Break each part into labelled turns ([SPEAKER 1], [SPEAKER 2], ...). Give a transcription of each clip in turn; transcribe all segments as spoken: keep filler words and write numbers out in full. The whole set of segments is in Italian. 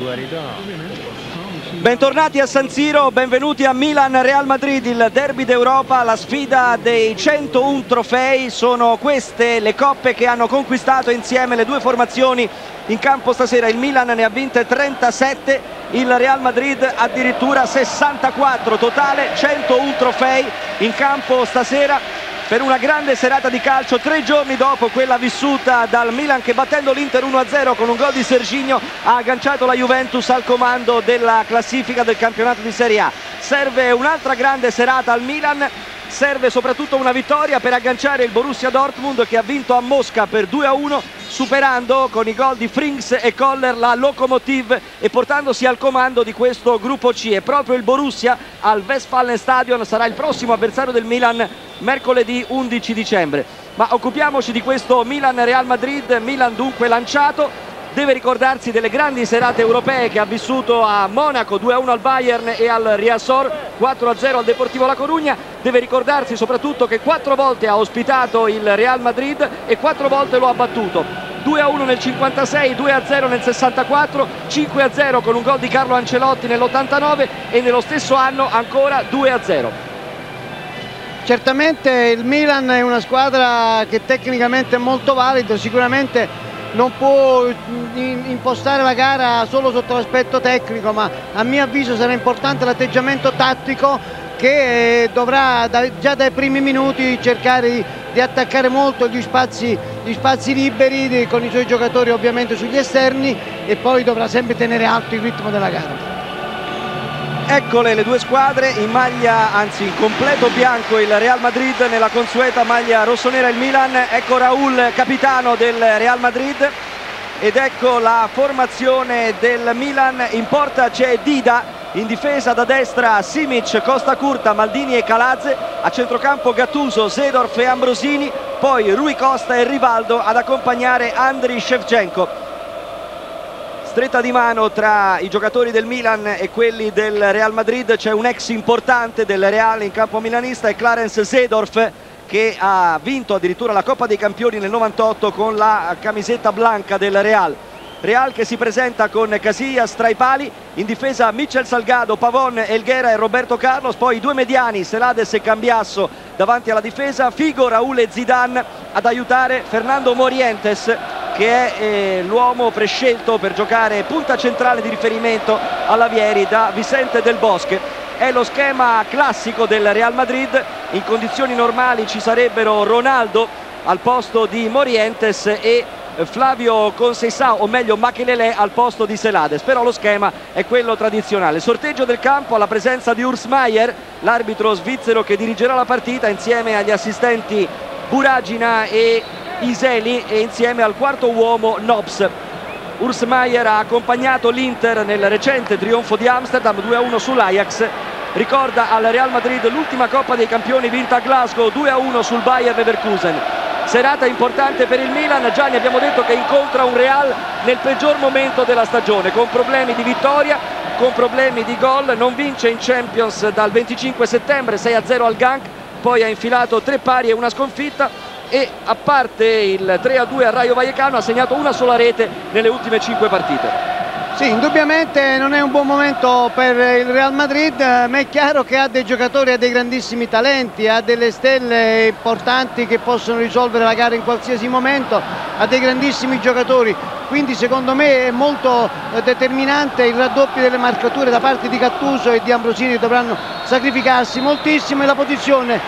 [SPEAKER 1] Bentornati a San Siro, benvenuti a Milan-Real Madrid, il derby d'Europa, la sfida dei centouno trofei. Sono queste le coppe che hanno conquistato insieme le due formazioni in campo stasera. Il Milan ne ha vinte trentasette, il Real Madrid addirittura sessantaquattro, totale centouno trofei in campo stasera per una grande serata di calcio, tre giorni dopo quella vissuta dal Milan che, battendo l'Inter uno a zero con un gol di Serginho, ha agganciato la Juventus al comando della classifica del campionato di Serie A. Serve un'altra grande serata al Milan, serve soprattutto una vittoria per agganciare il Borussia Dortmund, che ha vinto a Mosca per due a uno, superando con i gol di Frings e Koller la Lokomotiv e portandosi al comando di questo gruppo C. E proprio il Borussia al Westfalenstadion sarà il prossimo avversario del Milan mercoledì undici dicembre. Ma occupiamoci di questo Milan-Real Madrid. Milan dunque lanciato, deve ricordarsi delle grandi serate europee che ha vissuto a Monaco, due a uno al Bayern e al Riazor, quattro a zero al Deportivo La Corugna. Deve ricordarsi soprattutto che quattro volte ha ospitato il Real Madrid e quattro volte lo ha battuto. due a uno nel cinquantasei, due a zero nel sessantaquattro, cinque a zero con un gol di Carlo Ancelotti nell'ottantanove e nello stesso anno ancora due a zero.
[SPEAKER 2] Certamente il Milan è una squadra che tecnicamente è molto valida, sicuramente non può impostare la gara solo sotto l'aspetto tecnico, ma a mio avviso sarà importante l'atteggiamento tattico, che dovrà già dai primi minuti cercare di attaccare molto gli spazi, gli spazi liberi con i suoi giocatori ovviamente sugli esterni, e poi dovrà sempre tenere alto il ritmo della gara.
[SPEAKER 1] Eccole le due squadre in maglia, anzi in completo bianco il Real Madrid, nella consueta maglia rossonera il Milan. Ecco Raul, capitano del Real Madrid, ed ecco la formazione del Milan. In porta c'è Dida, in difesa da destra Simic, Costa Curta, Maldini e Calazze, a centrocampo Gattuso, Seedorf e Ambrosini, poi Rui Costa e Rivaldo ad accompagnare Andriy Shevchenko. Stretta di mano tra i giocatori del Milan e quelli del Real Madrid c'è un ex importante del Real in campo milanista, è Clarence Seedorf, che ha vinto addirittura la Coppa dei Campioni nel novantotto con la camisetta blanca del Real. Real che si presenta con Casillas tra i pali, in difesa Michel Salgado, Pavon, Elguera e Roberto Carlos, poi i due mediani Celades e Cambiasso davanti alla difesa, Figo, Raul e Zidane ad aiutare Fernando Morientes, che è eh, l'uomo prescelto per giocare punta centrale di riferimento all'Avieri da Vicente del Bosque. È lo schema classico del Real Madrid. In condizioni normali ci sarebbero Ronaldo al posto di Morientes e Flavio Conceição, o meglio Makelele, al posto di Celades, però lo schema è quello tradizionale. Sorteggio del campo alla presenza di Urs Meier, l'arbitro svizzero che dirigerà la partita insieme agli assistenti Buragina e Iseli e insieme al quarto uomo Nobs. Urs Meier ha accompagnato l'Inter nel recente trionfo di Amsterdam due a uno sull'Ajax, ricorda al Real Madrid l'ultima Coppa dei Campioni vinta a Glasgow due a uno sul Bayer Leverkusen. Serata importante per il Milan, già ne abbiamo detto che incontra un Real nel peggior momento della stagione, con problemi di vittoria, con problemi di gol. Non vince in Champions dal venticinque settembre, sei a zero al Genk, poi ha infilato tre pari e una sconfitta, e a parte il tre a due a Rayo Vallecano ha segnato una sola rete nelle ultime cinque partite.
[SPEAKER 2] Sì, indubbiamente non è un buon momento per il Real Madrid, ma è chiaro che ha dei giocatori, ha dei grandissimi talenti, ha delle stelle importanti che possono risolvere la gara in qualsiasi momento, ha dei grandissimi giocatori, quindi secondo me è molto determinante il raddoppio delle marcature da parte di Gattuso e di Ambrosini, che dovranno sacrificarsi moltissimo, e la posizione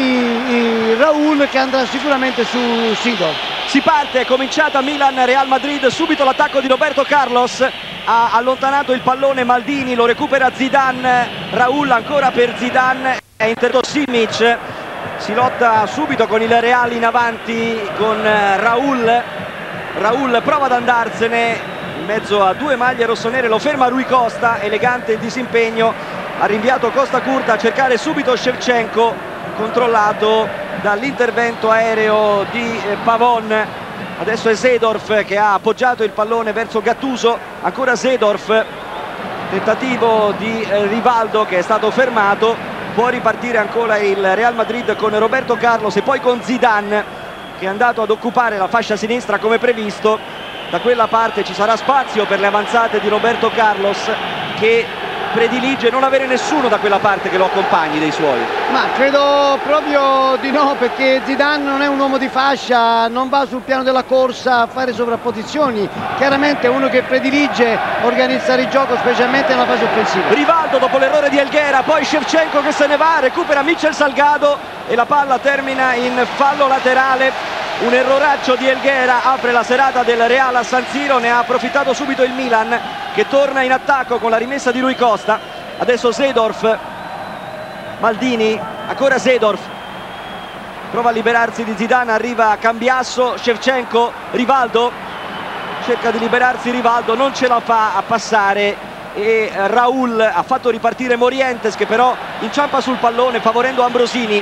[SPEAKER 2] di Raul che andrà sicuramente su Seedorf.
[SPEAKER 1] Si parte, è cominciata Milan-Real Madrid, subito l'attacco di Roberto Carlos, ha allontanato il pallone Maldini, lo recupera Zidane, Raul ancora per Zidane, è interrotto Simic, si lotta subito con il Real in avanti con Raul, Raul prova ad andarsene in mezzo a due maglie rossonere, lo ferma Rui Costa, elegante il disimpegno, ha rinviato Costa Curta a cercare subito Shevchenko, controllato dall'intervento aereo di Pavon. Adesso è Seedorf che ha appoggiato il pallone verso Gattuso, ancora Seedorf, tentativo di Rivaldo che è stato fermato. Può ripartire ancora il Real Madrid con Roberto Carlos e poi con Zidane, che è andato ad occupare la fascia sinistra come previsto. da quella parte ci sarà spazio per le avanzate di Roberto Carlos, che predilige non avere nessuno da quella parte che lo accompagni dei suoi.
[SPEAKER 2] Ma credo proprio di no, perché Zidane non è un uomo di fascia, non va sul piano della corsa a fare sovrapposizioni, chiaramente è uno che predilige organizzare il gioco, specialmente nella fase offensiva.
[SPEAKER 1] Rivaldo dopo l'errore di Helguera, poi Shevchenko che se ne va, recupera Mitchell Salgado e la palla termina in fallo laterale. Un erroraccio di Helguera apre la serata del Real a San Siro, ne ha approfittato subito il Milan, che torna in attacco con la rimessa di Rui Costa. Adesso Seedorf, Maldini, ancora Seedorf, prova a liberarsi di Zidane, arriva Cambiasso, Shevchenko, Rivaldo, cerca di liberarsi Rivaldo, non ce la fa a passare e Raul ha fatto ripartire Morientes, che però inciampa sul pallone favorendo Ambrosini.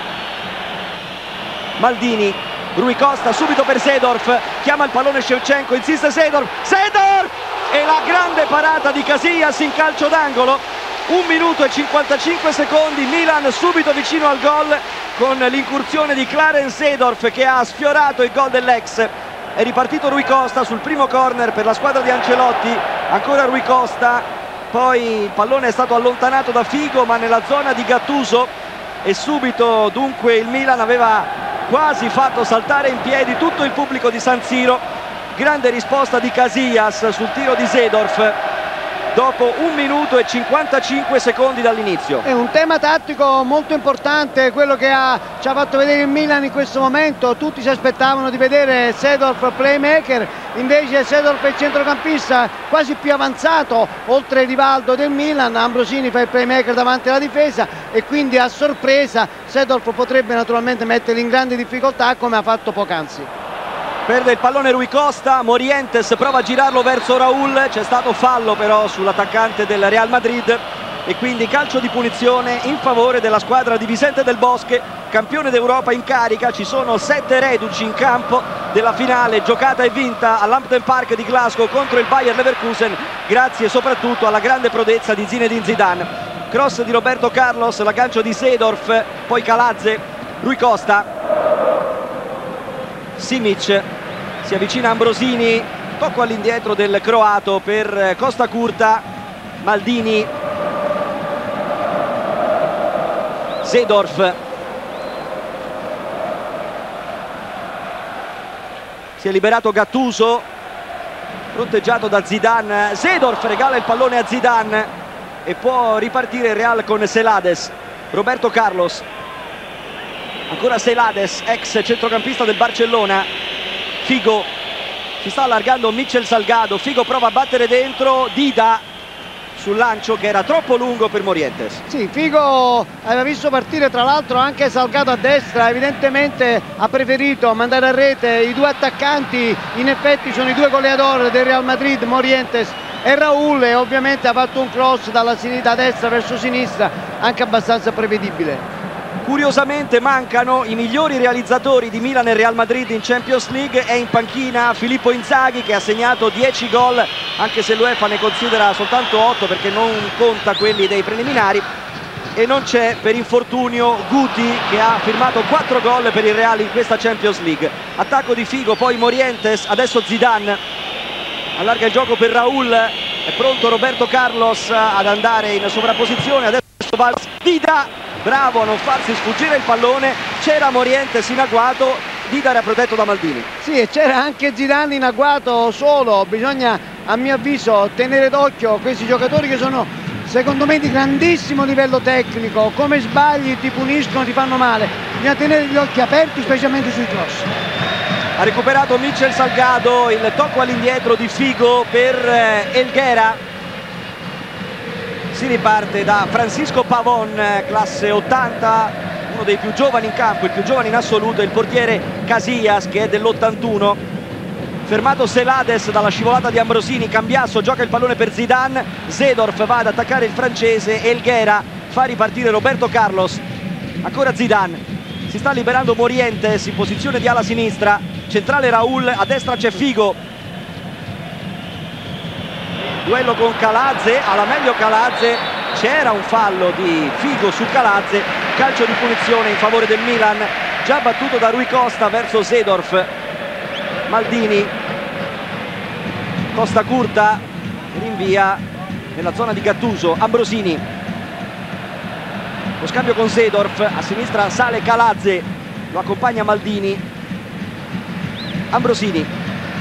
[SPEAKER 1] Maldini, Rui Costa subito per Seedorf, chiama il pallone Shevchenko, insiste Seedorf, Seedorf! E la grande parata di Casillas in calcio d'angolo. Un minuto e cinquantacinque secondi, Milan subito vicino al gol con l'incursione di Clarence Seedorf che ha sfiorato il gol dell'ex. È ripartito Rui Costa sul primo corner per la squadra di Ancelotti, ancora Rui Costa, poi il pallone è stato allontanato da Figo ma nella zona di Gattuso e subito dunque il Milan aveva quasi fatto saltare in piedi tutto il pubblico di San Siro. Grande risposta di Casillas sul tiro di Seedorf dopo un minuto e cinquantacinque secondi dall'inizio.
[SPEAKER 2] È un tema tattico molto importante quello che ha, ci ha fatto vedere il Milan in questo momento. Tutti si aspettavano di vedere Seedorf playmaker, invece Seedorf è il centrocampista quasi più avanzato oltre Rivaldo del Milan. Ambrosini fa il playmaker davanti alla difesa e quindi a sorpresa Seedorf potrebbe naturalmente metterli in grande difficoltà come ha fatto poc'anzi.
[SPEAKER 1] Perde il pallone Rui Costa, Morientes prova a girarlo verso Raul, c'è stato fallo però sull'attaccante del Real Madrid e quindi calcio di punizione in favore della squadra di Vicente del Bosque, campione d'Europa in carica. Ci sono sette reduci in campo della finale giocata e vinta all'Hampden Park di Glasgow contro il Bayer Leverkusen, grazie soprattutto alla grande prodezza di Zinedine Zidane. Cross di Roberto Carlos, l'aggancio di Seedorf, poi Calazze, Rui Costa, Simic, si avvicina Ambrosini, tocco all'indietro del croato per Costa Curta, Maldini, Seedorf, si è liberato Gattuso, fronteggiato da Zidane. Seedorf regala il pallone a Zidane e può ripartire il Real con Celades. Roberto Carlos, ancora Celades, ex centrocampista del Barcellona. Figo, si sta allargando Mitchell Salgado, Figo prova a battere dentro, Dida sul lancio che era troppo lungo per Morientes.
[SPEAKER 2] Sì, Figo aveva visto partire tra l'altro anche Salgado a destra, evidentemente ha preferito mandare a rete i due attaccanti, in effetti sono i due goleador del Real Madrid, Morientes e Raul, e ovviamente ha fatto un cross dalla da destra verso sinistra anche abbastanza prevedibile.
[SPEAKER 1] Curiosamente mancano i migliori realizzatori di Milan e Real Madrid in Champions League. È in panchina Filippo Inzaghi che ha segnato dieci gol, anche se l'UEFA ne considera soltanto otto perché non conta quelli dei preliminari, e non c'è per infortunio Guti che ha firmato quattro gol per il Real in questa Champions League. Attacco di Figo, poi Morientes, adesso Zidane allarga il gioco per Raul, è pronto Roberto Carlos ad andare in sovrapposizione, adesso Valls, Dida bravo a non farsi sfuggire il pallone, c'era Morientes in agguato, Dida era protetto da Maldini.
[SPEAKER 2] Sì, e c'era anche Zidane in agguato solo. Bisogna a mio avviso tenere d'occhio questi giocatori che sono secondo me di grandissimo livello tecnico, come sbagli ti puniscono, ti fanno male, bisogna tenere gli occhi aperti specialmente sui cross.
[SPEAKER 1] Ha recuperato Mitchell Salgado, il tocco all'indietro di Figo per Helguera. Si riparte da Francisco Pavón, classe ottanta, uno dei più giovani in campo, il più giovane in assoluto, il portiere Casillas che è dell'ottantuno. Fermato Celades dalla scivolata di Ambrosini, Cambiasso gioca il pallone per Zidane, Seedorf va ad attaccare il francese, Helguera fa ripartire Roberto Carlos, ancora Zidane, si sta liberando Morientes in posizione di ala sinistra, centrale Raul, a destra c'è Figo. Duello con Calazze, alla meglio Calazze, c'era un fallo di Figo su Calazze, calcio di punizione in favore del Milan, già battuto da Rui Costa verso Seedorf. Maldini, Costa Curta rinvia nella zona di Gattuso. Ambrosini, lo scambio con Seedorf, a sinistra sale Calazze, lo accompagna Maldini. Ambrosini.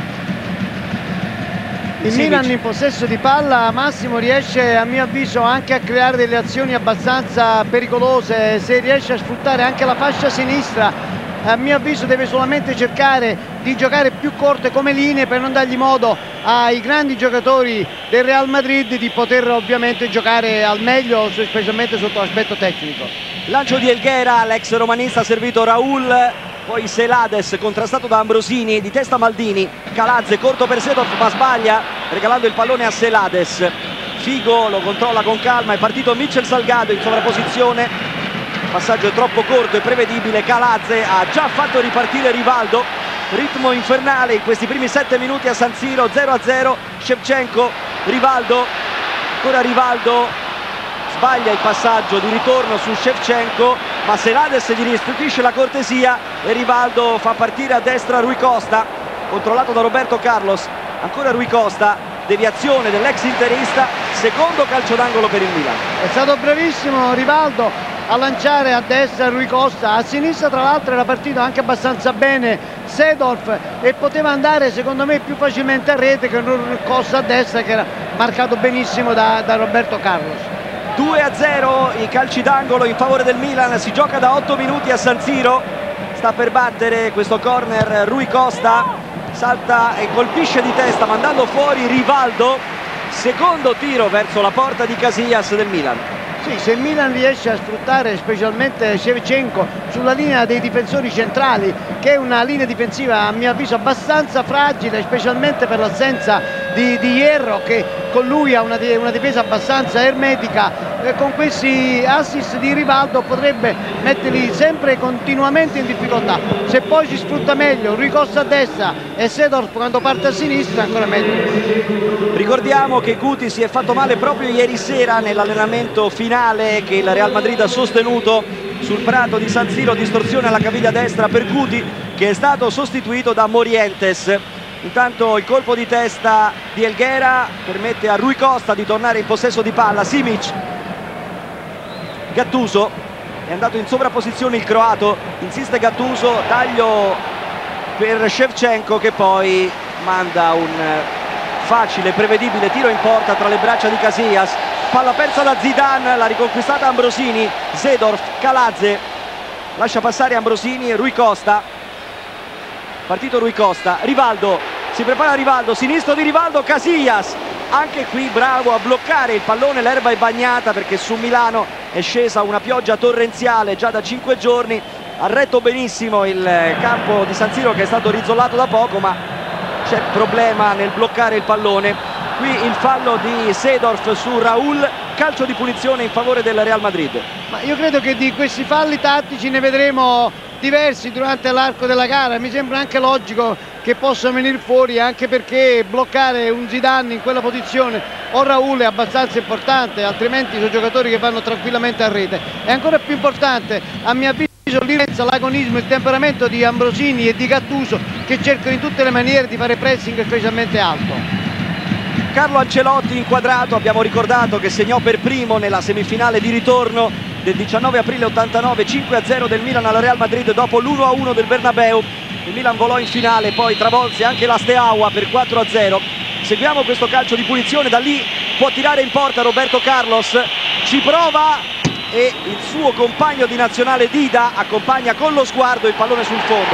[SPEAKER 2] Il
[SPEAKER 1] Simic.
[SPEAKER 2] Milan in possesso di palla, Massimo, riesce a mio avviso anche a creare delle azioni abbastanza pericolose. Se riesce a sfruttare anche la fascia sinistra, a mio avviso deve solamente cercare di giocare più corte come linee per non dargli modo ai grandi giocatori del Real Madrid di poter ovviamente giocare al meglio, specialmente sotto l'aspetto tecnico.
[SPEAKER 1] Lancio di Helguera, l'ex romanista, ha servito Raul, poi Celades contrastato da Ambrosini, di testa Maldini. Calazze corto per Seedorf ma sbaglia regalando il pallone a Celades. Figo lo controlla con calma, è partito Mitchell Salgado in sovrapposizione, il passaggio è troppo corto e prevedibile. Calazze ha già fatto ripartire Rivaldo, ritmo infernale in questi primi sette minuti a San Siro. Zero a zero, Shevchenko, Rivaldo, ancora Rivaldo, sbaglia il passaggio di ritorno su Shevchenko, ma Celades gli restituisce la cortesia e Rivaldo fa partire a destra Rui Costa, controllato da Roberto Carlos. Ancora Rui Costa, deviazione dell'ex interista, secondo calcio d'angolo per il Milan.
[SPEAKER 2] È stato bravissimo Rivaldo a lanciare a destra Rui Costa, a sinistra tra l'altro era partito anche abbastanza bene Seedorf e poteva andare secondo me più facilmente a rete che Rui Costa a destra, che era marcato benissimo da, da Roberto Carlos.
[SPEAKER 1] due a zero i calci d'angolo in favore del Milan, si gioca da otto minuti a San Siro. Sta per battere questo corner Rui Costa, salta e colpisce di testa mandando fuori Rivaldo. Secondo tiro verso la porta di Casillas del Milan.
[SPEAKER 2] Sì, se il Milan riesce a sfruttare specialmente Shevchenko sulla linea dei difensori centrali, che è una linea difensiva a mio avviso abbastanza fragile, specialmente per l'assenza di, di Hierro, che con lui ha una, una difesa abbastanza ermetica, e con questi assist di Rivaldo potrebbe metterli sempre continuamente in difficoltà. Se poi si sfrutta meglio Rui Costa a destra e Seedorf quando parte a sinistra, ancora meglio.
[SPEAKER 1] Ricordiamo che Guti si è fatto male proprio ieri sera nell'allenamento finale che il Real Madrid ha sostenuto sul prato di San Siro. Distorsione alla caviglia destra per Guti, che è stato sostituito da Morientes. Intanto il colpo di testa di Helguera permette a Rui Costa di tornare in possesso di palla. Simic, Gattuso, è andato in sovrapposizione il croato, insiste Gattuso, taglio per Shevchenko che poi manda un facile, prevedibile tiro in porta tra le braccia di Casillas. Palla persa da Zidane, l'ha riconquistata Ambrosini. Seedorf, Calazze, lascia passare Ambrosini. Rui Costa, partito Rui Costa, Rivaldo, si prepara Rivaldo, sinistro di Rivaldo, Casillas, anche qui bravo a bloccare il pallone. L'erba è bagnata perché su Milano è scesa una pioggia torrenziale già da cinque giorni. Ha retto benissimo il campo di San Siro, che è stato rizzollato da poco, ma c'è problema nel bloccare il pallone. Qui il fallo di Seedorf su Raul, calcio di punizione in favore del Real Madrid.
[SPEAKER 2] Ma io credo che di questi falli tattici ne vedremo diversi durante l'arco della gara. Mi sembra anche logico che possa venire fuori, anche perché bloccare un Zidane in quella posizione o Raul è abbastanza importante, altrimenti sono giocatori che vanno tranquillamente a rete. È ancora più importante a mio avviso l'irredenza, l'agonismo, il temperamento di Ambrosini e di Gattuso, che cercano in tutte le maniere di fare pressing specialmente alto.
[SPEAKER 1] Carlo Ancelotti inquadrato, abbiamo ricordato che segnò per primo nella semifinale di ritorno del diciannove aprile ottantanove, cinque a zero del Milan al Real Madrid dopo l'uno a uno del Bernabeu. Il Milan volò in finale, poi travolse anche la Steaua per quattro a zero. Seguiamo questo calcio di punizione, da lì può tirare in porta Roberto Carlos, ci prova e il suo compagno di nazionale Dida accompagna con lo sguardo il pallone sul fondo.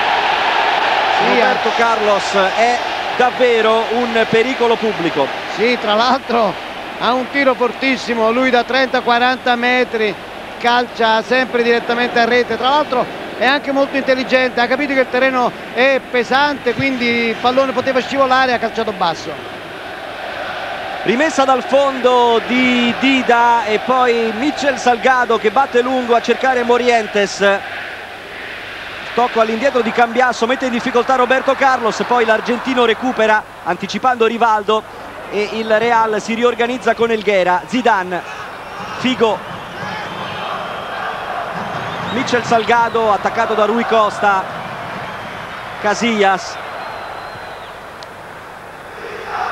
[SPEAKER 1] Roberto Carlos è davvero un pericolo pubblico.
[SPEAKER 2] Sì, tra l'altro ha un tiro fortissimo, lui da trenta quaranta metri calcia sempre direttamente a rete. Tra l'altro è anche molto intelligente, ha capito che il terreno è pesante, quindi il pallone poteva scivolare e ha calciato basso.
[SPEAKER 1] Rimessa dal fondo di Dida e poi Mitchell Salgado che batte lungo a cercare Morientes. Tocco all'indietro di Cambiasso, mette in difficoltà Roberto Carlos, poi l'argentino recupera anticipando Rivaldo e il Real si riorganizza con Helguera. Zidane, Figo, Mitchell Salgado attaccato da Rui Costa, Casillas,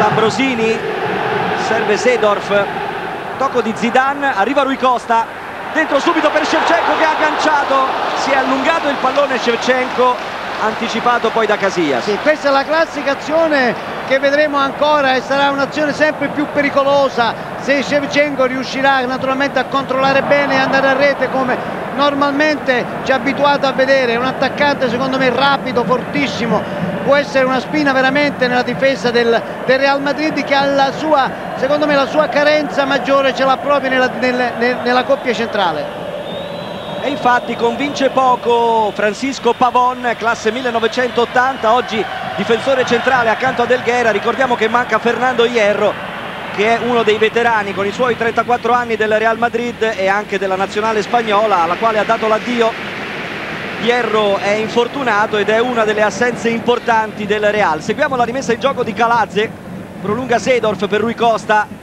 [SPEAKER 1] ad Ambrosini, serve Seedorf, tocco di Zidane, arriva Rui Costa, dentro subito per Shevchenko che ha agganciato, si è allungato il pallone Shevchenko, anticipato poi da Casillas.
[SPEAKER 2] Sì, questa è la classica azione che vedremo ancora e sarà un'azione sempre più pericolosa se Shevchenko riuscirà naturalmente a controllare bene e andare a rete come normalmente ci ha abituato a vedere. È un attaccante secondo me rapido, fortissimo, può essere una spina veramente nella difesa del, del Real Madrid, che ha la sua, secondo me la sua carenza maggiore ce l'ha proprio nella, nel, nel, nella coppia centrale.
[SPEAKER 1] E infatti convince poco Francisco Pavón, classe millenovecentottanta, oggi difensore centrale accanto ad Helguera. Ricordiamo che manca Fernando Hierro, che è uno dei veterani con i suoi trentaquattro anni del Real Madrid e anche della nazionale spagnola, alla quale ha dato l'addio. Hierro è infortunato ed è una delle assenze importanti del Real. Seguiamo la rimessa in gioco di Kaladze, prolunga Seedorf per Rui Costa.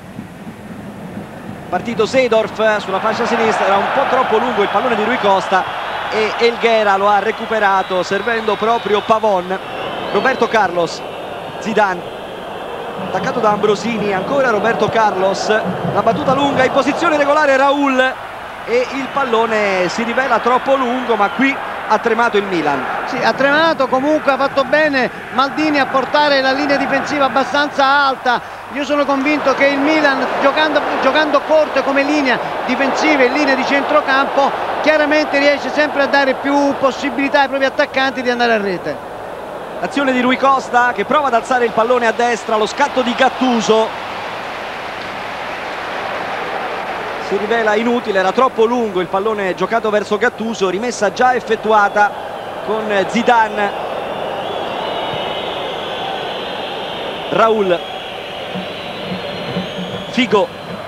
[SPEAKER 1] Partito Seedorf sulla fascia sinistra, era un po' troppo lungo il pallone di Rui Costa e Helguera lo ha recuperato servendo proprio Pavón. Roberto Carlos, Zidane, attaccato da Ambrosini, ancora Roberto Carlos, la battuta lunga, in posizione regolare Raul e il pallone si rivela troppo lungo, ma qui ha tremato il Milan.
[SPEAKER 2] Sì, ha tremato, comunque ha fatto bene Maldini a portare la linea difensiva abbastanza alta. Io sono convinto che il Milan, giocando, giocando corto come linea difensiva e linea di centrocampo, chiaramente riesce sempre a dare più possibilità ai propri attaccanti di andare a rete.
[SPEAKER 1] Azione di Rui Costa che prova ad alzare il pallone a destra, lo scatto di Gattuso si rivela inutile, era troppo lungo il pallone giocato verso Gattuso, rimessa già effettuata con Zidane. Raul, Figo,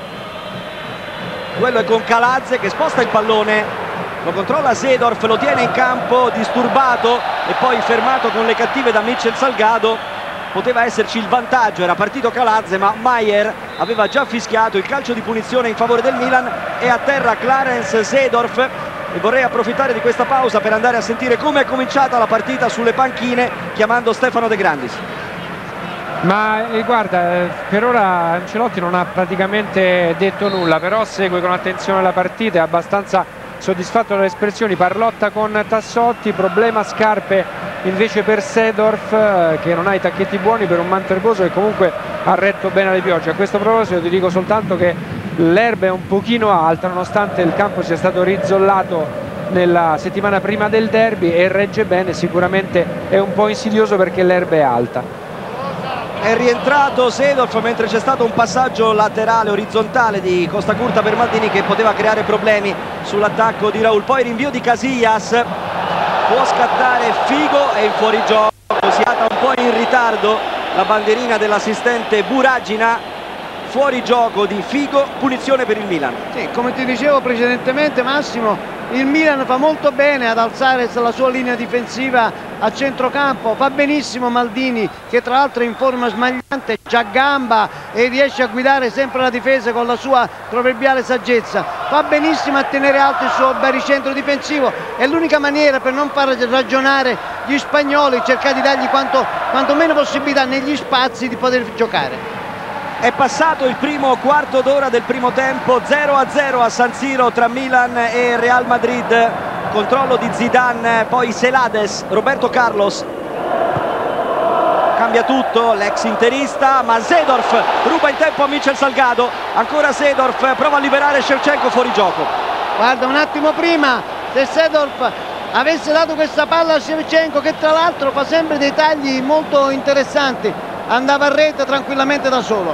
[SPEAKER 1] quello è con Kaladze che sposta il pallone, lo controlla Seedorf, lo tiene in campo disturbato e poi fermato con le cattive da Mitchell Salgado. Poteva esserci il vantaggio, era partito Kaladze, ma Maier aveva già fischiato il calcio di punizione in favore del Milan e a terra Clarence Seedorf. E vorrei approfittare di questa pausa per andare a sentire come è cominciata la partita sulle panchine, chiamando Stefano De Grandis.
[SPEAKER 3] Ma eh, guarda, eh, per ora Ancelotti non ha praticamente detto nulla, però segue con attenzione la partita, è abbastanza soddisfatto dalle espressioni. Parlotta con Tassotti, problema scarpe invece per Seedorf, eh, che non ha i tacchetti buoni per un manto erboso e comunque ha retto bene alle piogge. A questo proposito ti dico soltanto che l'erba è un pochino alta, nonostante il campo sia stato rizzollato nella settimana prima del derby, e regge bene. Sicuramente è un po' insidioso perché l'erba è alta.
[SPEAKER 1] È rientrato Seedorf mentre c'è stato un passaggio laterale orizzontale di Costa Curta per Maldini che poteva creare problemi sull'attacco di Raul. Poi rinvio di Casillas, può scattare Figo e in fuorigioco, si ata un po' in ritardo la bandierina dell'assistente Buragina. Fuorigioco di Figo, punizione per il Milan.
[SPEAKER 2] Sì, come ti dicevo precedentemente Massimo, il Milan fa molto bene ad alzare la sua linea difensiva a centrocampo, fa benissimo Maldini, che tra l'altro è in forma smagliante, c'ha gamba e riesce a guidare sempre la difesa con la sua proverbiale saggezza, fa benissimo a tenere alto il suo baricentro difensivo. È l'unica maniera per non far ragionare gli spagnoli, cercare di dargli quanto, quanto meno possibilità negli spazi di poter giocare.
[SPEAKER 1] È passato il primo quarto d'ora del primo tempo, zero a zero a San Siro tra Milan e Real Madrid. Controllo di Zidane, poi Celades, Roberto Carlos. Cambia tutto l'ex interista, ma Seedorf ruba il tempo a Mitchell Salgado. Ancora Seedorf, prova a liberare Shevchenko fuori gioco.
[SPEAKER 2] Guarda, un attimo prima, se Seedorf avesse dato questa palla a Shevchenko, che tra l'altro fa sempre dei tagli molto interessanti, andava a rete tranquillamente da solo.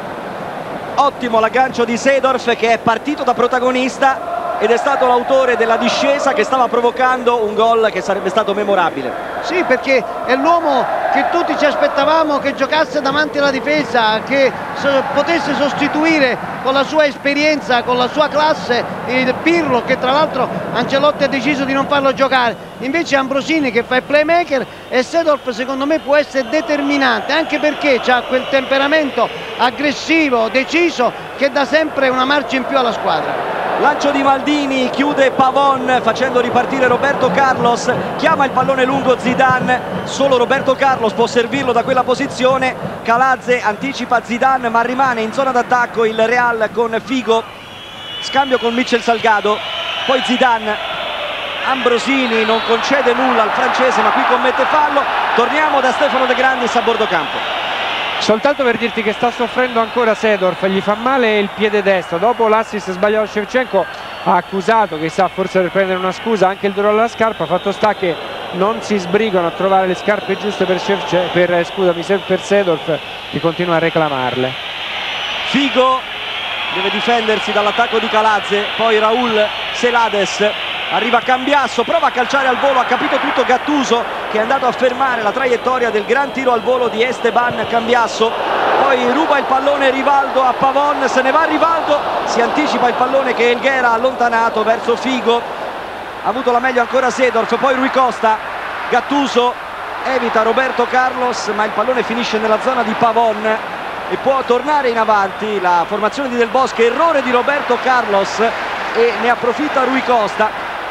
[SPEAKER 1] Ottimo l'aggancio di Seedorf, che è partito da protagonista ed è stato l'autore della discesa che stava provocando un gol che sarebbe stato memorabile.
[SPEAKER 2] Sì, perché è l'uomo che tutti ci aspettavamo che giocasse davanti alla difesa, che potesse sostituire con la sua esperienza, con la sua classe il Pirlo, che tra l'altro Ancelotti ha deciso di non farlo giocare. Invece Ambrosini che fa il playmaker, e Seedorf secondo me può essere determinante, anche perché ha quel temperamento aggressivo, deciso, che dà sempre una marcia in più alla squadra.
[SPEAKER 1] Lancio di Maldini, chiude Pavon facendo ripartire Roberto Carlos, chiama il pallone lungo Zidane, solo Roberto Carlos può servirlo da quella posizione. Calazze anticipa Zidane ma rimane in zona d'attacco il Real con Figo, scambio con Mitchell Salgado, poi Zidane, Ambrosini non concede nulla al francese ma qui commette fallo. Torniamo da Stefano De Grandis a bordo campo.
[SPEAKER 3] Soltanto per dirti che sta soffrendo ancora Seedorf, gli fa male il piede destro. Dopo l'assist sbagliato Shevchenko ha accusato, chissà, forse per prendere una scusa, anche il dolore alla scarpa. Fatto sta che non si sbrigano a trovare le scarpe giuste per, per, scusami, per Seedorf, che continua a reclamarle.
[SPEAKER 1] Figo deve difendersi dall'attacco di Calazze, poi Raul Selades, arriva Cambiasso, prova a calciare al volo, ha capito tutto Gattuso che è andato a fermare la traiettoria del gran tiro al volo di Esteban Cambiasso, poi ruba il pallone Rivaldo a Pavon, se ne va Rivaldo, si anticipa il pallone che Helguera ha allontanato verso Figo, ha avuto la meglio ancora Seedorf, poi Rui Costa, Gattuso evita Roberto Carlos ma il pallone finisce nella zona di Pavon e può tornare in avanti la formazione di Del Bosque, errore di Roberto Carlos e ne approfitta Rui Costa.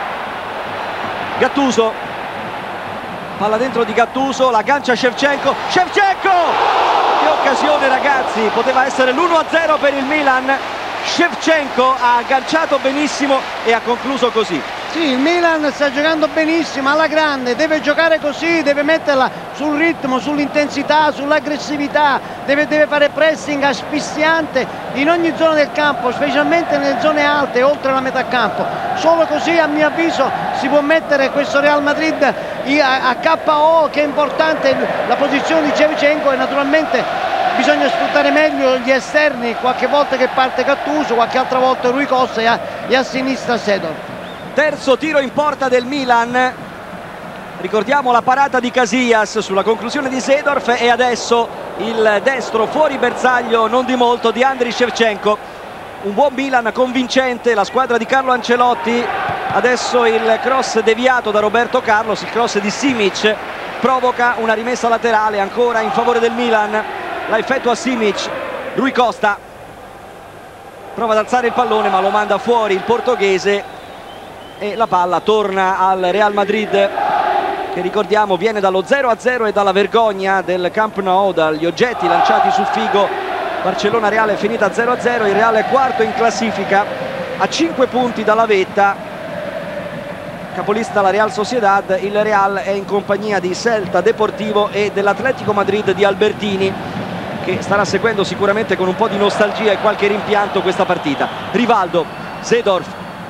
[SPEAKER 1] Gattuso, palla dentro di Gattuso, la gancia Shevchenko, Shevchenko! Che occasione ragazzi, poteva essere l'uno a zero per il Milan, Shevchenko ha agganciato benissimo e ha concluso così.
[SPEAKER 2] Sì, il Milan sta giocando benissimo, alla grande, deve giocare così, deve metterla sul ritmo, sull'intensità, sull'aggressività, deve, deve fare pressing asfissiante in ogni zona del campo, specialmente nelle zone alte, oltre la metà campo. Solo così, a mio avviso, si può mettere questo Real Madrid a K O, che è importante la posizione di Shevchenko, e naturalmente bisogna sfruttare meglio gli esterni, qualche volta che parte Gattuso, qualche altra volta Rui Costa e a, e a sinistra Seedorf.
[SPEAKER 1] Terzo tiro in porta del Milan, ricordiamo la parata di Casillas sulla conclusione di Seedorf e adesso il destro fuori bersaglio non di molto di Andriy Shevchenko. Un buon Milan convincente, la squadra di Carlo Ancelotti. Adesso il cross deviato da Roberto Carlos, il cross di Simic provoca una rimessa laterale ancora in favore del Milan, la effettua Simic. Rui Costa prova ad alzare il pallone ma lo manda fuori il portoghese e la palla torna al Real Madrid, che ricordiamo viene dallo zero a zero e dalla vergogna del Camp Nou, dagli oggetti lanciati su Figo. Barcellona Reale è finita zero a zero, il Real è quarto in classifica a cinque punti dalla vetta, capolista la Real Sociedad. Il Real è in compagnia di Celta Deportivo e dell'Atletico Madrid di Albertini, che starà seguendo sicuramente con un po' di nostalgia e qualche rimpianto questa partita. Rivaldo, Seedorf,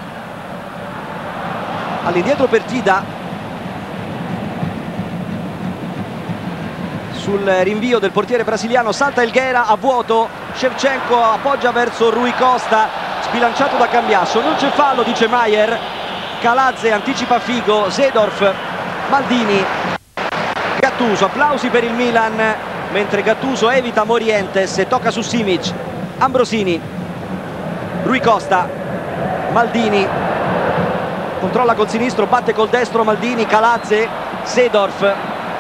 [SPEAKER 1] all'indietro per Tida, sul rinvio del portiere brasiliano salta Helguera a vuoto, Shevchenko appoggia verso Rui Costa, sbilanciato da Cambiasso, non c'è fallo dice Maier. Calazze anticipa Figo, Seedorf, Maldini, Gattuso, applausi per il Milan mentre Gattuso evita Morientes e tocca su Simic. Ambrosini, Rui Costa, Maldini controlla col sinistro, batte col destro Maldini, Calazze, Seedorf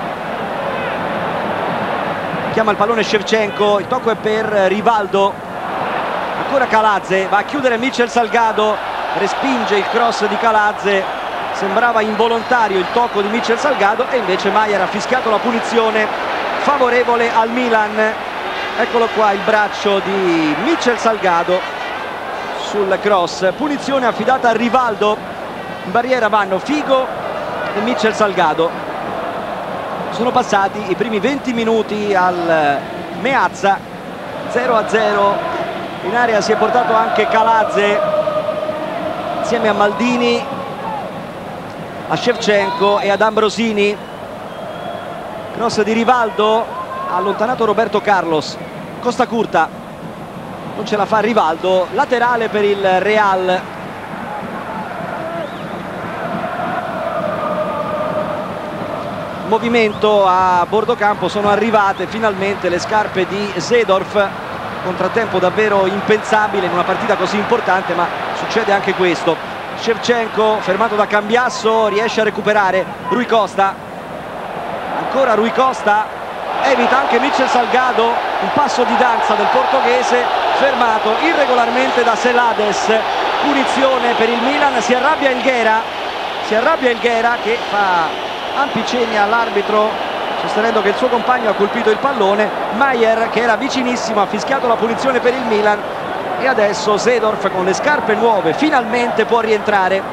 [SPEAKER 1] chiama il pallone Shevchenko, il tocco è per Rivaldo, ancora Calazze, va a chiudere Mitchell Salgado, respinge il cross di Calazze, sembrava involontario il tocco di Mitchell Salgado e invece Maier ha fischiato la punizione favorevole al Milan. Eccolo qua il braccio di Mitchell Salgado sul cross, punizione affidata a Rivaldo. In barriera vanno Figo e Mitchell Salgado. Sono passati i primi venti minuti al Meazza, zero a zero, in area si è portato anche Calazze insieme a Maldini, a Shevchenko e ad Ambrosini. Cross di Rivaldo, ha allontanato Roberto Carlos, Costa Curta, non ce la fa Rivaldo, laterale per il Real. Movimento a bordo campo, sono arrivate finalmente le scarpe di Seedorf, contrattempo davvero impensabile in una partita così importante, ma succede anche questo. Shevchenko fermato da Cambiasso, riesce a recuperare Rui Costa, ancora Rui Costa, evita anche Mitchell Salgado, un passo di danza del portoghese fermato irregolarmente da Selades. punizione per il Milan, si arrabbia Elguera, si arrabbia Elguera che fa ampi cenni all'arbitro sostenendo che il suo compagno ha colpito il pallone. Maier, che era vicinissimo, ha fischiato la punizione per il Milan e adesso Seedorf con le scarpe nuove finalmente può rientrare.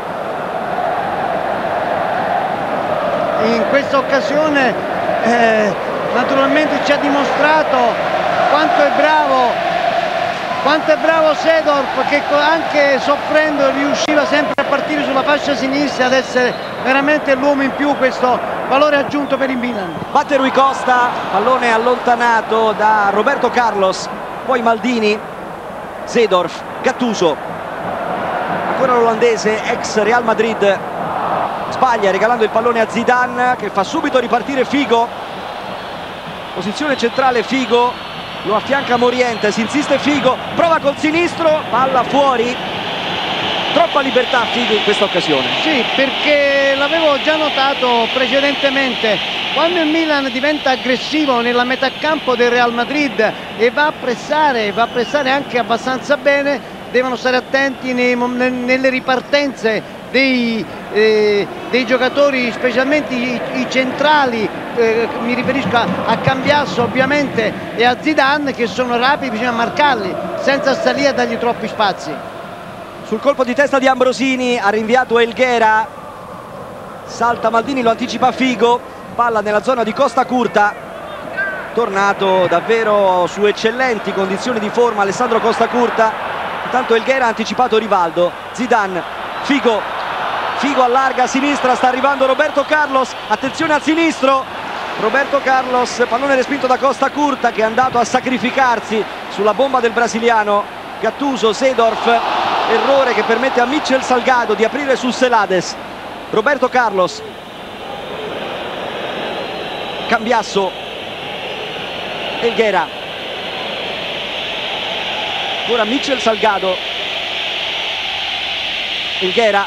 [SPEAKER 2] In questa occasione eh, naturalmente ci ha dimostrato quanto è bravo quanto è bravo Seedorf, che anche soffrendo riusciva sempre a partire sulla fascia sinistra, ad essere veramente l'uomo in più, questo valore aggiunto per il Milan.
[SPEAKER 1] Batte Rui Costa, pallone allontanato da Roberto Carlos, poi Maldini, Seedorf, Gattuso, ancora l'olandese ex Real Madrid, sbaglia regalando il pallone a Zidane che fa subito ripartire Figo, posizione centrale Figo, lo affianca Morientes, insiste Figo, prova col sinistro, palla fuori, troppa libertà Figo in questa occasione.
[SPEAKER 2] Sì, perché l'avevo già notato precedentemente, quando il Milan diventa aggressivo nella metà campo del Real Madrid e va a pressare, va a pressare anche abbastanza bene, devono stare attenti nei, nelle ripartenze dei, eh, dei giocatori, specialmente i, i centrali, eh, mi riferisco a, a Cambiasso ovviamente e a Zidane, che sono rapidi, bisogna marcarli senza stare lì a dargli troppi spazi.
[SPEAKER 1] Sul colpo di testa di Ambrosini ha rinviato Elguera, salta Maldini, lo anticipa Figo, palla nella zona di Costa Curta, tornato davvero su eccellenti condizioni di forma Alessandro Costa Curta. Intanto Elguera ha anticipato Rivaldo, Zidane, Figo, Figo allarga a sinistra, sta arrivando Roberto Carlos, attenzione al sinistro, Roberto Carlos, pallone respinto da Costa Curta che è andato a sacrificarsi sulla bomba del brasiliano Gattuso. Seedorf, errore che permette a Mitchell Salgado di aprire su Celades. Roberto Carlos, Cambiasso, Elguera, ora Mitchell Salgado, Elguera,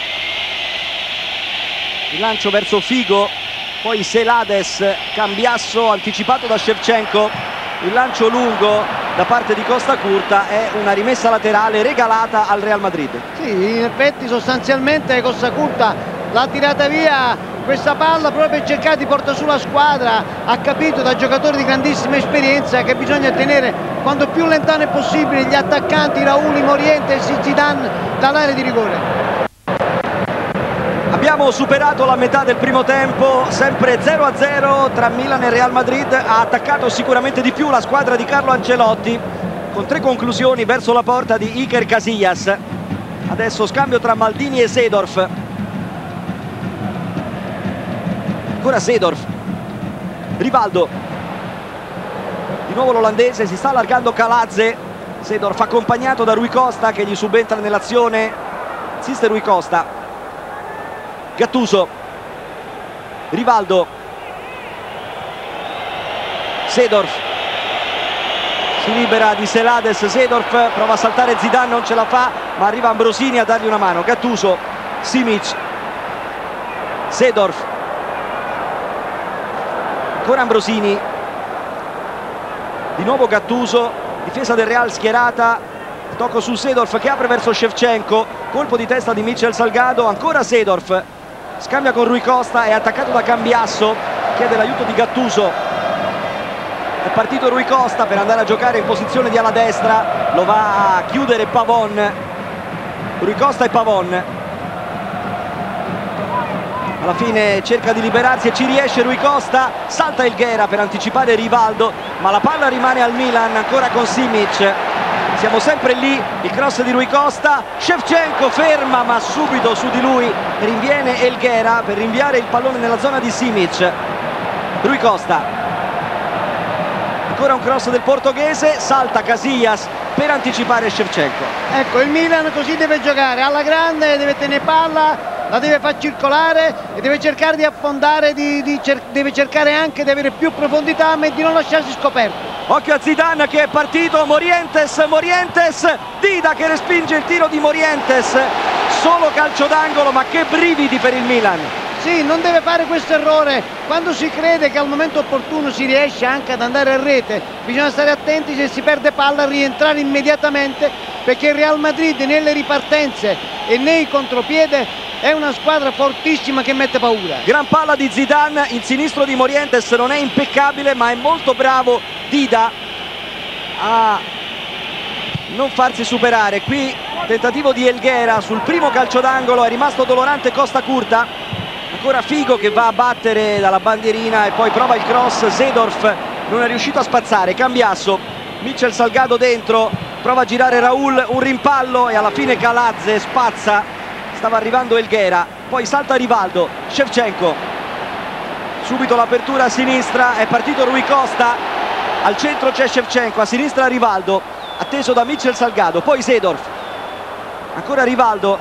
[SPEAKER 1] il lancio verso Figo, poi Celades, Cambiasso anticipato da Shevchenko, il lancio lungo da parte di Costa Curta è una rimessa laterale regalata al Real Madrid.
[SPEAKER 2] Sì, in effetti sostanzialmente Costa Curta l'ha tirata via questa palla proprio per cercare di portare su la squadra, ha capito da giocatore di grandissima esperienza che bisogna tenere quanto più lontano possibile gli attaccanti Raul, Morientes e Zidane dall'area di rigore.
[SPEAKER 1] Abbiamo superato la metà del primo tempo, sempre zero a zero tra Milan e Real Madrid. Ha attaccato sicuramente di più la squadra di Carlo Ancelotti con tre conclusioni verso la porta di Iker Casillas. Adesso scambio tra Maldini e Seedorf. Ancora Seedorf, Rivaldo, di nuovo l'olandese, si sta allargando Calazze. Seedorf accompagnato da Rui Costa che gli subentra nell'azione, insiste Rui Costa, Gattuso, Rivaldo, Seedorf, si libera di Celades, Seedorf prova a saltare Zidane, non ce la fa, ma arriva Ambrosini a dargli una mano. Gattuso, Simic, Seedorf, ancora Ambrosini, di nuovo Gattuso, difesa del Real schierata, tocco su Seedorf che apre verso Shevchenko, colpo di testa di Mitchell Salgado, ancora Seedorf, scambia con Rui Costa, è attaccato da Cambiasso, chiede l'aiuto di Gattuso, è partito Rui Costa per andare a giocare in posizione di ala destra, lo va a chiudere Pavon, Rui Costa e Pavon, alla fine cerca di liberarsi e ci riesce Rui Costa, salta Elguera per anticipare Rivaldo, ma la palla rimane al Milan, ancora con Simic. Siamo sempre lì, il cross di Rui Costa, Shevchenko ferma ma subito su di lui rinviene Elguera per rinviare il pallone nella zona di Simic. Rui Costa, ancora un cross del portoghese, salta Casillas per anticipare Shevchenko.
[SPEAKER 2] Ecco, il Milan così deve giocare, alla grande, deve tenere palla, la deve far circolare e deve cercare di affondare, di, di cer deve cercare anche di avere più profondità ma di non lasciarsi scoperto.
[SPEAKER 1] Occhio a Zidane che è partito, Morientes, Morientes, Dida che respinge il tiro di Morientes, solo calcio d'angolo, ma che brividi per il Milan.
[SPEAKER 2] Sì, non deve fare questo errore, quando si crede che al momento opportuno si riesce anche ad andare a rete, bisogna stare attenti, se si perde palla a rientrare immediatamente perché il Real Madrid nelle ripartenze e nei contropiede è una squadra fortissima che mette paura.
[SPEAKER 1] Gran palla di Zidane, il sinistro di Morientes non è impeccabile, ma è molto bravo Dida a non farsi superare. Qui tentativo di Helguera sul primo calcio d'angolo, è rimasto dolorante Costa Curta. Ancora Figo che va a battere dalla bandierina e poi prova il cross. Seedorf non è riuscito a spazzare. Cambiasso, Mitchell Salgado dentro, prova a girare Raul, un rimpallo e alla fine Calazze spazza. Stava arrivando Helguera, poi salta Rivaldo, Shevchenko, subito l'apertura a sinistra, è partito Rui Costa, al centro c'è Shevchenko, a sinistra Rivaldo, atteso da Mitchell Salgado, poi Seedorf, ancora Rivaldo,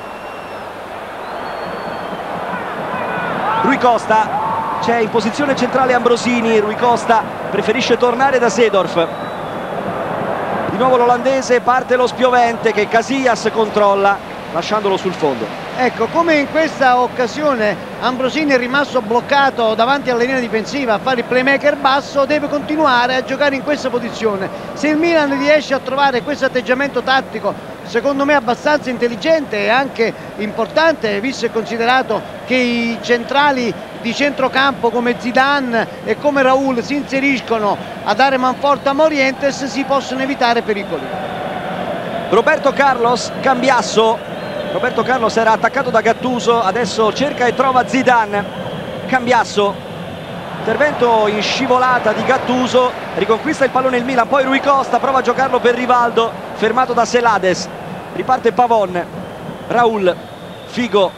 [SPEAKER 1] Rui Costa, c'è in posizione centrale Ambrosini, Rui Costa preferisce tornare da Seedorf, di nuovo l'olandese, parte lo spiovente che Casillas controlla lasciandolo sul fondo.
[SPEAKER 2] Ecco, come in questa occasione Ambrosini è rimasto bloccato davanti alla linea difensiva a fare il playmaker basso, deve continuare a giocare in questa posizione. Se il Milan riesce a trovare questo atteggiamento tattico, secondo me abbastanza intelligente e anche importante, visto e considerato che i centrali di centrocampo come Zidane e come Raul si inseriscono a dare manforte a Morientes, si possono evitare pericoli.
[SPEAKER 1] Roberto Carlos, Cambiasso. Roberto Carlos era attaccato da Gattuso, adesso cerca e trova Zidane. Cambiasso, intervento in scivolata di Gattuso, riconquista il pallone il Milan, poi Rui Costa prova a giocarlo per Rivaldo, fermato da Celades, riparte Pavon, Raul, Figo,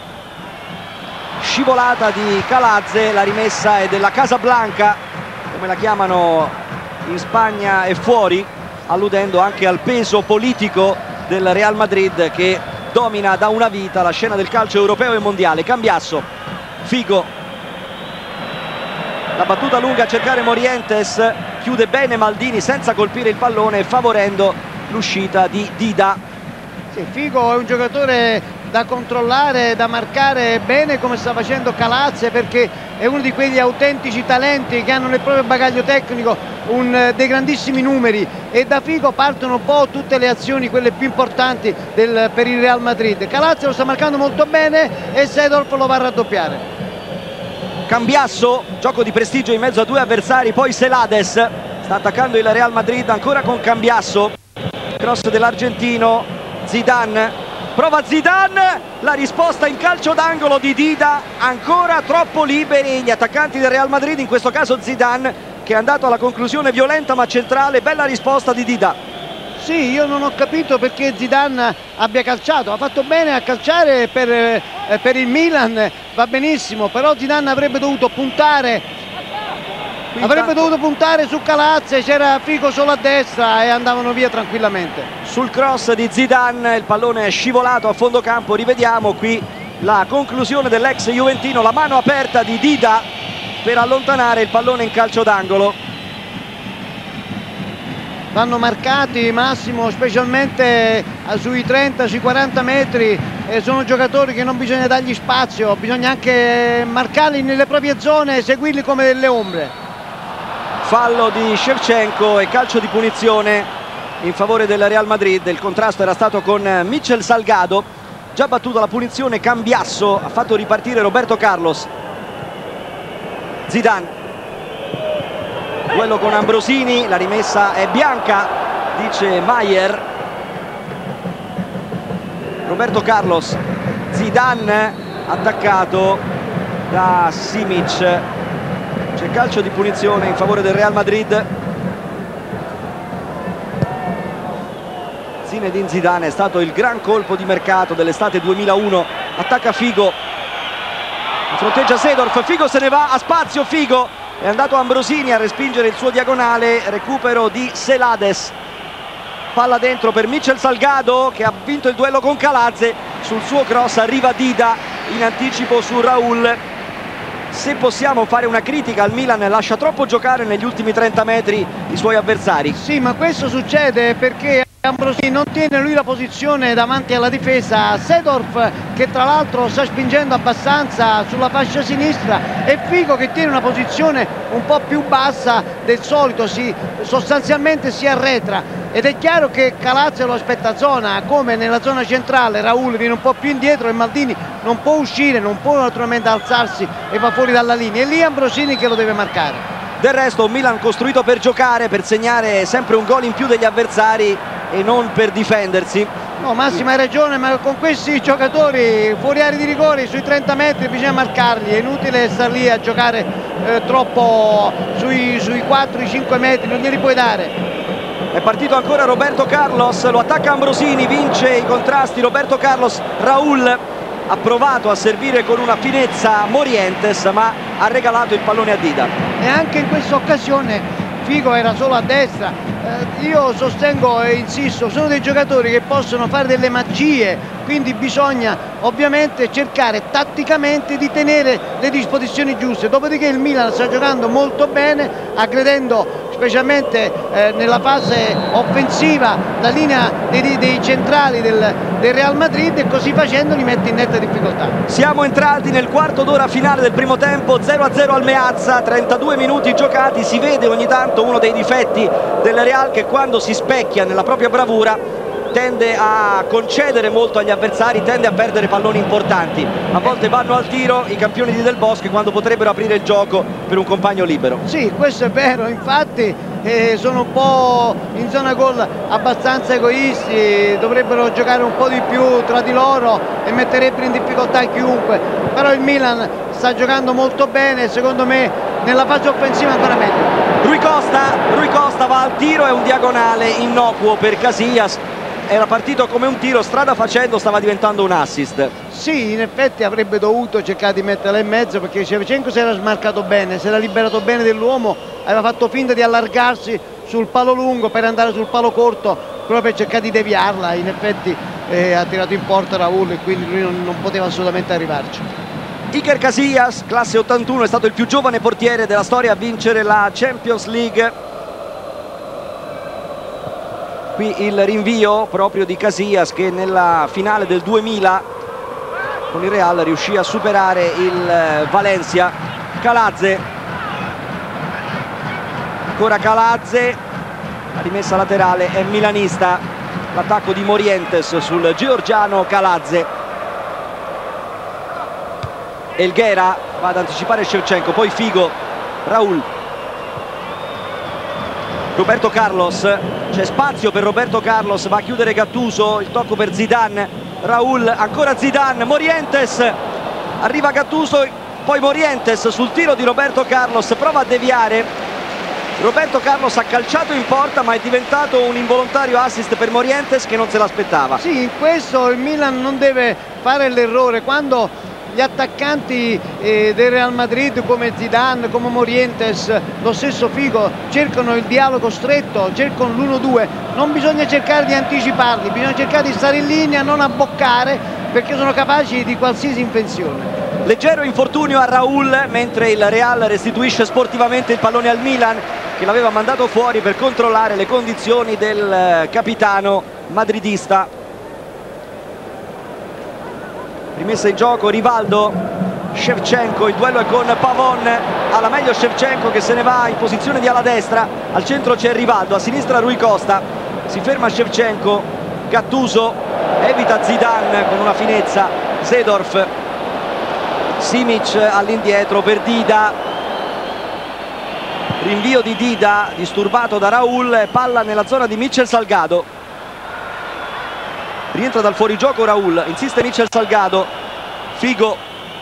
[SPEAKER 1] scivolata di Calazze, la rimessa è della Casablanca, come la chiamano in Spagna, è fuori, alludendo anche al peso politico del Real Madrid che domina da una vita la scena del calcio europeo e mondiale. Cambiasso, Figo, la battuta lunga a cercare Morientes, chiude bene Maldini senza colpire il pallone, favorendo l'uscita di Dida.
[SPEAKER 2] Sì, Figo è un giocatore da controllare, da marcare bene come sta facendo Calazze, perché è uno di quegli autentici talenti che hanno nel proprio bagaglio tecnico un, dei grandissimi numeri, e da Figo partono un po' tutte le azioni, quelle più importanti del, per il Real Madrid. Calazze lo sta marcando molto bene e Seedorf lo va a raddoppiare.
[SPEAKER 1] Cambiasso, gioco di prestigio in mezzo a due avversari, poi Celades sta attaccando il Real Madrid, ancora con Cambiasso, cross dell'argentino, Zidane, prova Zidane, la risposta in calcio d'angolo di Dida, ancora troppo liberi gli attaccanti del Real Madrid, in questo caso Zidane che è andato alla conclusione violenta ma centrale, bella risposta di Dida.
[SPEAKER 2] Sì, io non ho capito perché Zidane abbia calciato, ha fatto bene a calciare per, eh, per il Milan, va benissimo, però Zidane avrebbe dovuto puntare, Qui avrebbe intanto... dovuto puntare su Calazze, c'era Figo solo a destra e andavano via tranquillamente.
[SPEAKER 1] Sul cross di Zidane il pallone è scivolato a fondo campo, rivediamo qui la conclusione dell'ex juventino, la mano aperta di Dida per allontanare il pallone in calcio d'angolo.
[SPEAKER 2] Vanno marcati Massimo, specialmente sui trenta, sui quaranta metri, e sono giocatori che non bisogna dargli spazio, bisogna anche marcarli nelle proprie zone e seguirli come delle ombre.
[SPEAKER 1] Fallo di Shevchenko e calcio di punizione in favore del Real Madrid. Il contrasto era stato con Mitchell Salgado, già battuto la punizione Cambiasso, ha fatto ripartire Roberto Carlos. Zidane, duello con Ambrosini, la rimessa è bianca, dice Maier. Roberto Carlos, Zidane attaccato da Simic, c'è calcio di punizione in favore del Real Madrid. Zinedine Zidane è stato il gran colpo di mercato dell'estate duemilauno, attacca Figo, fronteggia Seedorf, Figo se ne va a spazio, Figo è andato Ambrosini a respingere il suo diagonale, recupero di Celades, palla dentro per Mitchell Salgado che ha vinto il duello con Calazze, sul suo cross arriva Dida in anticipo su Raul. Se possiamo fare una critica al Milan, lascia troppo giocare negli ultimi trenta metri i suoi avversari.
[SPEAKER 2] Sì, ma questo succede perché Ambrosini non tiene lui la posizione davanti alla difesa, Seedorf che tra l'altro sta spingendo abbastanza sulla fascia sinistra e Figo che tiene una posizione un po' più bassa del solito, si, sostanzialmente si arretra, ed è chiaro che Calazze lo aspetta a zona, come nella zona centrale Raul viene un po' più indietro e Maldini non può uscire, non può naturalmente alzarsi e va fuori dalla linea, e lì Ambrosini che lo deve marcare.
[SPEAKER 1] Del resto un Milan costruito per giocare, per segnare sempre un gol in più degli avversari e non per difendersi.
[SPEAKER 2] No, Massimo hai ragione, ma con questi giocatori fuori area di rigore sui trenta metri bisogna marcarli, è inutile star lì a giocare eh, troppo sui, sui quattro cinque metri, non glieli puoi dare.
[SPEAKER 1] È partito ancora Roberto Carlos, lo attacca Ambrosini, vince i contrasti Roberto Carlos. Raul ha provato a servire con una finezza Morientes, ma ha regalato il pallone a Dida.
[SPEAKER 2] E anche in questa occasione Figo era solo a destra. Eh, io sostengo e insisto, sono dei giocatori che possono fare delle magie, quindi bisogna ovviamente cercare tatticamente di tenere le disposizioni giuste. Dopodiché il Milan sta giocando molto bene, aggredendo specialmente eh, nella fase offensiva la linea dei, dei centrali del, del Real Madrid, e così facendo li mette in netta difficoltà.
[SPEAKER 1] Siamo entrati nel quarto d'ora finale del primo tempo, zero a zero al Meazza, trentadue minuti giocati. Si vede ogni tanto uno dei difetti del Real, che quando si specchia nella propria bravura tende a concedere molto agli avversari, tende a perdere palloni importanti. A volte vanno al tiro i campioni di Del Bosque quando potrebbero aprire il gioco per un compagno libero.
[SPEAKER 2] Sì, questo è vero, infatti eh, sono un po' in zona gol abbastanza egoisti, dovrebbero giocare un po' di più tra di loro e metterebbero in difficoltà chiunque, però il Milan sta giocando molto bene, secondo me nella fase offensiva ancora meglio.
[SPEAKER 1] Rui Costa, Rui Costa va al tiro, è un diagonale innocuo per Casillas. Era partito come un tiro, strada facendo stava diventando un assist.
[SPEAKER 2] Sì, in effetti avrebbe dovuto cercare di metterla in mezzo, perché Shevchenko si era smarcato bene, si era liberato bene dell'uomo, aveva fatto finta di allargarsi sul palo lungo per andare sul palo corto, proprio per cercare di deviarla. In effetti eh, ha tirato in porta Raul e quindi lui non, non poteva assolutamente arrivarci.
[SPEAKER 1] Iker Casillas, classe ottantuno, è stato il più giovane portiere della storia a vincere la Champions League. Qui il rinvio proprio di Casillas, che nella finale del duemila con il Real riuscì a superare il Valencia. Calazze, ancora Calazze, la rimessa laterale è milanista, l'attacco di Morientes sul georgiano Calazze. Elghera va ad anticipare Shevchenko, poi Figo, Raul, Roberto Carlos, c'è spazio per Roberto Carlos, va a chiudere Gattuso, il tocco per Zidane, Raul, ancora Zidane, Morientes, arriva Gattuso, poi Morientes sul tiro di Roberto Carlos, prova a deviare, Roberto Carlos ha calciato in porta, ma è diventato un involontario assist per Morientes che non se l'aspettava.
[SPEAKER 2] Sì, in questo il Milan non deve fare l'errore, quando gli attaccanti eh, del Real Madrid come Zidane, come Morientes, lo stesso Figo, cercano il dialogo stretto, cercano l'uno due, non bisogna cercare di anticiparli, bisogna cercare di stare in linea, non abboccare, perché sono capaci di qualsiasi invenzione.
[SPEAKER 1] Leggero infortunio a Raul, mentre il Real restituisce sportivamente il pallone al Milan, che l'aveva mandato fuori per controllare le condizioni del capitano madridista. Rimessa in gioco Rivaldo, Shevchenko, il duello è con Pavon, alla meglio Shevchenko che se ne va in posizione di ala destra, al centro c'è Rivaldo, a sinistra Rui Costa, si ferma Shevchenko, Gattuso evita Zidane con una finezza, Seedorf, Simic all'indietro per Dida, rinvio di Dida disturbato da Raul, palla nella zona di Mitchell Salgado. Rientra dal fuorigioco Raul, insiste Mitchell Salgado, Figo,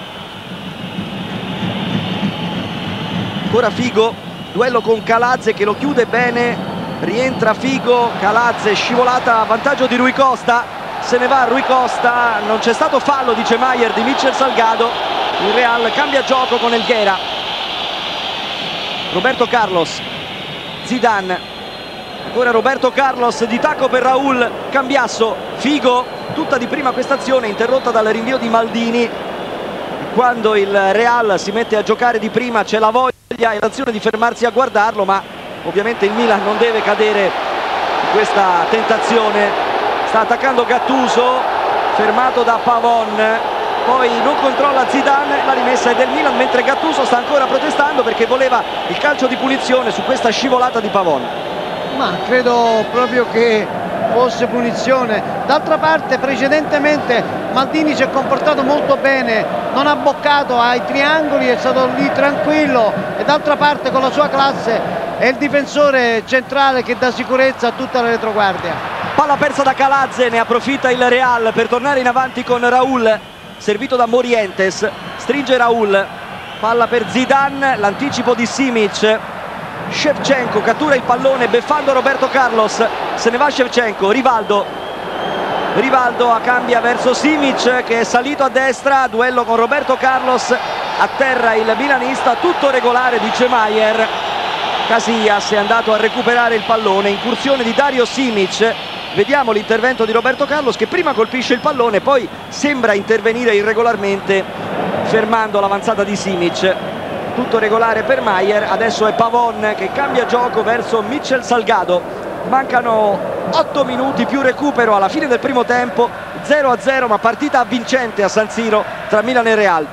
[SPEAKER 1] ancora Figo, duello con Calazze che lo chiude bene, rientra Figo, Calazze scivolata a vantaggio di Rui Costa, se ne va Rui Costa, non c'è stato fallo dice Maier di Mitchell Salgado, il Real cambia gioco con Elghera, Roberto Carlos, Zidane, ancora Roberto Carlos di tacco per Raul, Cambiasso, Figo, tutta di prima questa azione interrotta dal rinvio di Maldini. Quando il Real si mette a giocare di prima c'è la voglia e l'azione di fermarsi a guardarlo, ma ovviamente il Milan non deve cadere in questa tentazione. Sta attaccando Gattuso, fermato da Pavon, poi non controlla Zidane, la rimessa è del Milan, mentre Gattuso sta ancora protestando perché voleva il calcio di punizione su questa scivolata di Pavon.
[SPEAKER 2] Ma credo proprio che fosse punizione. D'altra parte precedentemente Maldini si è comportato molto bene, non ha boccato ai triangoli, è stato lì tranquillo, e d'altra parte con la sua classe è il difensore centrale che dà sicurezza a tutta la retroguardia.
[SPEAKER 1] Palla persa da Calazze, ne approfitta il Real per tornare in avanti con Raul, servito da Morientes, stringe Raul, palla per Zidane, l'anticipo di Simic. Shevchenko cattura il pallone beffando Roberto Carlos, se ne va Shevchenko, Rivaldo Rivaldo cambia verso Simic che è salito a destra, duello con Roberto Carlos, a terra il milanista, tutto regolare, dice Maier. Casillas è andato a recuperare il pallone, incursione di Dario Simic, vediamo l'intervento di Roberto Carlos che prima colpisce il pallone, poi sembra intervenire irregolarmente fermando l'avanzata di Simic. Tutto regolare per Maier, adesso è Pavon che cambia gioco verso Mitchell Salgado. Mancano otto minuti più recupero alla fine del primo tempo, zero a zero, ma partita vincente a San Siro tra Milan e Real.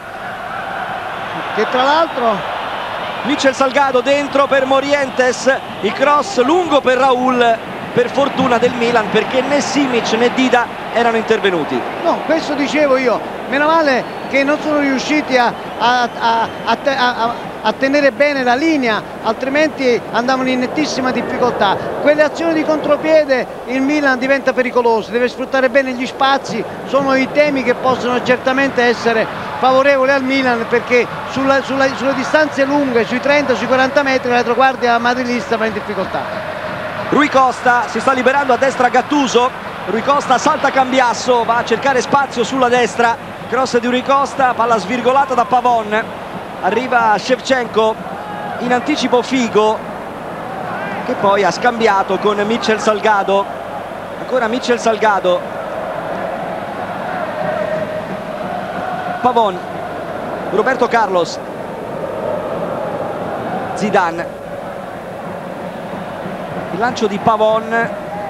[SPEAKER 2] Che tra l'altro
[SPEAKER 1] Mitchell Salgado dentro per Morientes, il cross lungo per Raul, per fortuna del Milan perché né Simic né Dida erano intervenuti.
[SPEAKER 2] No, questo dicevo io, meno male che non sono riusciti a, a, a, a, a, a tenere bene la linea, altrimenti andavano in nettissima difficoltà. Quelle azioni di contropiede il Milan diventa pericoloso, deve sfruttare bene gli spazi, sono i temi che possono certamente essere favorevoli al Milan, perché sulla, sulla, sulle distanze lunghe, sui trenta, sui quaranta metri, la retroguardia madrilista va in difficoltà.
[SPEAKER 1] Rui Costa si sta liberando a destra Gattuso, Rui Costa salta Cambiasso, va a cercare spazio sulla destra, cross di Rui Costa, palla svirgolata da Pavon, arriva Shevchenko, in anticipo Figo che poi ha scambiato con Mitchell Salgado, ancora Mitchell Salgado, Pavon, Roberto Carlos, Zidane, il lancio di Pavon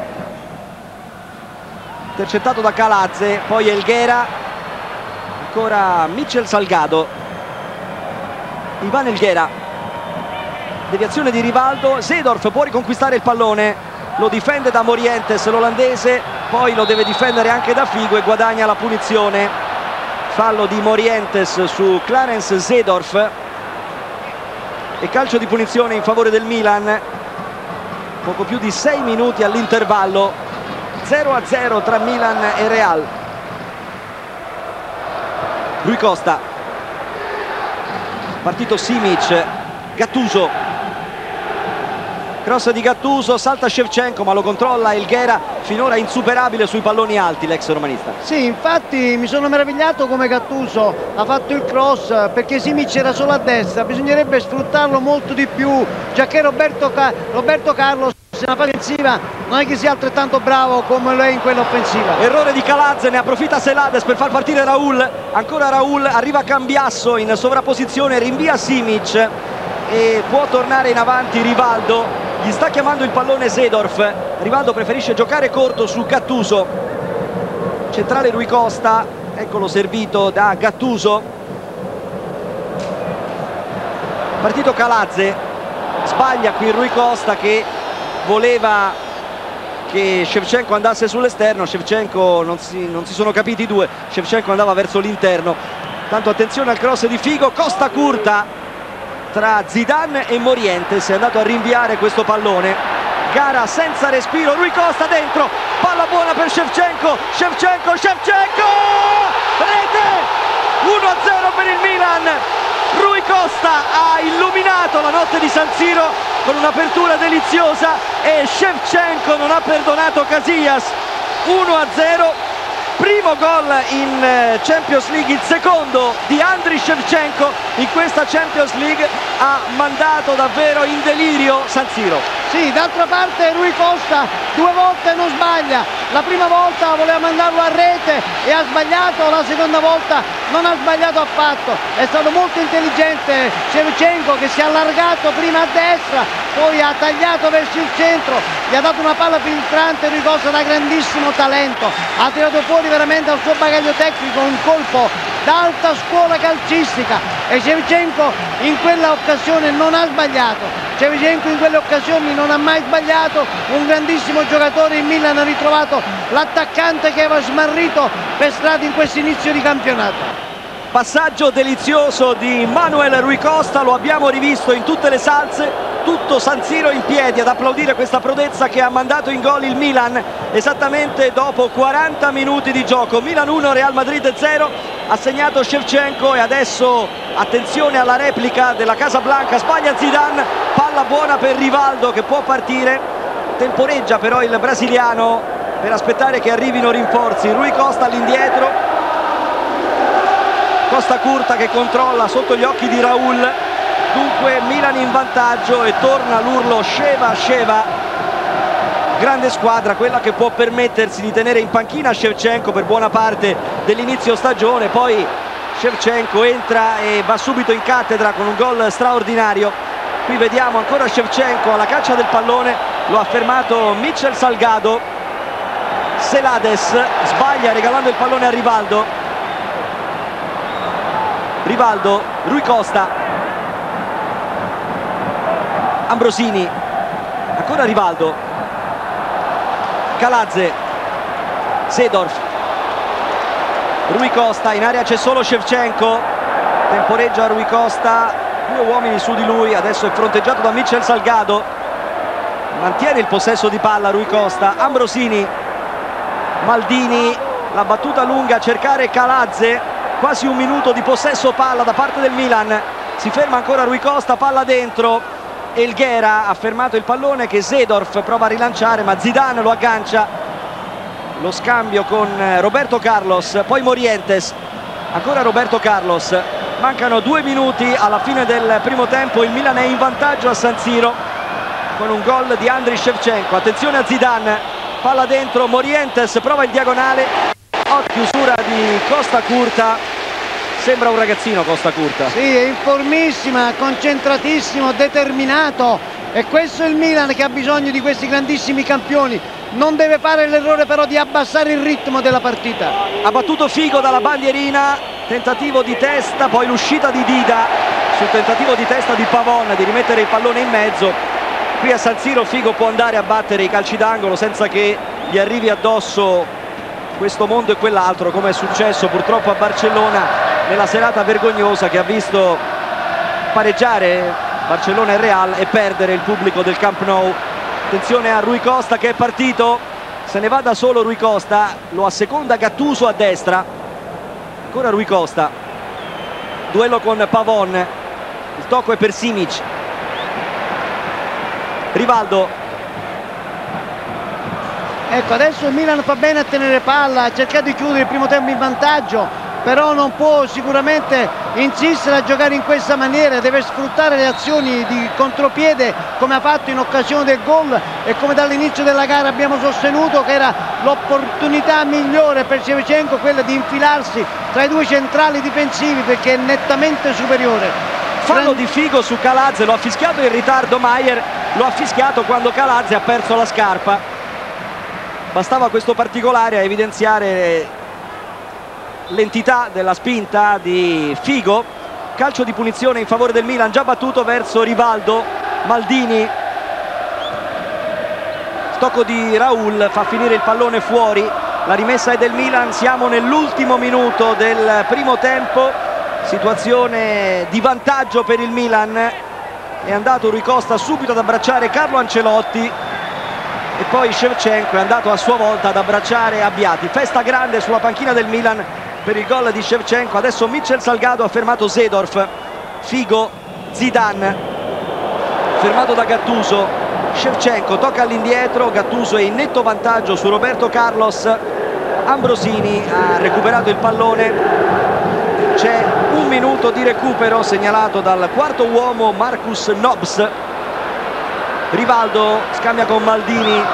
[SPEAKER 1] intercettato da Calazze, poi Elghera, ancora Mitchell Salgado, Ivan Elghera, deviazione di Rivaldo, Seedorf può riconquistare il pallone, lo difende da Morientes l'olandese, poi lo deve difendere anche da Figo e guadagna la punizione. Fallo di Morientes su Clarence Seedorf e calcio di punizione in favore del Milan. Poco più di sei minuti all'intervallo, zero a zero tra Milan e Real. Rui Costa, partito Simic, Gattuso, cross di Gattuso, salta Shevchenko ma lo controlla Elghera, finora insuperabile sui palloni alti l'ex romanista.
[SPEAKER 2] Sì, infatti mi sono meravigliato come Gattuso ha fatto il cross, perché Simic era solo a destra, bisognerebbe sfruttarlo molto di più, già che Roberto, Ca Roberto Carlos nella fase difensiva non è che sia altrettanto bravo come lo è in quella offensiva.
[SPEAKER 1] Errore di Calazze, ne approfitta Selades per far partire Raul, ancora Raul, arriva Cambiasso in sovrapposizione, rinvia Simic e può tornare in avanti Rivaldo, gli sta chiamando il pallone Seedorf, Rivaldo preferisce giocare corto su Gattuso, centrale Rui Costa, eccolo servito da Gattuso, partito Calazze, sbaglia qui Rui Costa che voleva che Shevchenko andasse sull'esterno, Shevchenko non si, non si sono capiti i due, Shevchenko andava verso l'interno, tanto attenzione al cross di Figo, Costa curta tra Zidane e Morientes, è andato a rinviare questo pallone, gara senza respiro, Rui Costa dentro, palla buona per Shevchenko, Shevchenko, Shevchenko, rete, uno a zero per il Milan. Rui Costa ha illuminato la notte di San Siro con un'apertura deliziosa e Shevchenko non ha perdonato Casillas. Uno a zero, primo gol in Champions League, il secondo di Andriy Shevchenko in questa Champions League, ha mandato davvero in delirio San Siro.
[SPEAKER 2] Sì, d'altra parte Rui Costa due volte non sbaglia, la prima volta voleva mandarlo a rete e ha sbagliato, la seconda volta non ha sbagliato affatto, è stato molto intelligente Shevchenko che si è allargato prima a destra, poi ha tagliato verso il centro, gli ha dato una palla filtrante. Rui Costa da grandissimo talento, ha tirato fuori veramente al suo bagaglio tecnico un colpo d'alta scuola calcistica e Shevchenko in quella occasione non ha sbagliato. Shevchenko in quelle occasioni non ha mai sbagliato, un grandissimo giocatore. Il Milan ha ritrovato l'attaccante che aveva smarrito per strada in questo inizio di campionato.
[SPEAKER 1] Passaggio delizioso di Manuel Rui Costa, lo abbiamo rivisto in tutte le salse, tutto San Siro in piedi ad applaudire questa prodezza che ha mandato in gol il Milan esattamente dopo quaranta minuti di gioco. Milan uno, Real Madrid zero, ha segnato Shevchenko e adesso attenzione alla replica della Casablanca, sbaglia Zidane, palla buona per Rivaldo che può partire, temporeggia però il brasiliano per aspettare che arrivino rinforzi. Rui Costa all'indietro, Costa Curta che controlla sotto gli occhi di Raul, dunque Milan in vantaggio e torna l'urlo Sheva Sheva. Grande squadra quella che può permettersi di tenere in panchina Shevchenko per buona parte dell'inizio stagione, poi Shevchenko entra e va subito in cattedra con un gol straordinario. Qui vediamo ancora Shevchenko alla caccia del pallone, lo ha fermato Mitchell Salgado, Selades sbaglia regalando il pallone a Rivaldo. Rivaldo, Rui Costa, Ambrosini, ancora Rivaldo, Kaladze, Seedorf, Rui Costa, in area c'è solo Shevchenko, temporeggia Rui Costa, due uomini su di lui, adesso è fronteggiato da Mitchell Salgado, mantiene il possesso di palla Rui Costa, Ambrosini, Maldini, la battuta lunga a cercare Kaladze, quasi un minuto di possesso palla da parte del Milan, si ferma ancora Rui Costa, palla dentro, Elghera ha fermato il pallone che Seedorf prova a rilanciare ma Zidane lo aggancia, lo scambio con Roberto Carlos, poi Morientes, ancora Roberto Carlos, mancano due minuti alla fine del primo tempo, il Milan è in vantaggio a San Siro con un gol di Andriy Shevchenko. Attenzione a Zidane, palla dentro, Morientes prova il diagonale, oh, chiusura di Costa Curta. Sembra un ragazzino Costa Curta.
[SPEAKER 2] Sì, è in formissima, concentratissimo, determinato. E questo è il Milan che ha bisogno di questi grandissimi campioni. Non deve fare l'errore però di abbassare il ritmo della partita.
[SPEAKER 1] Ha battuto Figo dalla bandierina, tentativo di testa, poi l'uscita di Dida sul tentativo di testa di Pavon di rimettere il pallone in mezzo. Qui a San Siro Figo può andare a battere i calci d'angolo senza che gli arrivi addosso questo mondo e quell'altro, come è successo purtroppo a Barcellona nella serata vergognosa che ha visto pareggiare Barcellona e Real e perdere il pubblico del Camp Nou. Attenzione a Rui Costa che è partito, se ne va da solo Rui Costa, lo asseconda Gattuso a destra, ancora Rui Costa, duello con Pavon, il tocco è per Simic, Rivaldo.
[SPEAKER 2] Ecco, adesso il Milan fa bene a tenere palla, ha cercato di chiudere il primo tempo in vantaggio, però non può sicuramente insistere a giocare in questa maniera, deve sfruttare le azioni di contropiede come ha fatto in occasione del gol e come dall'inizio della gara abbiamo sostenuto che era l'opportunità migliore per Shevchenko, quella di infilarsi tra i due centrali difensivi perché è nettamente superiore.
[SPEAKER 1] Fallo di Figo su Kaladze, lo ha fischiato in ritardo Maier, lo ha fischiato quando Kaladze ha perso la scarpa. Bastava questo particolare a evidenziare l'entità della spinta di Figo. Calcio di punizione in favore del Milan già battuto verso Rivaldo. Maldini, stocco di Raul, fa finire il pallone fuori, la rimessa è del Milan. Siamo nell'ultimo minuto del primo tempo, situazione di vantaggio per il Milan. È andato Rui Costa subito ad abbracciare Carlo Ancelotti e poi Shevchenko è andato a sua volta ad abbracciare Abbiati. Festa grande sulla panchina del Milan per il gol di Shevchenko. Adesso Mitchell Salgado ha fermato Seedorf, Figo, Zidane fermato da Gattuso, Shevchenko tocca all'indietro, Gattuso è in netto vantaggio su Roberto Carlos, Ambrosini ha recuperato il pallone, c'è un minuto di recupero segnalato dal quarto uomo Marcus Nobs. Rivaldo scambia con Maldini,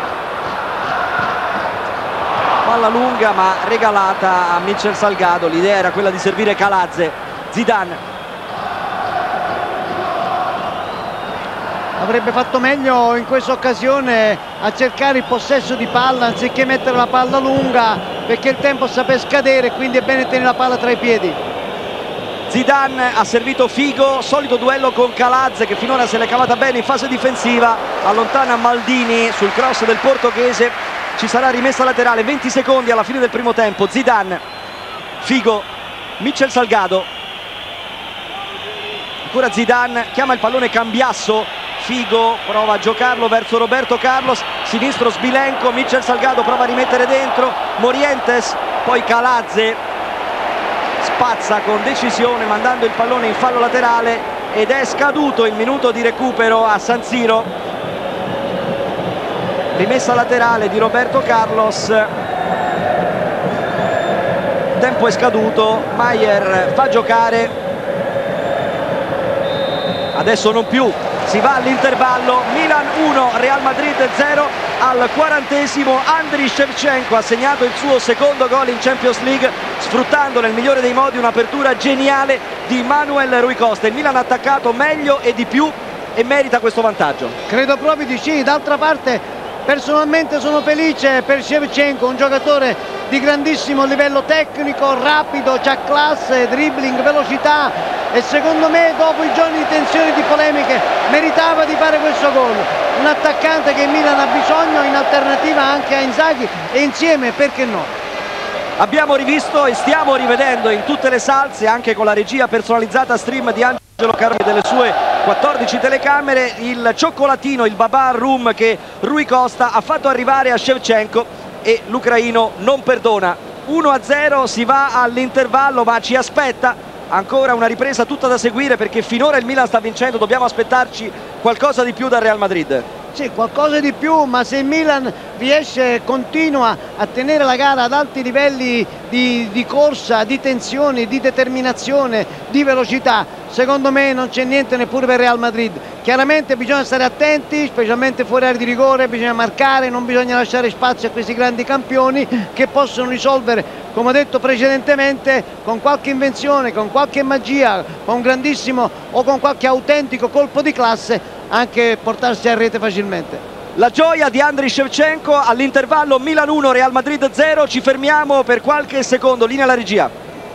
[SPEAKER 1] palla lunga ma regalata a Mitchell Salgado, l'idea era quella di servire Kaladze. Zidane,
[SPEAKER 2] avrebbe fatto meglio in questa occasione a cercare il possesso di palla anziché mettere la palla lunga, perché il tempo sta per scadere, quindi è bene tenere la palla tra i piedi.
[SPEAKER 1] Zidane ha servito Figo, solito duello con Calaz che finora se l'è cavata bene in fase difensiva, allontana Maldini sul cross del portoghese, ci sarà rimessa laterale, venti secondi alla fine del primo tempo. Zidane, Figo, Mitchell Salgado, ancora Zidane, chiama il pallone Cambiasso, Figo prova a giocarlo verso Roberto Carlos, sinistro Sbilenco, Mitchell Salgado prova a rimettere dentro, Morientes, poi Calazze spazza con decisione mandando il pallone in fallo laterale ed è scaduto il minuto di recupero a San Siro. Rimessa laterale di Roberto Carlos, tempo è scaduto, Maier fa giocare, adesso non più, si va all'intervallo, Milan uno, Real Madrid zero. Al quarantesimo Andriy Shevchenko ha segnato il suo secondo gol in Champions League, sfruttando nel migliore dei modi un'apertura geniale di Manuel Rui Costa. Il Milan ha attaccato meglio e di più e merita questo vantaggio.
[SPEAKER 2] Credo proprio di sì, d'altra parte personalmente sono felice per Shevchenko, un giocatore di grandissimo livello tecnico, rapido, c'ha classe, dribbling, velocità e secondo me dopo i giorni di tensione e di polemiche meritava di fare questo gol. Un attaccante che il Milan ha bisogno, in alternativa anche a Inzaghi, e insieme perché no.
[SPEAKER 1] Abbiamo rivisto e stiamo rivedendo in tutte le salse, anche con la regia personalizzata stream di Angelo Carmi e delle sue quattordici telecamere, il cioccolatino, il Babar Room che Rui Costa ha fatto arrivare a Shevchenko e l'ucraino non perdona. uno a zero, si va all'intervallo, ma ci aspetta ancora una ripresa tutta da seguire, perché finora il Milan sta vincendo, dobbiamo aspettarci qualcosa di più dal Real Madrid.
[SPEAKER 2] Sì, qualcosa di più, ma se il Milan riesce, continua a tenere la gara ad alti livelli di, di corsa, di tensione, di determinazione, di velocità, secondo me non c'è niente neppure per il Real Madrid. Chiaramente bisogna stare attenti, specialmente fuori area di rigore, bisogna marcare, non bisogna lasciare spazio a questi grandi campioni che possono risolvere, come ho detto precedentemente, con qualche invenzione, con qualche magia, con un grandissimo o con qualche autentico colpo di classe, anche portarsi a rete facilmente.
[SPEAKER 1] La gioia di Andriy Shevchenko all'intervallo, Milan uno, Real Madrid zero. Ci fermiamo per qualche secondo, linea alla regia.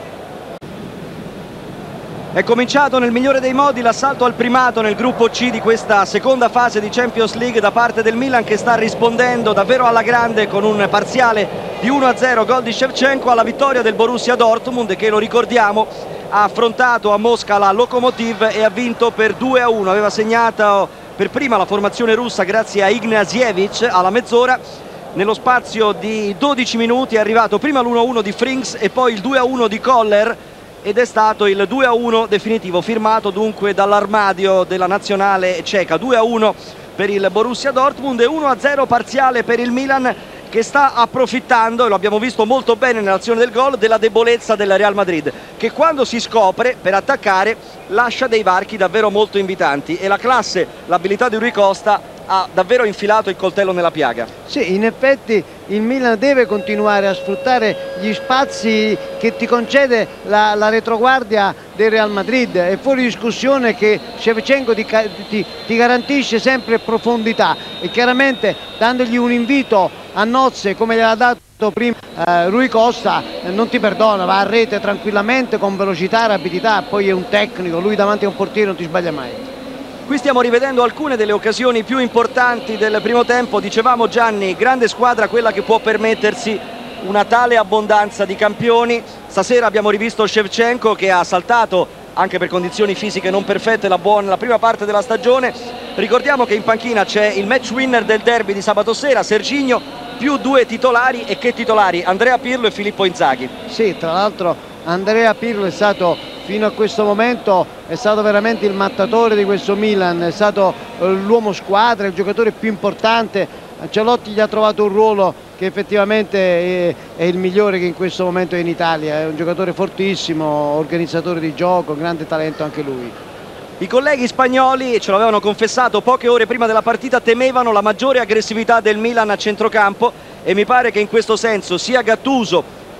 [SPEAKER 1] È cominciato nel migliore dei modi l'assalto al primato nel gruppo C di questa seconda fase di Champions League da parte del Milan, che sta rispondendo davvero alla grande con un parziale di uno a zero, gol di Shevchenko, alla vittoria del Borussia Dortmund, che lo ricordiamo ha affrontato a Mosca la Lokomotiv e ha vinto per due a uno. Aveva segnato per prima la formazione russa grazie a Ignazievic alla mezz'ora. Nello spazio di dodici minuti è arrivato prima l'uno a uno di Frings e poi il due a uno di Koller, ed è stato il due a uno definitivo, firmato dunque dall'armadio della nazionale ceca. due a uno per il Borussia Dortmund e uno a zero parziale per il Milan, che sta approfittando, e lo abbiamo visto molto bene nell'azione del gol, della debolezza del Real Madrid, che quando si scopre per attaccare lascia dei varchi davvero molto invitanti, e la classe, l'abilità di Rui Costa ha davvero infilato il coltello nella piaga.
[SPEAKER 2] Sì, in effetti il Milan deve continuare a sfruttare gli spazi che ti concede la, la retroguardia del Real Madrid. È fuori discussione che Shevchenko ti, ti, ti garantisce sempre profondità, e chiaramente dandogli un invito a nozze come gliel'ha dato prima eh, Rui Costa, eh, non ti perdona, va a rete tranquillamente con velocità e rapidità, poi è un tecnico, lui davanti a un portiere non ti sbaglia mai.
[SPEAKER 1] Qui stiamo rivedendo alcune delle occasioni più importanti del primo tempo. Dicevamo, Gianni, grande squadra quella che può permettersi una tale abbondanza di campioni. Stasera abbiamo rivisto Shevchenko che ha saltato, anche per condizioni fisiche non perfette, la, buona, la prima parte della stagione. Ricordiamo che in panchina c'è il match winner del derby di sabato sera, Serginho, più due titolari, e che titolari? Andrea Pirlo e Filippo Inzaghi.
[SPEAKER 2] Sì, tra l'altro Andrea Pirlo è stato, fino a questo momento, è stato veramente il mattatore di questo Milan, è stato l'uomo squadra, il giocatore più importante. Ancelotti gli ha trovato un ruolo che effettivamente è, è il migliore che in questo momento è in Italia, è un giocatore fortissimo, organizzatore di gioco, grande talento anche lui.
[SPEAKER 1] I colleghi spagnoli, ce l'avevano confessato poche ore prima della partita, temevano la maggiore aggressività del Milan a centrocampo, e mi pare che in questo senso sia Gattuso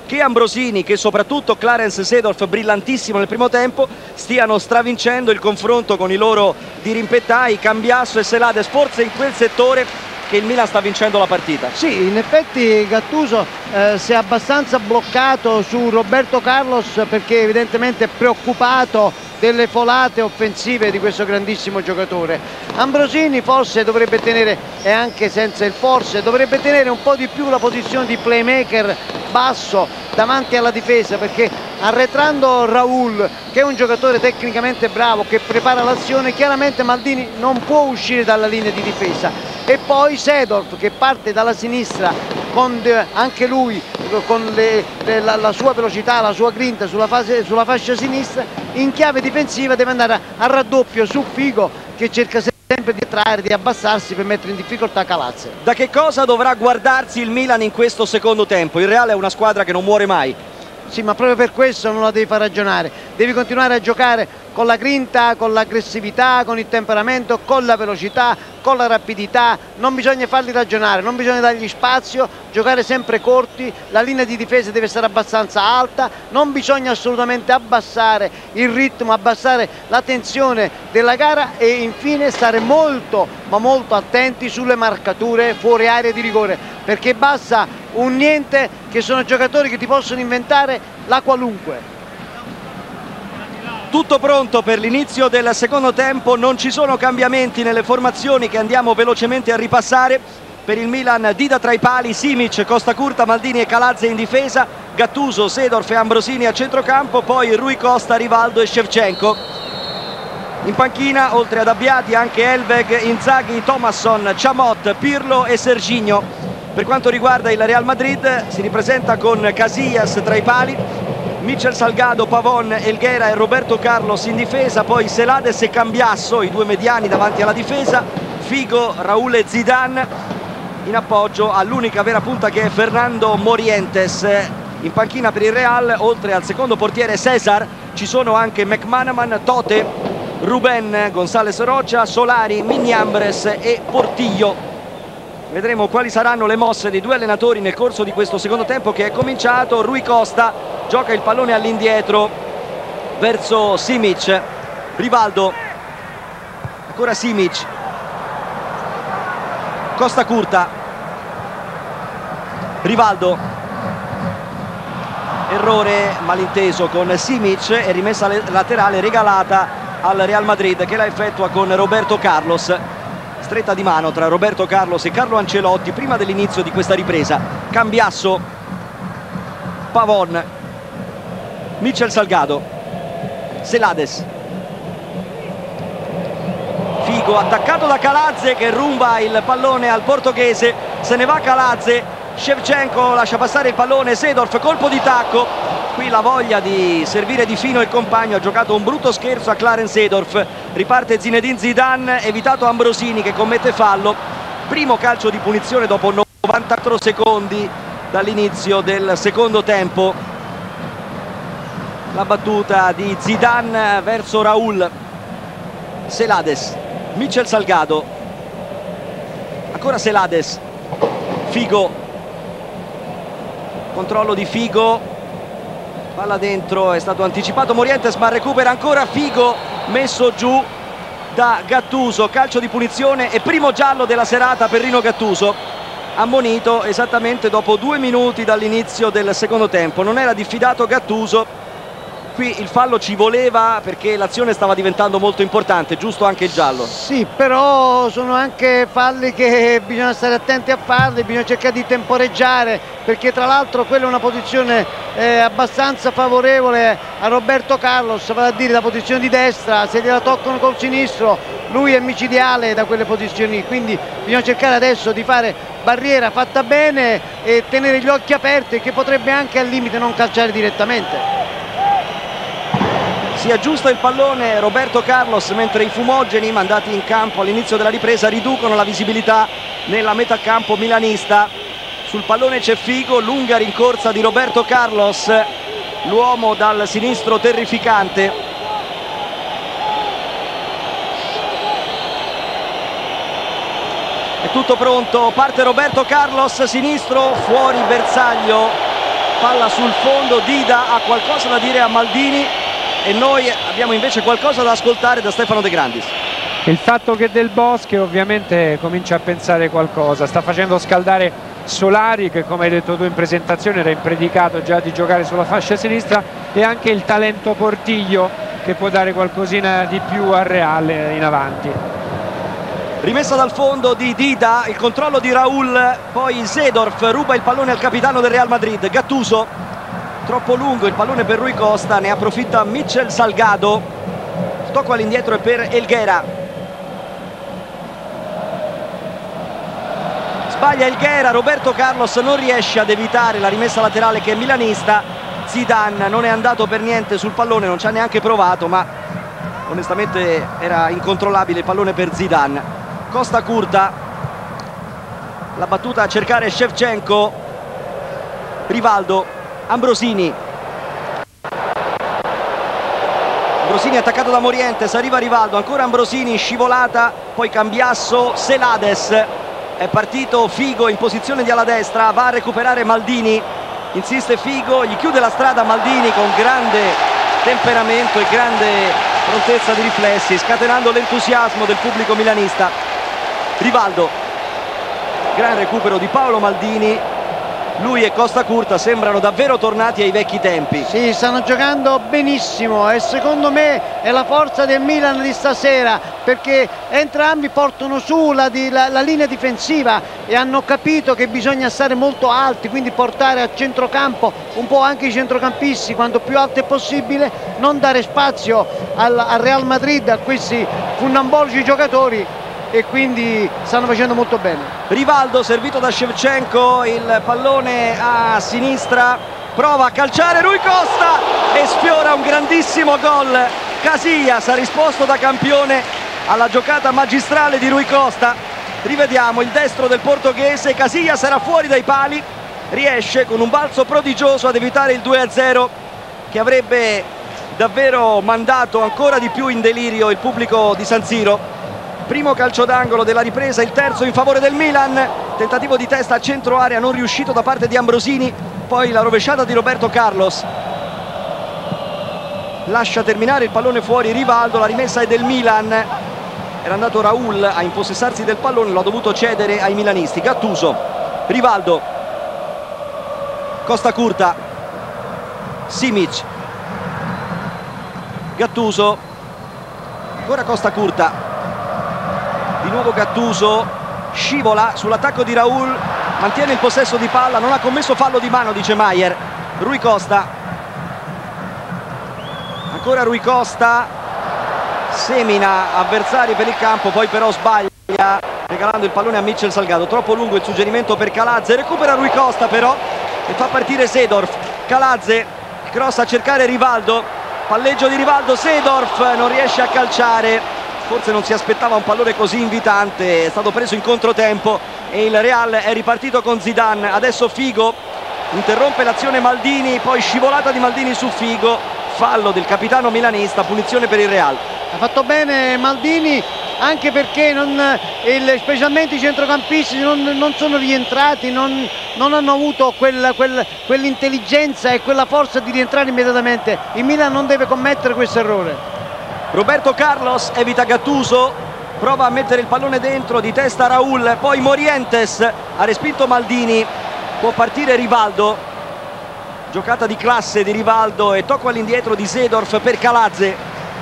[SPEAKER 1] che Ambrosini, che soprattutto Clarence Seedorf, brillantissimo nel primo tempo, stiano stravincendo il confronto con i loro dirimpettai Cambiasso e Selades. Forse in quel settore che il Milan sta vincendo la partita.
[SPEAKER 2] Sì, in effetti Gattuso eh, si è abbastanza bloccato su Roberto Carlos, perché evidentemente è preoccupato delle folate offensive di questo grandissimo giocatore. Ambrosini forse dovrebbe tenere, e anche senza il forse, dovrebbe tenere un po' di più la posizione di playmaker basso davanti alla difesa, perché arretrando Raul, che è un giocatore tecnicamente bravo, che prepara l'azione, chiaramente Maldini non può uscire dalla linea di difesa. E poi Seedorf, che parte dalla sinistra con anche lui con le, le, la, la sua velocità, la sua grinta sulla, fase, sulla fascia sinistra, in chiave difensiva deve andare a, a raddoppio su Figo, che cerca sempre di attrarre, di abbassarsi per mettere in difficoltà Calazze.
[SPEAKER 1] Da che cosa dovrà guardarsi il Milan in questo secondo tempo? Il Real è una squadra che non muore mai.
[SPEAKER 2] Sì, ma proprio per questo non la devi far ragionare, devi continuare a giocare con la grinta, con l'aggressività, con il temperamento, con la velocità, con la rapidità. Non bisogna farli ragionare, non bisogna dargli spazio, giocare sempre corti, la linea di difesa deve essere abbastanza alta, non bisogna assolutamente abbassare il ritmo, abbassare la tensione della gara, e infine stare molto ma molto attenti sulle marcature fuori area di rigore, perché basta un niente che sono giocatori che ti possono inventare la qualunque.
[SPEAKER 1] Tutto pronto per l'inizio del secondo tempo, non ci sono cambiamenti nelle formazioni che andiamo velocemente a ripassare. Per il Milan Dida tra i pali, Simic, Costa Curta, Maldini e Calazze in difesa, Gattuso, Seedorf e Ambrosini a centrocampo, poi Rui Costa, Rivaldo e Shevchenko. In panchina, oltre ad Abbiati, anche Elveg, Inzaghi, Thomasson, Chamot, Pirlo e Serginho. Per quanto riguarda il Real Madrid, si ripresenta con Casillas tra i pali, Michel Salgado, Pavon, Elguera e Roberto Carlos in difesa, poi Selades e Cambiasso, i due mediani davanti alla difesa, Figo, Raul e Zidane in appoggio all'unica vera punta che è Fernando Morientes. In panchina per il Real, oltre al secondo portiere Cesar, ci sono anche McManaman, Tote, Ruben, González Rocha, Solari, Mignambres e Portillo. Vedremo quali saranno le mosse dei due allenatori nel corso di questo secondo tempo che è cominciato. Rui Costa gioca il pallone all'indietro verso Simic, Rivaldo, ancora Simic, Costa Curta, Rivaldo, errore malinteso con Simic e rimessa laterale regalata al Real Madrid, che la effettua con Roberto Carlos. Stretta di mano tra Roberto Carlos e Carlo Ancelotti prima dell'inizio di questa ripresa. Cambiasso, Pavon, Michel Salgado, Selades, Figo attaccato da Calazze che rumba il pallone al portoghese, se ne va Calazze, Shevchenko lascia passare il pallone, Seedorf, colpo di tacco. Qui la voglia di servire di fino il compagno, ha giocato un brutto scherzo a Clarence Seedorf. Riparte Zinedine Zidane, evitato Ambrosini che commette fallo. Primo calcio di punizione dopo novantaquattro secondi dall'inizio del secondo tempo. La battuta di Zidane verso Raul. Selades, Michel Salgado, ancora Selades, Figo, controllo di Figo, palla dentro, è stato anticipato Morientes ma recupera ancora Figo, messo giù da Gattuso. Calcio di punizione e primo giallo della serata per Rino Gattuso, ammonito esattamente dopo due minuti dall'inizio del secondo tempo. Non era diffidato Gattuso, qui il fallo ci voleva perché l'azione stava diventando molto importante, giusto anche il giallo.
[SPEAKER 2] Sì, però sono anche falli che bisogna stare attenti a farli, bisogna cercare di temporeggiare, perché tra l'altro quella è una posizione eh, abbastanza favorevole a Roberto Carlos, vale a dire la posizione di destra, se gliela toccano col sinistro lui è micidiale da quelle posizioni, quindi bisogna cercare adesso di fare barriera fatta bene e tenere gli occhi aperti, che potrebbe anche al limite non calciare direttamente.
[SPEAKER 1] Si aggiusta il pallone Roberto Carlos, mentre i fumogeni mandati in campo all'inizio della ripresa riducono la visibilità nella metà campo milanista. Sul pallone c'è Figo, lunga rincorsa di Roberto Carlos, l'uomo dal sinistro terrificante. È tutto pronto, parte Roberto Carlos, sinistro, fuori bersaglio palla sul fondo, Dida ha qualcosa da dire a Maldini e noi abbiamo invece qualcosa da ascoltare da Stefano De Grandis.
[SPEAKER 3] Il fatto che Del Bosque ovviamente comincia a pensare qualcosa, sta facendo scaldare Solari, che come hai detto tu in presentazione era impredicato già di giocare sulla fascia sinistra, e anche il talento Portiglio che può dare qualcosina di più al Real in avanti.
[SPEAKER 1] Rimessa dal fondo di Dida, il controllo di Raul, poi Seedorf ruba il pallone al capitano del Real Madrid, Gattuso, troppo lungo il pallone per Rui Costa, ne approfitta Mitchell Salgado, tocco all'indietro è per Helguera. Sbaglia Helguera, Roberto Carlos non riesce ad evitare la rimessa laterale che è milanista. Zidane non è andato per niente sul pallone, non ci ha neanche provato, ma onestamente era incontrollabile il pallone per Zidane. Costa Curta, la battuta a cercare Shevchenko, Rivaldo, Ambrosini. Ambrosini attaccato da Morientes, arriva Rivaldo, ancora Ambrosini, scivolata, poi Cambiasso, Celades. È partito Figo in posizione di ala destra, va a recuperare Maldini, insiste Figo, gli chiude la strada Maldini con grande temperamento e grande prontezza di riflessi, scatenando l'entusiasmo del pubblico milanista. Rivaldo, gran recupero di Paolo Maldini, lui e Costa Curta sembrano davvero tornati ai vecchi tempi.
[SPEAKER 2] Sì, stanno giocando benissimo e secondo me è la forza del Milan di stasera, perché entrambi portano su la, di, la, la linea difensiva e hanno capito che bisogna stare molto alti, quindi portare a centrocampo un po' anche i centrocampisti quanto più alto è possibile, non dare spazio al, al Real Madrid, a questi funnambolici giocatori, e quindi stanno facendo molto bene.
[SPEAKER 1] Rivaldo servito da Shevchenko, il pallone a sinistra, prova a calciare Rui Costa e sfiora un grandissimo gol. Casillas ha risposto da campione alla giocata magistrale di Rui Costa. Rivediamo il destro del portoghese, Casillas era fuori dai pali, riesce con un balzo prodigioso ad evitare il due a zero che avrebbe davvero mandato ancora di più in delirio il pubblico di San Siro. Primo calcio d'angolo della ripresa, il terzo in favore del Milan, tentativo di testa a centro area non riuscito da parte di Ambrosini, poi la rovesciata di Roberto Carlos, lascia terminare il pallone fuori Rivaldo, la rimessa è del Milan, era andato Raul a impossessarsi del pallone, lo ha dovuto cedere ai milanisti. Gattuso, Rivaldo, Costa Curta, Simic, Gattuso, ancora Costa Curta, di nuovo Gattuso, scivola sull'attacco di Raul, mantiene il possesso di palla, non ha commesso fallo di mano, dice Maier. Rui Costa, ancora Rui Costa, semina avversari per il campo, poi però sbaglia regalando il pallone a Mitchell Salgado, troppo lungo il suggerimento per Calazze, recupera Rui Costa però e fa partire Seedorf. Calazze, cross a cercare Rivaldo, palleggio di Rivaldo, Seedorf non riesce a calciare, forse non si aspettava un pallone così invitante, è stato preso in controtempo e il Real è ripartito con Zidane. Adesso Figo, interrompe l'azione Maldini, poi scivolata di Maldini su Figo, fallo del capitano milanista, punizione per il Real.
[SPEAKER 2] Ha fatto bene Maldini, anche perché non, il, specialmente i centrocampisti non, non sono rientrati, non, non hanno avuto quel, quel, quell'intelligenza e quella forza di rientrare immediatamente. Il Milan non deve commettere questo errore.
[SPEAKER 1] Roberto Carlos evita Gattuso, prova a mettere il pallone dentro, di testa Raul, poi Morientes ha respinto Maldini, può partire Rivaldo, giocata di classe di Rivaldo e tocco all'indietro di Seedorf per Calazze.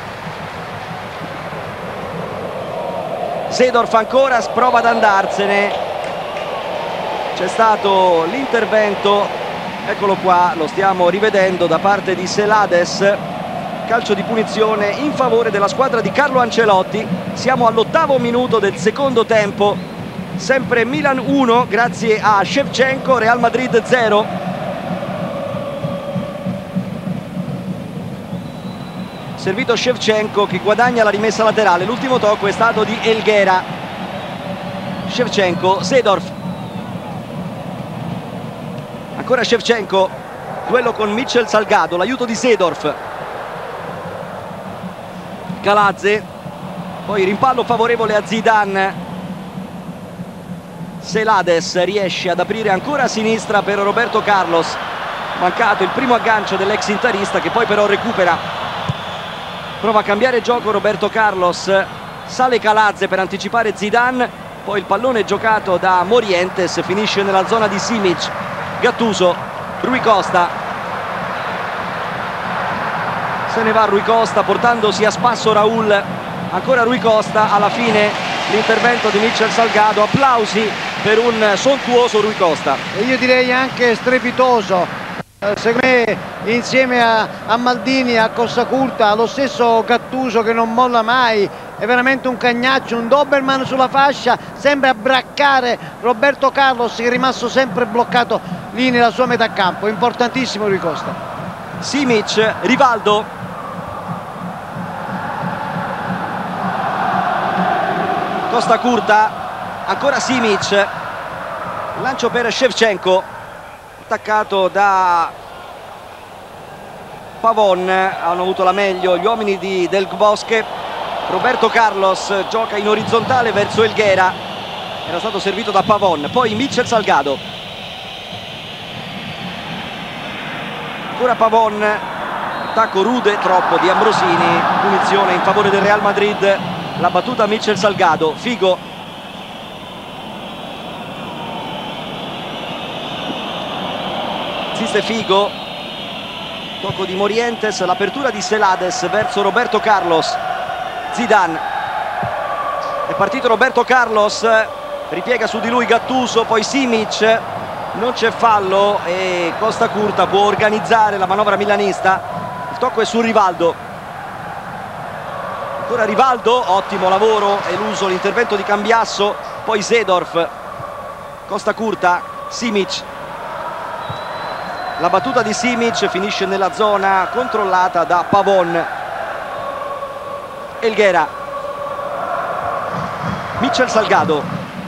[SPEAKER 1] Seedorf ancora prova ad andarsene, c'è stato l'intervento, eccolo qua, lo stiamo rivedendo da parte di Celades. Calcio di punizione in favore della squadra di Carlo Ancelotti. Siamo all'ottavo minuto del secondo tempo, sempre Milan uno grazie a Shevchenko, Real Madrid zero. Servito Shevchenko che guadagna la rimessa laterale, l'ultimo tocco è stato di Helguera. Shevchenko, Seedorf, ancora Shevchenko, duello con Mitchell Salgado, l'aiuto di Seedorf. Calazze, poi rimpallo favorevole a Zidane. Celades riesce ad aprire ancora a sinistra per Roberto Carlos, mancato il primo aggancio dell'ex interista, che poi però recupera, prova a cambiare gioco Roberto Carlos, sale Calazze per anticipare Zidane, poi il pallone giocato da Morientes finisce nella zona di Simic. Gattuso, Rui Costa, se ne va Rui Costa portandosi a spasso Raul, ancora Rui Costa, alla fine l'intervento di Mitchell Salgado, applausi per un sontuoso Rui Costa.
[SPEAKER 2] E io direi anche strepitoso. Secondo me, insieme a, a Maldini, a Cossacurta, allo stesso Gattuso che non molla mai, è veramente un cagnaccio, un Doberman sulla fascia, sembra abbraccare Roberto Carlos, che è rimasto sempre bloccato lì nella sua metà campo. Importantissimo Rui Costa.
[SPEAKER 1] Simic, Rivaldo, Costa Curta, ancora Simic, lancio per Shevchenko, attaccato da Pavon, hanno avuto la meglio gli uomini di Del Bosque. Roberto Carlos gioca in orizzontale verso Helguera, era stato servito da Pavon, poi Mitchell Salgado, ancora Pavon, attacco rude troppo di Ambrosini, punizione in favore del Real Madrid, la battuta Mitchell Salgado. Figo, insiste Figo, tocco di Morientes, l'apertura di Celades verso Roberto Carlos. Zidane, è partito Roberto Carlos, ripiega su di lui Gattuso, poi Simic, non c'è fallo e Costa Curta può organizzare la manovra milanista. Il tocco è su Rivaldo, ancora Rivaldo, ottimo lavoro, eluso l'intervento di Cambiasso, poi Seedorf, Costa Curta, Simic, la battuta di Simic finisce nella zona controllata da Pavon. Helguera, Mitchell Salgado,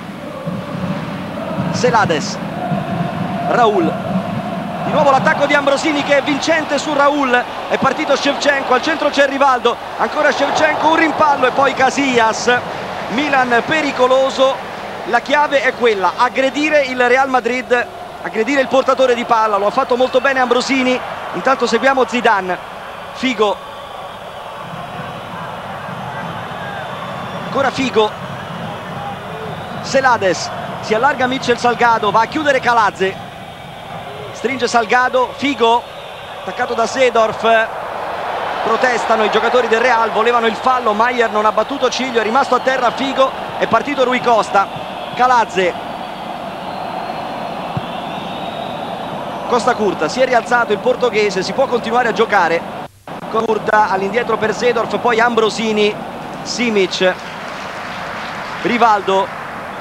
[SPEAKER 1] Celades, Raul, di nuovo l'attacco di Ambrosini che è vincente su Raul, è partito Shevchenko, al centro c'è Rivaldo, ancora Shevchenko, un rimpallo e poi Casillas. Milan pericoloso, la chiave è quella, aggredire il Real Madrid, aggredire il portatore di palla, lo ha fatto molto bene Ambrosini. Intanto seguiamo Zidane, Figo, ancora Figo, Celades, si allarga Mitchell Salgado, va a chiudere Calazze, stringe Salgado, Figo, attaccato da Seedorf, protestano i giocatori del Real, volevano il fallo, Maier non ha battuto ciglio, è rimasto a terra Figo, è partito Rui Costa, Calazze, Costa Curta, si è rialzato il portoghese, si può continuare a giocare. Curta all'indietro per Seedorf, poi Ambrosini, Simic, Rivaldo,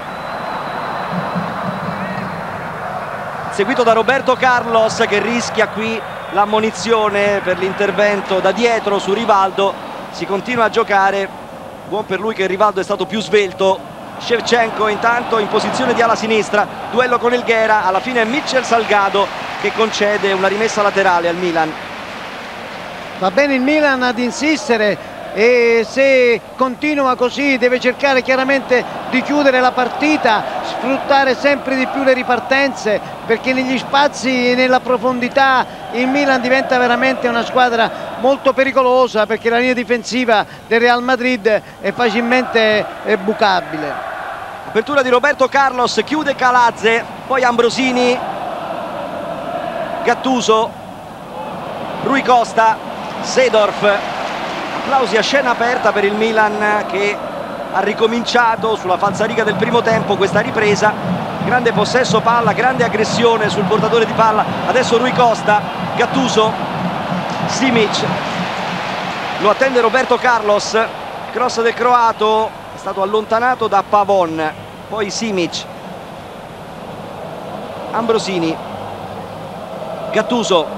[SPEAKER 1] seguito da Roberto Carlos che rischia qui l'ammonizione per l'intervento da dietro su Rivaldo. Si continua a giocare, buon per lui che Rivaldo è stato più svelto. Shevchenko intanto in posizione di ala sinistra, duello con Helguera, alla fine è Mitchell Salgado che concede una rimessa laterale al Milan.
[SPEAKER 2] Va bene il Milan ad insistere, e se continua così deve cercare chiaramente di chiudere la partita, sfruttare sempre di più le ripartenze, perché negli spazi e nella profondità il Milan diventa veramente una squadra molto pericolosa, perché la linea difensiva del Real Madrid è facilmente bucabile.
[SPEAKER 1] Apertura di Roberto Carlos, chiude Calazze, poi Ambrosini, Gattuso, Rui Costa, Seedorf. Applausi a scena aperta per il Milan che ha ricominciato sulla falsariga del primo tempo questa ripresa. Grande possesso palla, grande aggressione sul portatore di palla. Adesso Rui Costa, Gattuso, Simic, lo attende Roberto Carlos, cross del croato, è stato allontanato da Pavon, poi Simic, Ambrosini, Gattuso,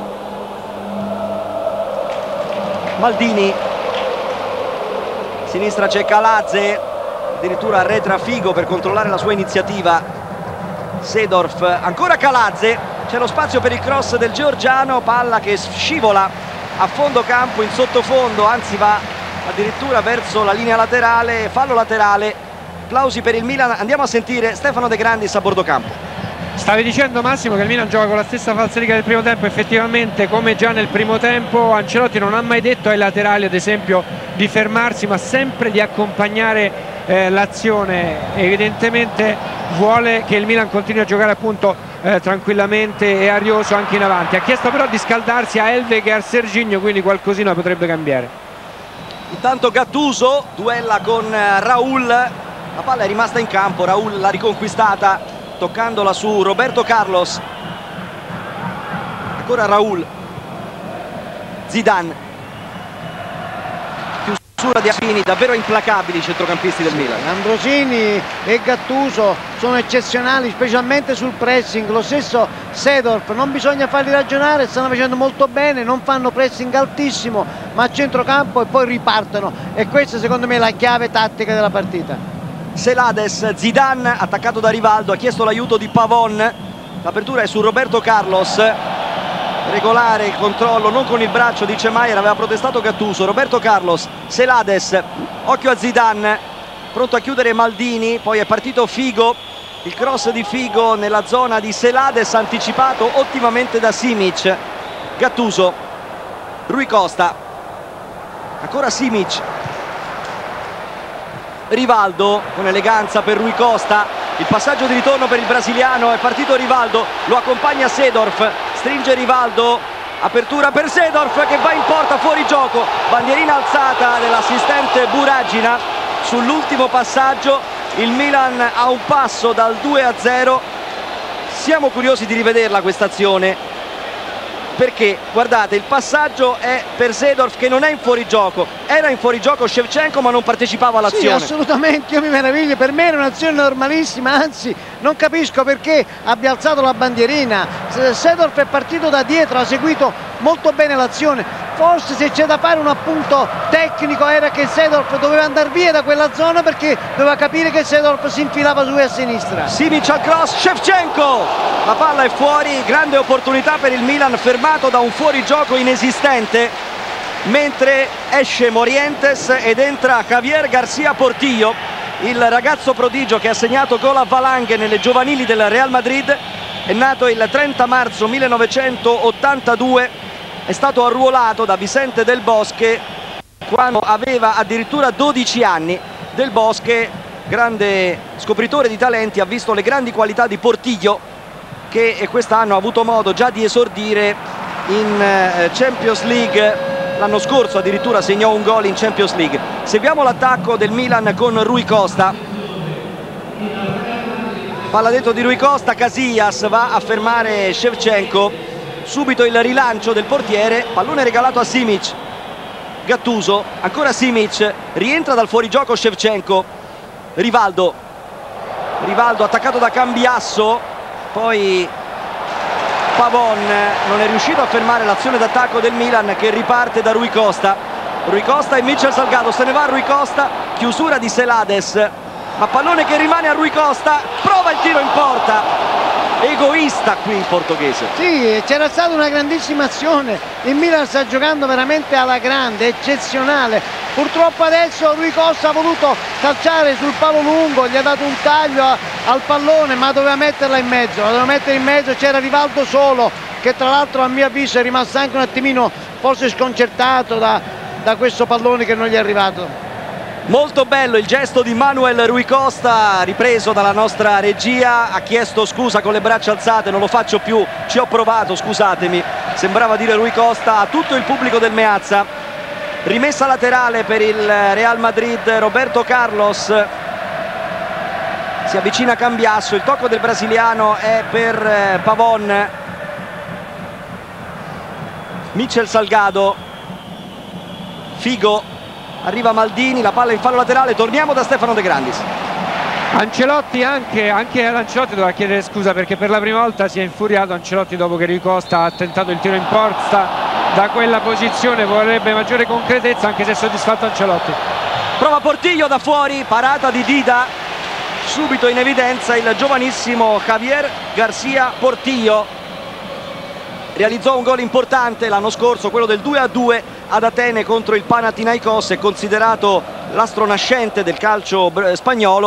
[SPEAKER 1] Maldini, sinistra c'è Calazze, addirittura arretra Figo per controllare la sua iniziativa. Seedorf, ancora Calazze, c'è lo spazio per il cross del georgiano, palla che scivola a fondo campo, in sottofondo, anzi va addirittura verso la linea laterale, fallo laterale. Applausi per il Milan, andiamo a sentire Stefano De Grandis a bordo campo.
[SPEAKER 3] Stavi dicendo, Massimo, che il Milan gioca con la stessa falsariga del primo tempo. Effettivamente, come già nel primo tempo, Ancelotti non ha mai detto ai laterali, ad esempio, di fermarsi, ma sempre di accompagnare eh, l'azione. Evidentemente vuole che il Milan continui a giocare appunto eh, tranquillamente e arioso anche in avanti. Ha chiesto però di scaldarsi a Elveg e a Serginho, quindi qualcosina potrebbe cambiare.
[SPEAKER 1] Intanto Gattuso duella con Raul, la palla è rimasta in campo, Raul l'ha riconquistata toccandola su Roberto Carlos. Ancora Raul, Zidane, chiusura di Ambrosini, davvero implacabili i centrocampisti del Milan.
[SPEAKER 2] Ambrosini e Gattuso sono eccezionali, specialmente sul pressing. Lo stesso Seedorf, non bisogna farli ragionare, stanno facendo molto bene, non fanno pressing altissimo ma a centrocampo e poi ripartono, e questa secondo me è la chiave tattica della partita.
[SPEAKER 1] Celades, Zidane attaccato da Rivaldo, ha chiesto l'aiuto di Pavon, l'apertura è su Roberto Carlos, regolare il controllo, non con il braccio dice Maier, aveva protestato Gattuso. Roberto Carlos, Celades, occhio a Zidane, pronto a chiudere Maldini, poi è partito Figo, il cross di Figo nella zona di Celades anticipato ottimamente da Simic. Gattuso, Rui Costa, ancora Simic, Rivaldo con eleganza per Rui Costa, il passaggio di ritorno per il brasiliano, è partito Rivaldo, lo accompagna Seedorf, stringe Rivaldo, apertura per Seedorf che va in porta, fuori gioco, bandierina alzata dell'assistente Buragina sull'ultimo passaggio. Il Milan ha un passo dal due a zero, siamo curiosi di rivederla questa azione, perché guardate, il passaggio è per Seedorf che non è in fuorigioco, era in fuorigioco Shevchenko ma non partecipava all'azione.
[SPEAKER 2] Sì, assolutamente, io mi meraviglio, per me era un'azione normalissima, anzi non capisco perché abbia alzato la bandierina. Seedorf è partito da dietro, ha seguito molto bene l'azione, forse se c'è da fare un appunto tecnico era che Seedorf doveva andare via da quella zona perché doveva capire che Seedorf si infilava su a sinistra.
[SPEAKER 1] Simic al cross, Shevchenko, la palla è fuori, grande opportunità per il Milan, fermato da un fuorigioco inesistente, mentre esce Morientes ed entra Javier García Portillo, il ragazzo prodigio che ha segnato gol a valanghe nelle giovanili del Real Madrid. È nato il trenta marzo millenovecentottantadue, è stato arruolato da Vicente Del Bosque quando aveva addirittura dodici anni. Del Bosque, grande scopritore di talenti, ha visto le grandi qualità di Portillo, che quest'anno ha avuto modo già di esordire in Champions League. L'anno scorso addirittura segnò un gol in Champions League. Seguiamo l'attacco del Milan con Rui Costa. Palla dentro di Rui Costa, Casillas va a fermare Shevchenko. Subito il rilancio del portiere, pallone regalato a Simic. Gattuso, ancora Simic, rientra dal fuorigioco Shevchenko. Rivaldo, Rivaldo attaccato da Cambiasso, poi Pavon non è riuscito a fermare l'azione d'attacco del Milan che riparte da Rui Costa. Rui Costa e Mitchell Salgado, se ne va Rui Costa, chiusura di Celades, ma pallone che rimane a Rui Costa, prova il tiro in porta, egoista qui il portoghese.
[SPEAKER 2] Sì, c'era stata una grandissima azione, il Milan sta giocando veramente alla grande, eccezionale. Purtroppo adesso Rui Costa ha voluto calciare sul palo lungo, gli ha dato un taglio a, al pallone, ma doveva metterla in mezzo, la doveva mettere in mezzo, c'era Rivaldo solo, che tra l'altro a mio avviso è rimasto anche un attimino forse sconcertato da, da questo pallone che non gli è arrivato.
[SPEAKER 1] Molto bello il gesto di Manuel Rui Costa, ripreso dalla nostra regia, ha chiesto scusa con le braccia alzate, non lo faccio più, ci ho provato, scusatemi, sembrava dire Rui Costa a tutto il pubblico del Meazza. Rimessa laterale per il Real Madrid, Roberto Carlos si avvicina a Cambiasso, il tocco del brasiliano è per Pavon. Mitchell Salgado, Figo, arriva Maldini, la palla in fallo laterale, torniamo da Stefano De Grandis.
[SPEAKER 3] Ancelotti anche, anche Ancelotti dovrà chiedere scusa perché per la prima volta si è infuriato Ancelotti dopo che Rui Costa ha tentato il tiro in porta da quella posizione, vorrebbe maggiore concretezza, anche se è soddisfatto Ancelotti.
[SPEAKER 1] Prova Portillo da fuori, parata di Dida, subito in evidenza il giovanissimo Javier García Portillo, realizzò un gol importante l'anno scorso, quello del due a due ad Atene contro il Panathinaikos, è considerato l'astro nascente del calcio spagnolo.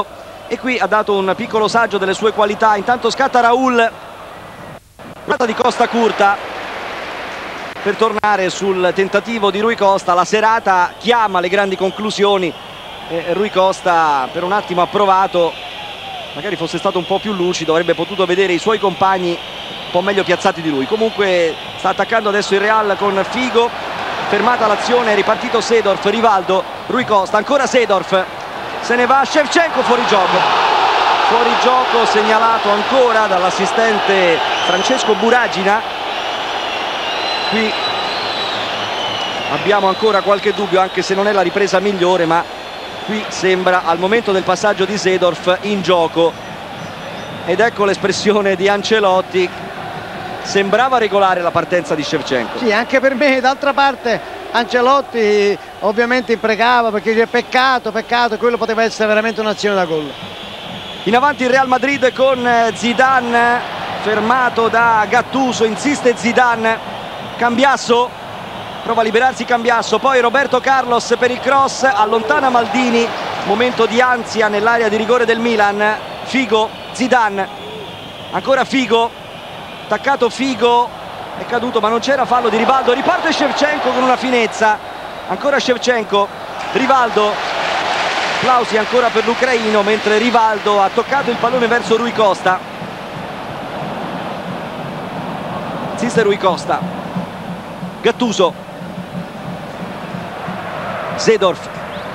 [SPEAKER 1] e qui ha dato un piccolo saggio delle sue qualità. Intanto scatta Raul, di Costa Curta per tornare sul tentativo di Rui Costa. La serata chiama le grandi conclusioni e Rui Costa per un attimo ha provato, magari fosse stato un po' più lucido avrebbe potuto vedere i suoi compagni un po' meglio piazzati di lui. Comunque sta attaccando adesso il Real con Figo, fermata l'azione, è ripartito Seedorf, Rivaldo, Rui Costa, ancora Seedorf, se ne va Shevchenko, fuori gioco. Fuori gioco segnalato ancora dall'assistente Francesco Buragina. Qui abbiamo ancora qualche dubbio, anche se non è la ripresa migliore, ma qui sembra al momento del passaggio di Seedorf in gioco. Ed ecco l'espressione di Ancelotti, sembrava regolare la partenza di Shevchenko.
[SPEAKER 2] Sì, anche per me. D'altra parte Ancelotti ovviamente imprecava, perché dice peccato, peccato, quello poteva essere veramente un'azione da gol.
[SPEAKER 1] In avanti il Real Madrid con Zidane, fermato da Gattuso, insiste Zidane, Cambiasso, prova a liberarsi Cambiasso, poi Roberto Carlos per il cross, allontana Maldini, momento di ansia nell'area di rigore del Milan. Figo, Zidane, ancora Figo, attaccato Figo, è caduto ma non c'era fallo di Rivaldo, riparte Shevchenko con una finezza, ancora Shevchenko, Rivaldo. Applausi ancora per l'ucraino, mentre Rivaldo ha toccato il pallone verso Rui Costa. Insiste Rui Costa, Gattuso, Seedorf,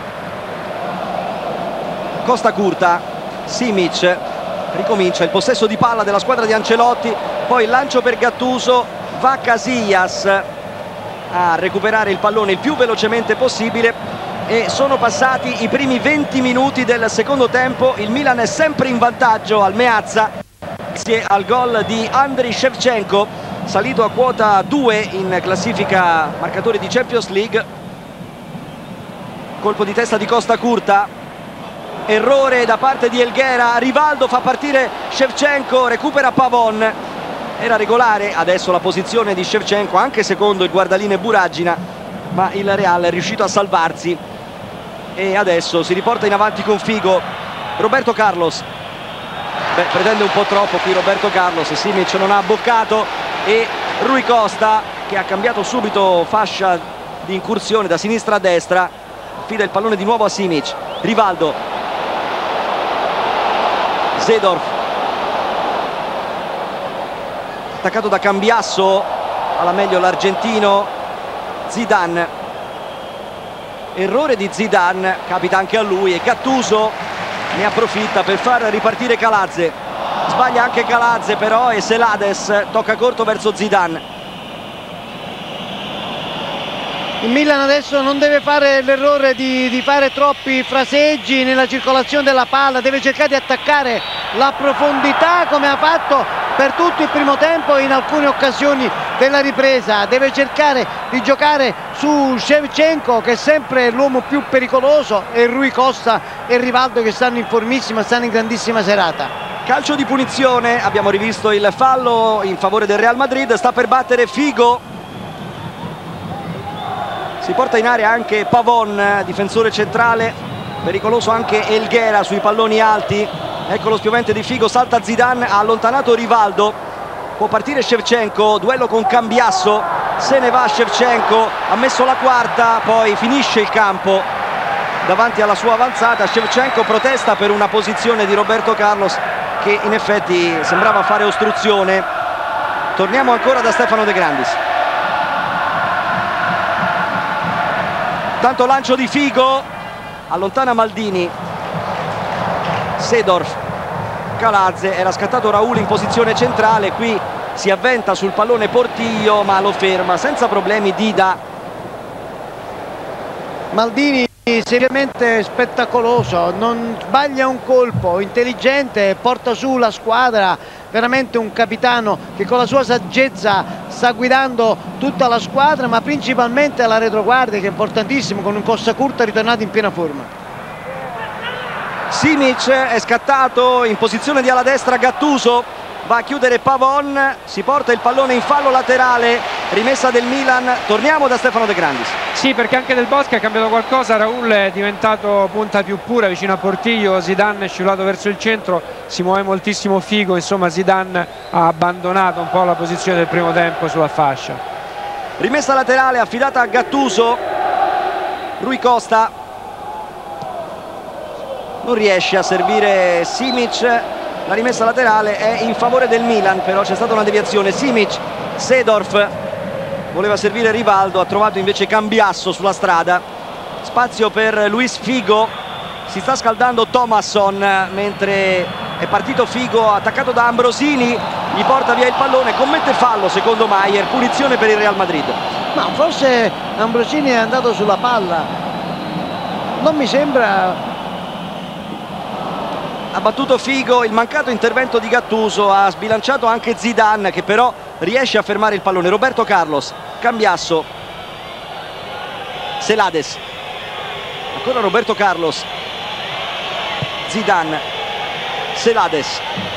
[SPEAKER 1] Costa Curta, Simic, ricomincia il possesso di palla della squadra di Ancelotti, poi il lancio per Gattuso, va Casillas a recuperare il pallone il più velocemente possibile. E sono passati i primi venti minuti del secondo tempo, il Milan è sempre in vantaggio al Meazza grazie al gol di Andriy Shevchenko, salito a quota due in classifica marcatori di Champions League. Colpo di testa di Costa Curta, errore da parte di Helguera, Rivaldo fa partire Shevchenko, recupera Pavon, era regolare adesso la posizione di Shevchenko anche secondo il guardaline Buragina, ma il Real è riuscito a salvarsi e adesso si riporta in avanti con Figo. Roberto Carlos, beh, pretende un po' troppo qui Roberto Carlos, Simic non ha abboccato e Rui Costa, che ha cambiato subito fascia di incursione da sinistra a destra, affida il pallone di nuovo a Simic. Rivaldo, Seedorf, attaccato da Cambiasso, alla meglio l'argentino Zidane, errore di Zidane, capita anche a lui e Gattuso ne approfitta per far ripartire Calazze, sbaglia anche Calazze però e Selades tocca corto verso Zidane.
[SPEAKER 2] Il Milan adesso non deve fare l'errore di, di fare troppi fraseggi nella circolazione della palla, deve cercare di attaccare la profondità come ha fatto per tutto il primo tempo e in alcune occasioni della ripresa, deve cercare di giocare su Shevchenko, che è sempre l'uomo più pericoloso, e Rui Costa e Rivaldo, che stanno in formissima, stanno in grandissima serata.
[SPEAKER 1] Calcio di punizione, abbiamo rivisto il fallo in favore del Real Madrid, sta per battere Figo, si porta in area anche Pavon, difensore centrale, pericoloso anche Helguera sui palloni alti. Ecco lo spiovente di Figo, salta Zidane, ha allontanato Rivaldo, può partire Shevchenko, duello con Cambiasso, se ne va Shevchenko, ha messo la quarta, poi finisce il campo davanti alla sua avanzata. Shevchenko protesta per una posizione di Roberto Carlos che in effetti sembrava fare ostruzione. Torniamo ancora da Stefano De Grandis. Tanto lancio di Figo, allontana Maldini, Seedorf, Calazze, era scattato Raul in posizione centrale, qui si avventa sul pallone Portillo ma lo ferma senza problemi Dida.
[SPEAKER 2] Maldini seriamente spettacoloso, non sbaglia un colpo, intelligente, porta su la squadra, veramente un capitano che con la sua saggezza sta guidando tutta la squadra, ma principalmente la retroguardia, che è importantissimo, con un Costa Curta ritornato in piena forma.
[SPEAKER 1] Simic è scattato in posizione di ala destra, Gattuso va a chiudere Pavon, si porta il pallone in fallo laterale rimessa del Milan. Torniamo da Stefano De Grandis.
[SPEAKER 3] Sì, perché anche Del Bosque ha cambiato qualcosa. Raul è diventato punta più pura vicino a Portiglio, Zidane è scivolato verso il centro, si muove moltissimo Figo, insomma Zidane ha abbandonato un po' la posizione del primo tempo sulla fascia.
[SPEAKER 1] Rimessa laterale affidata a Gattuso. Rui Costa non riesce a servire Simic. La rimessa laterale è in favore del Milan, però c'è stata una deviazione. Simic, Seedorf voleva servire Rivaldo, ha trovato invece Cambiasso sulla strada. Spazio per Luis Figo, si sta scaldando Thomasson mentre è partito Figo, attaccato da Ambrosini, gli porta via il pallone, commette fallo secondo Maier, punizione per il Real Madrid.
[SPEAKER 2] Ma forse Ambrosini è andato sulla palla, non mi sembra.
[SPEAKER 1] Ha battuto Figo, il mancato intervento di Gattuso ha sbilanciato anche Zidane, che però riesce a fermare il pallone. Roberto Carlos, Cambiasso, Selades, ancora Roberto Carlos, Zidane, Selades,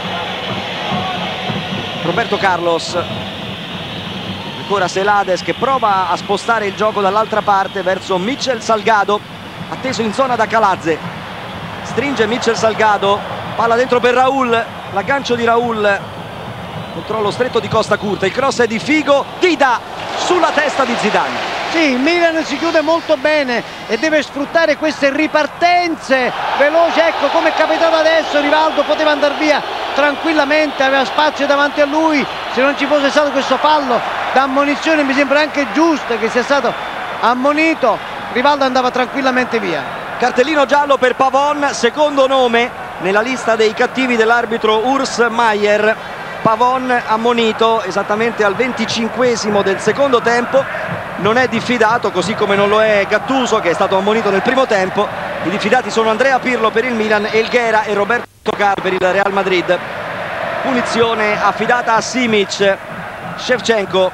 [SPEAKER 1] Roberto Carlos, ancora Selades che prova a spostare il gioco dall'altra parte verso Mitchell Salgado, atteso in zona da Calazze. Stringe Mitchell Salgado, palla dentro per Raul, l'aggancio di Raul, controllo stretto di Costa Curta, il cross è di Figo, Dida sulla testa di Zidane.
[SPEAKER 2] Sì, il Milan si chiude molto bene e deve sfruttare queste ripartenze veloci, ecco come è capitato adesso. Rivaldo poteva andare via tranquillamente, aveva spazio davanti a lui, se non ci fosse stato questo fallo da ammonizione mi sembra anche giusto che sia stato ammonito, Rivaldo andava tranquillamente via.
[SPEAKER 1] Cartellino giallo per Pavon, secondo nome nella lista dei cattivi dell'arbitro Urs Maier. Pavon ammonito esattamente al venticinquesimo del secondo tempo, non è diffidato, così come non lo è Gattuso che è stato ammonito nel primo tempo. I diffidati sono Andrea Pirlo per il Milan, Elghera e Roberto Carlos per il Real Madrid. Punizione affidata a Simic. Shevchenko,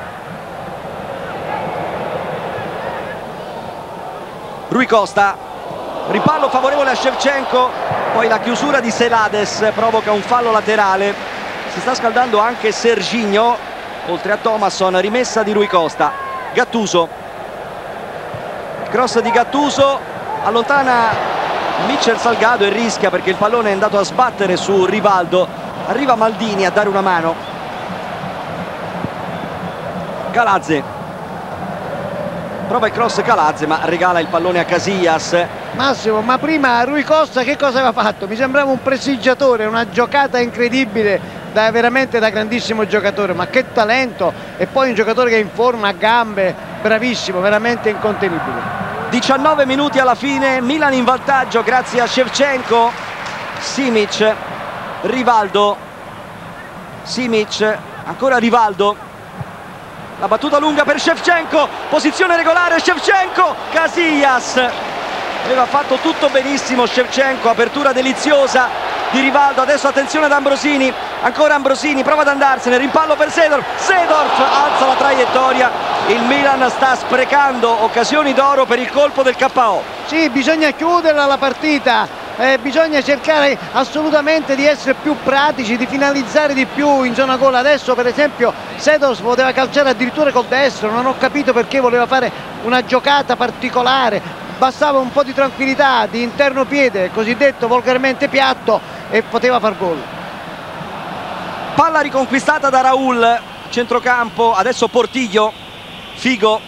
[SPEAKER 1] Rui Costa, ripallo favorevole a Shevchenko, poi la chiusura di Selades provoca un fallo laterale. Si sta scaldando anche Serginho, oltre a Thomasson, rimessa di Rui Costa. Gattuso, cross di Gattuso, allontana Mitchell Salgado e rischia perché il pallone è andato a sbattere su Rivaldo. Arriva Maldini a dare una mano. Calazze, prova il cross Calazze ma regala il pallone a Casillas.
[SPEAKER 2] Massimo, ma prima Rui Costa che cosa aveva fatto? Mi sembrava un prestigiatore, una giocata incredibile, da, veramente da grandissimo giocatore, ma che talento, e poi un giocatore che è in forma, a gambe, bravissimo, veramente incontenibile.
[SPEAKER 1] diciannove minuti alla fine, Milan in vantaggio grazie a Shevchenko. Simic, Rivaldo, Simic, ancora Rivaldo, la battuta lunga per Shevchenko, posizione regolare Shevchenko, Casillas, aveva fatto tutto benissimo Shevchenko, apertura deliziosa di Rivaldo. Adesso attenzione ad Ambrosini, ancora Ambrosini, prova ad andarsene, rimpallo per Seedorf, Seedorf alza la traiettoria. Il Milan sta sprecando occasioni d'oro per il colpo del K O.
[SPEAKER 2] Sì, bisogna chiuderla la partita, eh, bisogna cercare assolutamente di essere più pratici, di finalizzare di più in zona gol. Adesso per esempio Seedorf poteva calciare addirittura col destro, non ho capito perché voleva fare una giocata particolare, bastava un po' di tranquillità, di interno piede, cosiddetto volgarmente piatto, e poteva far gol.
[SPEAKER 1] Palla riconquistata da Raul, centrocampo, adesso Portiglio, Figo,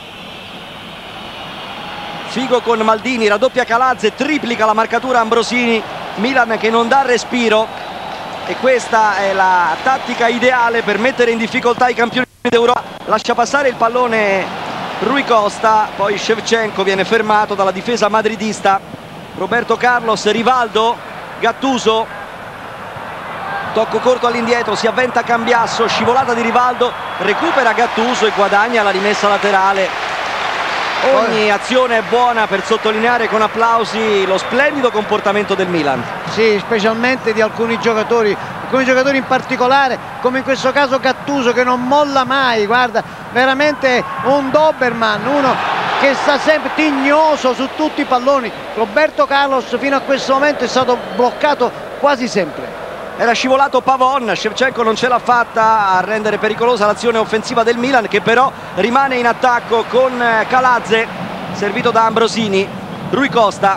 [SPEAKER 1] Figo con Maldini, raddoppia Calazze, triplica la marcatura Ambrosini. Milan che non dà respiro, e questa è la tattica ideale per mettere in difficoltà i campioni d'Europa. Lascia passare il pallone Rui Costa, poi Shevchenko viene fermato dalla difesa madridista. Roberto Carlos, Rivaldo, Gattuso, tocco corto all'indietro, si avventa Cambiasso, scivolata di Rivaldo, recupera Gattuso e guadagna la rimessa laterale. Ogni azione è buona per sottolineare con applausi lo splendido comportamento del Milan.
[SPEAKER 2] Sì, specialmente di alcuni giocatori, alcuni giocatori in particolare, come in questo caso Gattuso, che non molla mai, guarda, veramente un Doberman, uno che sta sempre tignoso su tutti i palloni. Roberto Carlos fino a questo momento è stato bloccato quasi sempre.
[SPEAKER 1] Era scivolato Pavon, Shevchenko non ce l'ha fatta a rendere pericolosa l'azione offensiva del Milan, che però rimane in attacco con Kaladze, servito da Ambrosini. Rui Costa,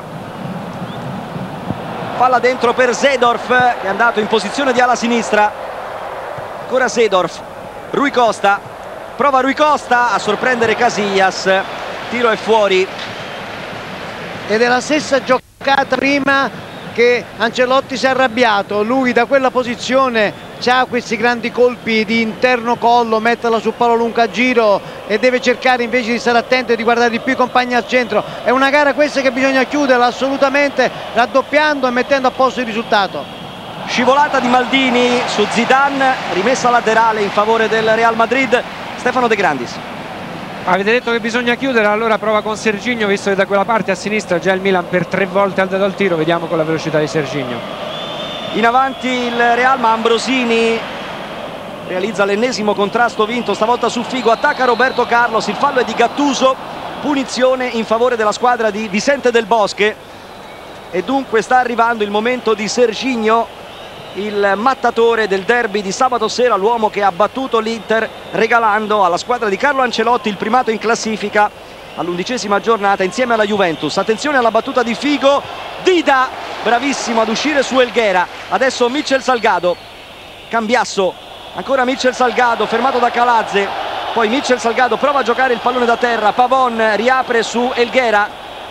[SPEAKER 1] palla dentro per Seedorf, che è andato in posizione di ala sinistra. Ancora Seedorf, Rui Costa, prova Rui Costa a sorprendere Casillas, tiro è fuori.
[SPEAKER 2] Ed è la stessa giocata prima che Ancelotti si è arrabbiato. Lui da quella posizione ha questi grandi colpi di interno collo, metterla sul palo lungo a giro, e deve cercare invece di stare attento e di guardare di più i compagni al centro. È una gara questa che bisogna chiuderla assolutamente, raddoppiando e mettendo a posto il risultato.
[SPEAKER 1] Scivolata di Maldini su Zidane, rimessa laterale in favore del Real Madrid. Stefano De Grandis.
[SPEAKER 3] Avete detto che bisogna chiudere, allora prova con Serginho, visto che da quella parte a sinistra già il Milan per tre volte ha dato al tiro. Vediamo con la velocità di Serginho.
[SPEAKER 1] In avanti il Real, ma Ambrosini realizza l'ennesimo contrasto vinto, stavolta su Figo, attacca Roberto Carlos, il fallo è di Gattuso, punizione in favore della squadra di Vicente Del Bosque, e dunque sta arrivando il momento di Serginho, il mattatore del derby di sabato sera, l'uomo che ha battuto l'Inter regalando alla squadra di Carlo Ancelotti il primato in classifica all'undicesima giornata insieme alla Juventus. Attenzione alla battuta di Figo, Dida bravissimo ad uscire su Helguera. Adesso Mitchell Salgado, Cambiasso, ancora Mitchell Salgado fermato da Kaladze, poi Mitchell Salgado prova a giocare il pallone da terra, Pavon riapre su Helguera,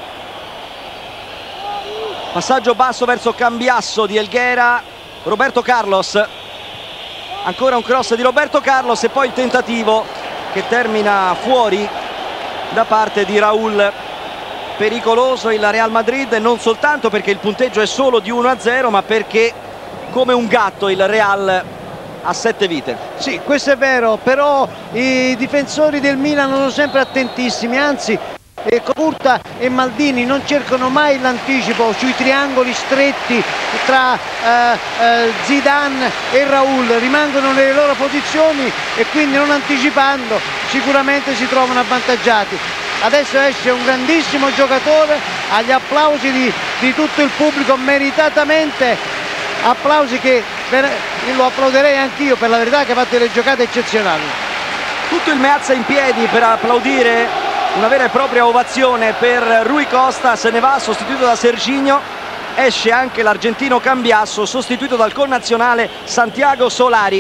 [SPEAKER 1] passaggio basso verso Cambiasso di Helguera, Roberto Carlos, ancora un cross di Roberto Carlos e poi il tentativo che termina fuori da parte di Raul. Pericoloso il Real Madrid, non soltanto perché il punteggio è solo di uno a zero, ma perché come un gatto il Real ha sette vite.
[SPEAKER 2] Sì, questo è vero, però i difensori del Milan sono sempre attentissimi, anzi E Curta e Maldini non cercano mai l'anticipo sui triangoli stretti tra eh, eh, Zidane e Raul, rimangono nelle loro posizioni e quindi non anticipando sicuramente si trovano avvantaggiati. Adesso esce un grandissimo giocatore, agli applausi di, di tutto il pubblico, meritatamente applausi che per, lo applauderei anch'io, per la verità, che ha fatto delle giocate eccezionali.
[SPEAKER 1] Tutto il Meazza in piedi per applaudire, una vera e propria ovazione per Rui Costa, se ne va sostituito da Serginho. Esce anche l'argentino Cambiasso, sostituito dal connazionale Santiago Solari.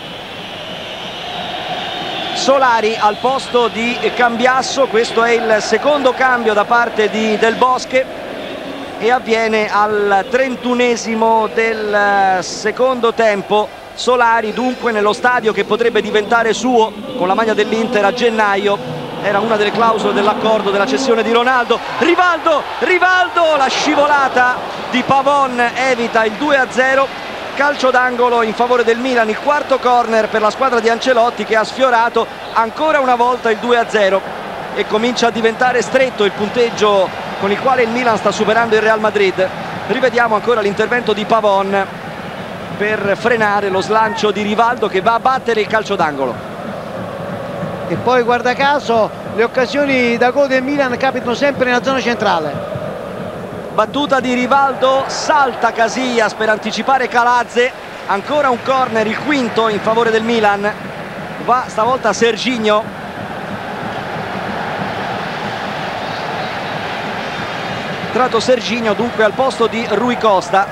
[SPEAKER 1] Solari al posto di Cambiasso, questo è il secondo cambio da parte di Del Bosque e avviene al trentunesimo del secondo tempo. Solari dunque nello stadio che potrebbe diventare suo con la maglia dell'Inter a gennaio. Era una delle clausole dell'accordo della cessione di Ronaldo. Rivaldo, Rivaldo, la scivolata di Pavon evita il due a zero. Calcio d'angolo in favore del Milan, il quarto corner per la squadra di Ancelotti, che ha sfiorato ancora una volta il due a zero e comincia a diventare stretto il punteggio con il quale il Milan sta superando il Real Madrid. Rivediamo ancora l'intervento di Pavon per frenare lo slancio di Rivaldo, che va a battere il calcio d'angolo.
[SPEAKER 2] E poi guarda caso le occasioni da gol del Milan capitano sempre nella zona centrale.
[SPEAKER 1] Battuta di Rivaldo, salta Casillas per anticipare Kaladze, ancora un corner, il quinto in favore del Milan, va stavolta Serginho. Tratto Serginho dunque al posto di Rui Costa.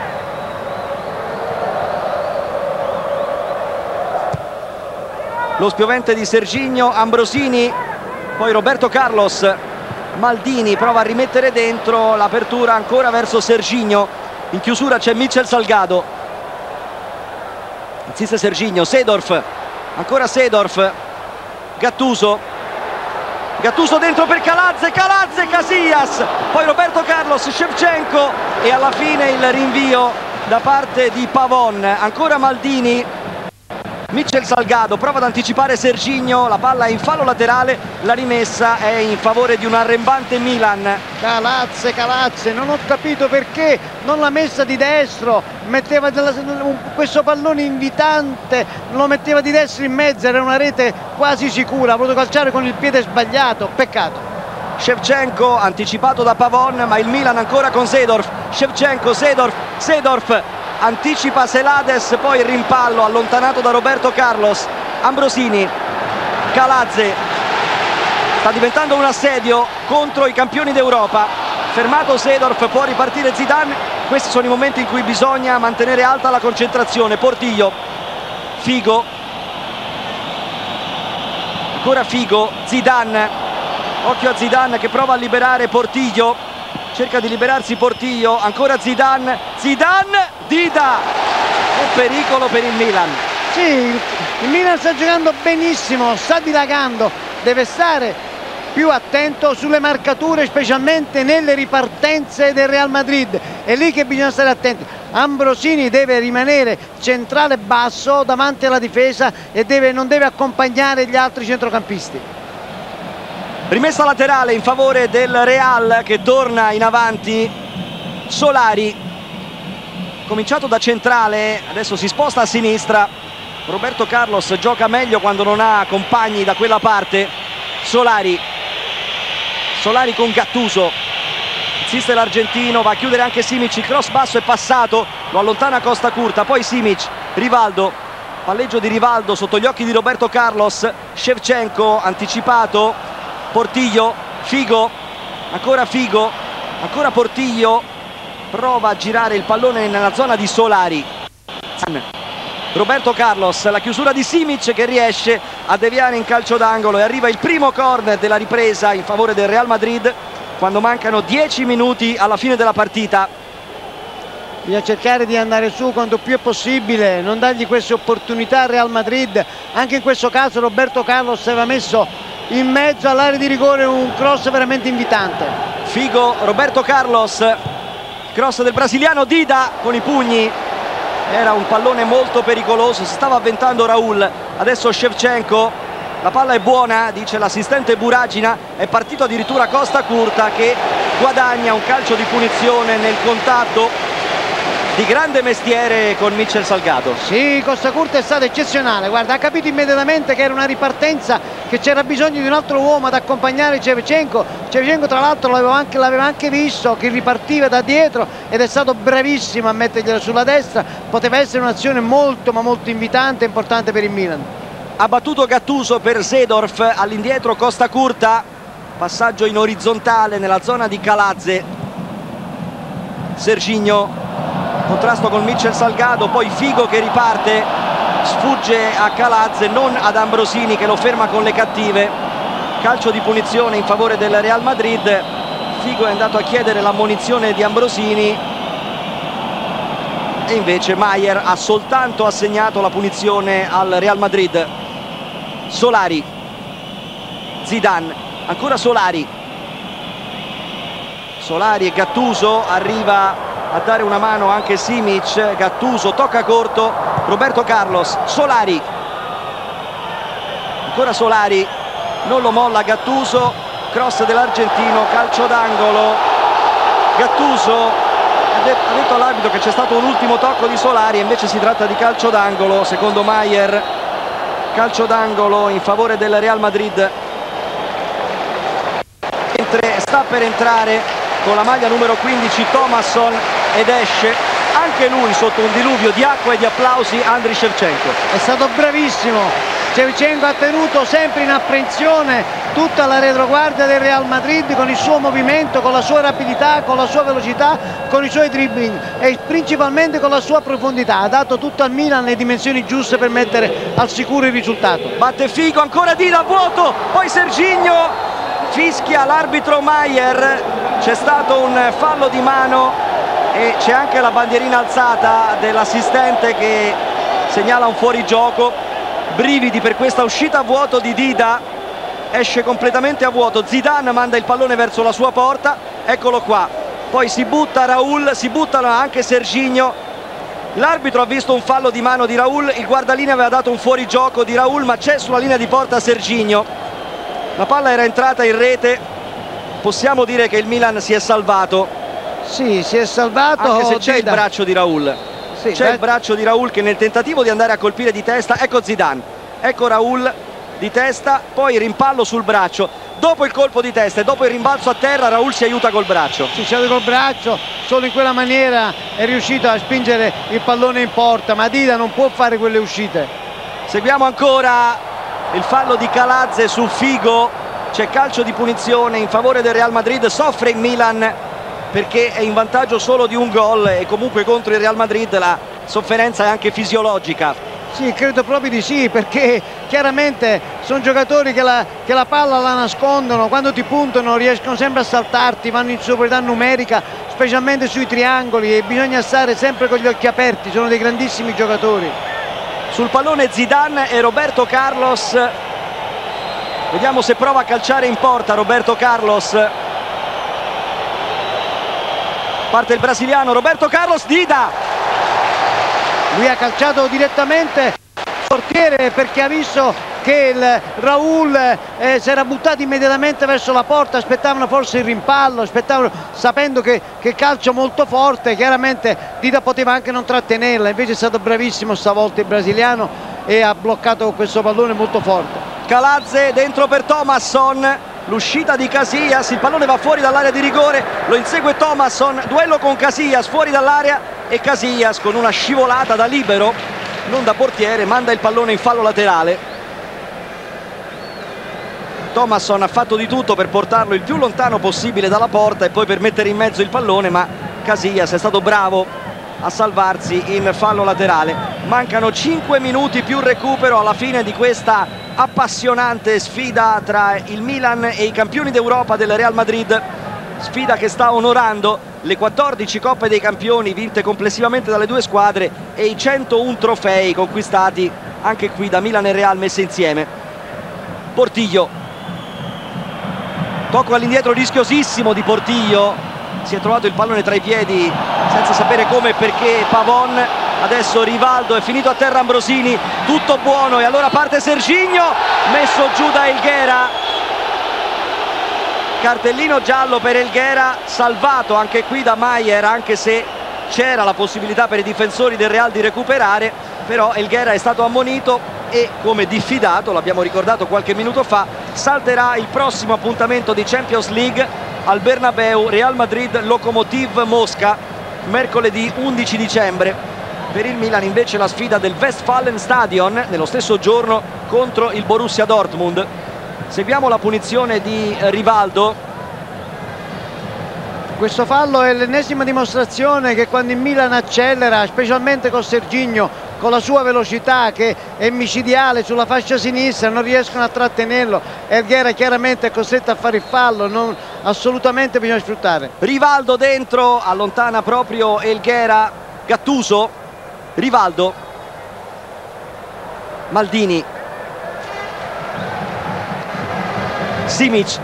[SPEAKER 1] Lo spiovente di Serginho, Ambrosini, poi Roberto Carlos. Maldini prova a rimettere dentro, l'apertura ancora verso Serginho, in chiusura c'è Mitchell Salgado, insiste Serginho, Seedorf, ancora Seedorf, Gattuso, Gattuso dentro per Kaladze, Kaladze, Casillas, poi Roberto Carlos, Shevchenko e alla fine il rinvio da parte di Pavon. Ancora Maldini, Mitchell Salgado prova ad anticipare Serginho, la palla è in fallo laterale, la rimessa è in favore di un arrembante Milan.
[SPEAKER 2] Kaladze, Kaladze, non ho capito perché non l'ha messa di destro, metteva della, questo pallone invitante, lo metteva di destro in mezzo, era una rete quasi sicura, ha voluto calciare con il piede sbagliato, peccato.
[SPEAKER 1] Shevchenko anticipato da Pavon, ma il Milan ancora con Seedorf, Shevchenko, Seedorf, Seedorf anticipa Selades, poi il rimpallo allontanato da Roberto Carlos. Ambrosini, Calazze, sta diventando un assedio contro i campioni d'Europa. Fermato Seedorf, può ripartire Zidane. Questi sono i momenti in cui bisogna mantenere alta la concentrazione. Portillo, Figo, ancora Figo, Zidane, occhio a Zidane che prova a liberare Portillo, cerca di liberarsi Portillo, ancora Zidane, Zidane, Dida, un pericolo per il Milan.
[SPEAKER 2] Sì, il Milan sta giocando benissimo, sta dilagando, deve stare più attento sulle marcature, specialmente nelle ripartenze del Real Madrid, è lì che bisogna stare attenti. Ambrosini deve rimanere centrale basso davanti alla difesa e deve, non deve accompagnare gli altri centrocampisti.
[SPEAKER 1] Rimessa laterale in favore del Real che torna in avanti. Solari, cominciato da centrale, adesso si sposta a sinistra. Roberto Carlos gioca meglio quando non ha compagni da quella parte. Solari, Solari con Gattuso, insiste l'argentino, va a chiudere anche Simic, il cross basso è passato, lo allontana Costa Curta, poi Simic, Rivaldo, palleggio di Rivaldo sotto gli occhi di Roberto Carlos, Shevchenko anticipato, Portillo, Figo, ancora Figo, ancora Portillo, prova a girare il pallone nella zona di Solari. Roberto Carlos, la chiusura di Simic che riesce a deviare in calcio d'angolo e arriva il primo corner della ripresa in favore del Real Madrid quando mancano dieci minuti alla fine della partita.
[SPEAKER 2] Bisogna cercare di andare su quanto più è possibile, non dargli queste opportunità al Real Madrid. Anche in questo caso Roberto Carlos aveva messo in mezzo all'area di rigore un cross veramente invitante.
[SPEAKER 1] Figo, Roberto Carlos, cross del brasiliano, Dida con i pugni. Era un pallone molto pericoloso, si stava avventando Raul, adesso Shevchenko, la palla è buona, dice l'assistente Buragina, è partito addirittura Costa Curta che guadagna un calcio di punizione nel contatto di grande mestiere con Mitchell Salgado.
[SPEAKER 2] Sì, Costa Curta è stato eccezionale, guarda, ha capito immediatamente che era una ripartenza, che c'era bisogno di un altro uomo ad accompagnare Shevchenko. Shevchenko tra l'altro l'aveva anche, l'aveva anche visto che ripartiva da dietro ed è stato bravissimo a metterglielo sulla destra. Poteva essere un'azione molto ma molto invitante e importante per il Milan.
[SPEAKER 1] Ha battuto Gattuso per Seedorf, all'indietro Costa Curta, passaggio in orizzontale nella zona di Calazze. Serginho, contrasto con Mitchell Salgado, poi Figo che riparte, sfugge a Calazze, non ad Ambrosini che lo ferma con le cattive. Calcio di punizione in favore del Real Madrid. Figo è andato a chiedere l'ammonizione di Ambrosini e invece Maier ha soltanto assegnato la punizione al Real Madrid. Solari, Zidane, ancora Solari, Solari e Gattuso, arriva a dare una mano anche Simic, Gattuso tocca corto, Roberto Carlos, Solari, ancora Solari, non lo molla Gattuso, cross dell'argentino, calcio d'angolo. Gattuso ha detto all'arbitro che c'è stato un ultimo tocco di Solari, invece si tratta di calcio d'angolo secondo Maier, calcio d'angolo in favore del Real Madrid. Mentre sta per entrare con la maglia numero quindici Thomasson ed esce anche lui sotto un diluvio di acqua e di applausi Andriy Shevchenko.
[SPEAKER 2] È stato bravissimo, Shevchenko ha tenuto sempre in apprensione tutta la retroguardia del Real Madrid con il suo movimento, con la sua rapidità, con la sua velocità, con i suoi dribbling e principalmente con la sua profondità. Ha dato tutto al Milan le dimensioni giuste per mettere al sicuro il risultato.
[SPEAKER 1] Batte Figo, ancora Dida a vuoto, poi Serginho, fischia l'arbitro Maier, c'è stato un fallo di mano e c'è anche la bandierina alzata dell'assistente che segnala un fuorigioco. Brividi per questa uscita a vuoto di Dida, esce completamente a vuoto. Zidane manda il pallone verso la sua porta, eccolo qua, poi si butta Raul, si buttano anche Serginho. L'arbitro ha visto un fallo di mano di Raul, il guardalinea aveva dato un fuorigioco di Raul, ma c'è sulla linea di porta Serginho. La palla era entrata in rete, possiamo dire che il Milan si è salvato.
[SPEAKER 2] Sì, si è salvato,
[SPEAKER 1] anche se c'è il
[SPEAKER 2] Dida.
[SPEAKER 1] braccio di Raul,
[SPEAKER 2] Sì,
[SPEAKER 1] c'è
[SPEAKER 2] beh.
[SPEAKER 1] il braccio di Raul che nel tentativo di andare a colpire di testa, ecco Zidane, ecco Raul di testa, poi rimpallo sul braccio. dopo il colpo di testa e dopo il rimbalzo a terra Raul si aiuta col braccio.
[SPEAKER 2] Si aiuta col braccio, solo in quella maniera è riuscito a spingere il pallone in porta, ma Dida non può fare quelle uscite.
[SPEAKER 1] Seguiamo ancora il fallo di Calazze su Figo, c'è calcio di punizione in favore del Real Madrid, soffre il Milan perché è in vantaggio solo di un gol e comunque contro il Real Madrid la sofferenza è anche fisiologica.
[SPEAKER 2] Sì, credo proprio di sì, perché chiaramente sono giocatori che la, che la palla la nascondono, quando ti puntano riescono sempre a saltarti, vanno in superiorità numerica, specialmente sui triangoli, e bisogna stare sempre con gli occhi aperti, sono dei grandissimi giocatori.
[SPEAKER 1] Sul pallone Zidane e Roberto Carlos, vediamo se prova a calciare in porta Roberto Carlos. Parte il brasiliano Roberto Carlos, Dida!
[SPEAKER 2] Lui ha calciato direttamente il portiere perché ha visto che il Raul eh, si era buttato immediatamente verso la porta, aspettavano forse il rimpallo, aspettavano, sapendo che, che calcio molto forte, chiaramente Dida poteva anche non trattenerla, invece è stato bravissimo stavolta il brasiliano e ha bloccato questo pallone molto forte.
[SPEAKER 1] Calazze dentro per Thomasson, l'uscita di Casillas, il pallone va fuori dall'area di rigore, lo insegue Thomasson, duello con Casillas fuori dall'area e Casillas con una scivolata da libero, non da portiere, manda il pallone in fallo laterale. Thomasson ha fatto di tutto per portarlo il più lontano possibile dalla porta e poi per mettere in mezzo il pallone, ma Casillas è stato bravo a salvarsi in fallo laterale. Mancano cinque minuti più recupero alla fine di questa appassionante sfida tra il Milan e i campioni d'Europa del Real Madrid, sfida che sta onorando le quattordici Coppe dei Campioni vinte complessivamente dalle due squadre e i centouno trofei conquistati anche qui da Milan e Real messi insieme. Portillo, tocco all'indietro rischiosissimo di Portillo, si è trovato il pallone tra i piedi senza sapere come e perché Pavon. Adesso Rivaldo, è finito a terra Ambrosini, tutto buono e allora parte Serginho, messo giù da Helguera. Cartellino giallo per Helguera, salvato anche qui da Maier, anche se c'era la possibilità per i difensori del Real di recuperare, però Helguera è stato ammonito e come diffidato, l'abbiamo ricordato qualche minuto fa, salterà il prossimo appuntamento di Champions League al Bernabeu, Real Madrid Lokomotiv Mosca, mercoledì undici dicembre. Per il Milan invece la sfida del Westfalenstadion nello stesso giorno contro il Borussia Dortmund. Seguiamo la punizione di Rivaldo.
[SPEAKER 2] Questo fallo è l'ennesima dimostrazione che quando il Milan accelera, specialmente con Serginho, con la sua velocità che è micidiale sulla fascia sinistra, non riescono a trattenerlo. Helguera chiaramente è costretto a fare il fallo, non, assolutamente bisogna sfruttare.
[SPEAKER 1] Rivaldo dentro, allontana proprio Helguera. Gattuso, Rivaldo, Maldini, Simic,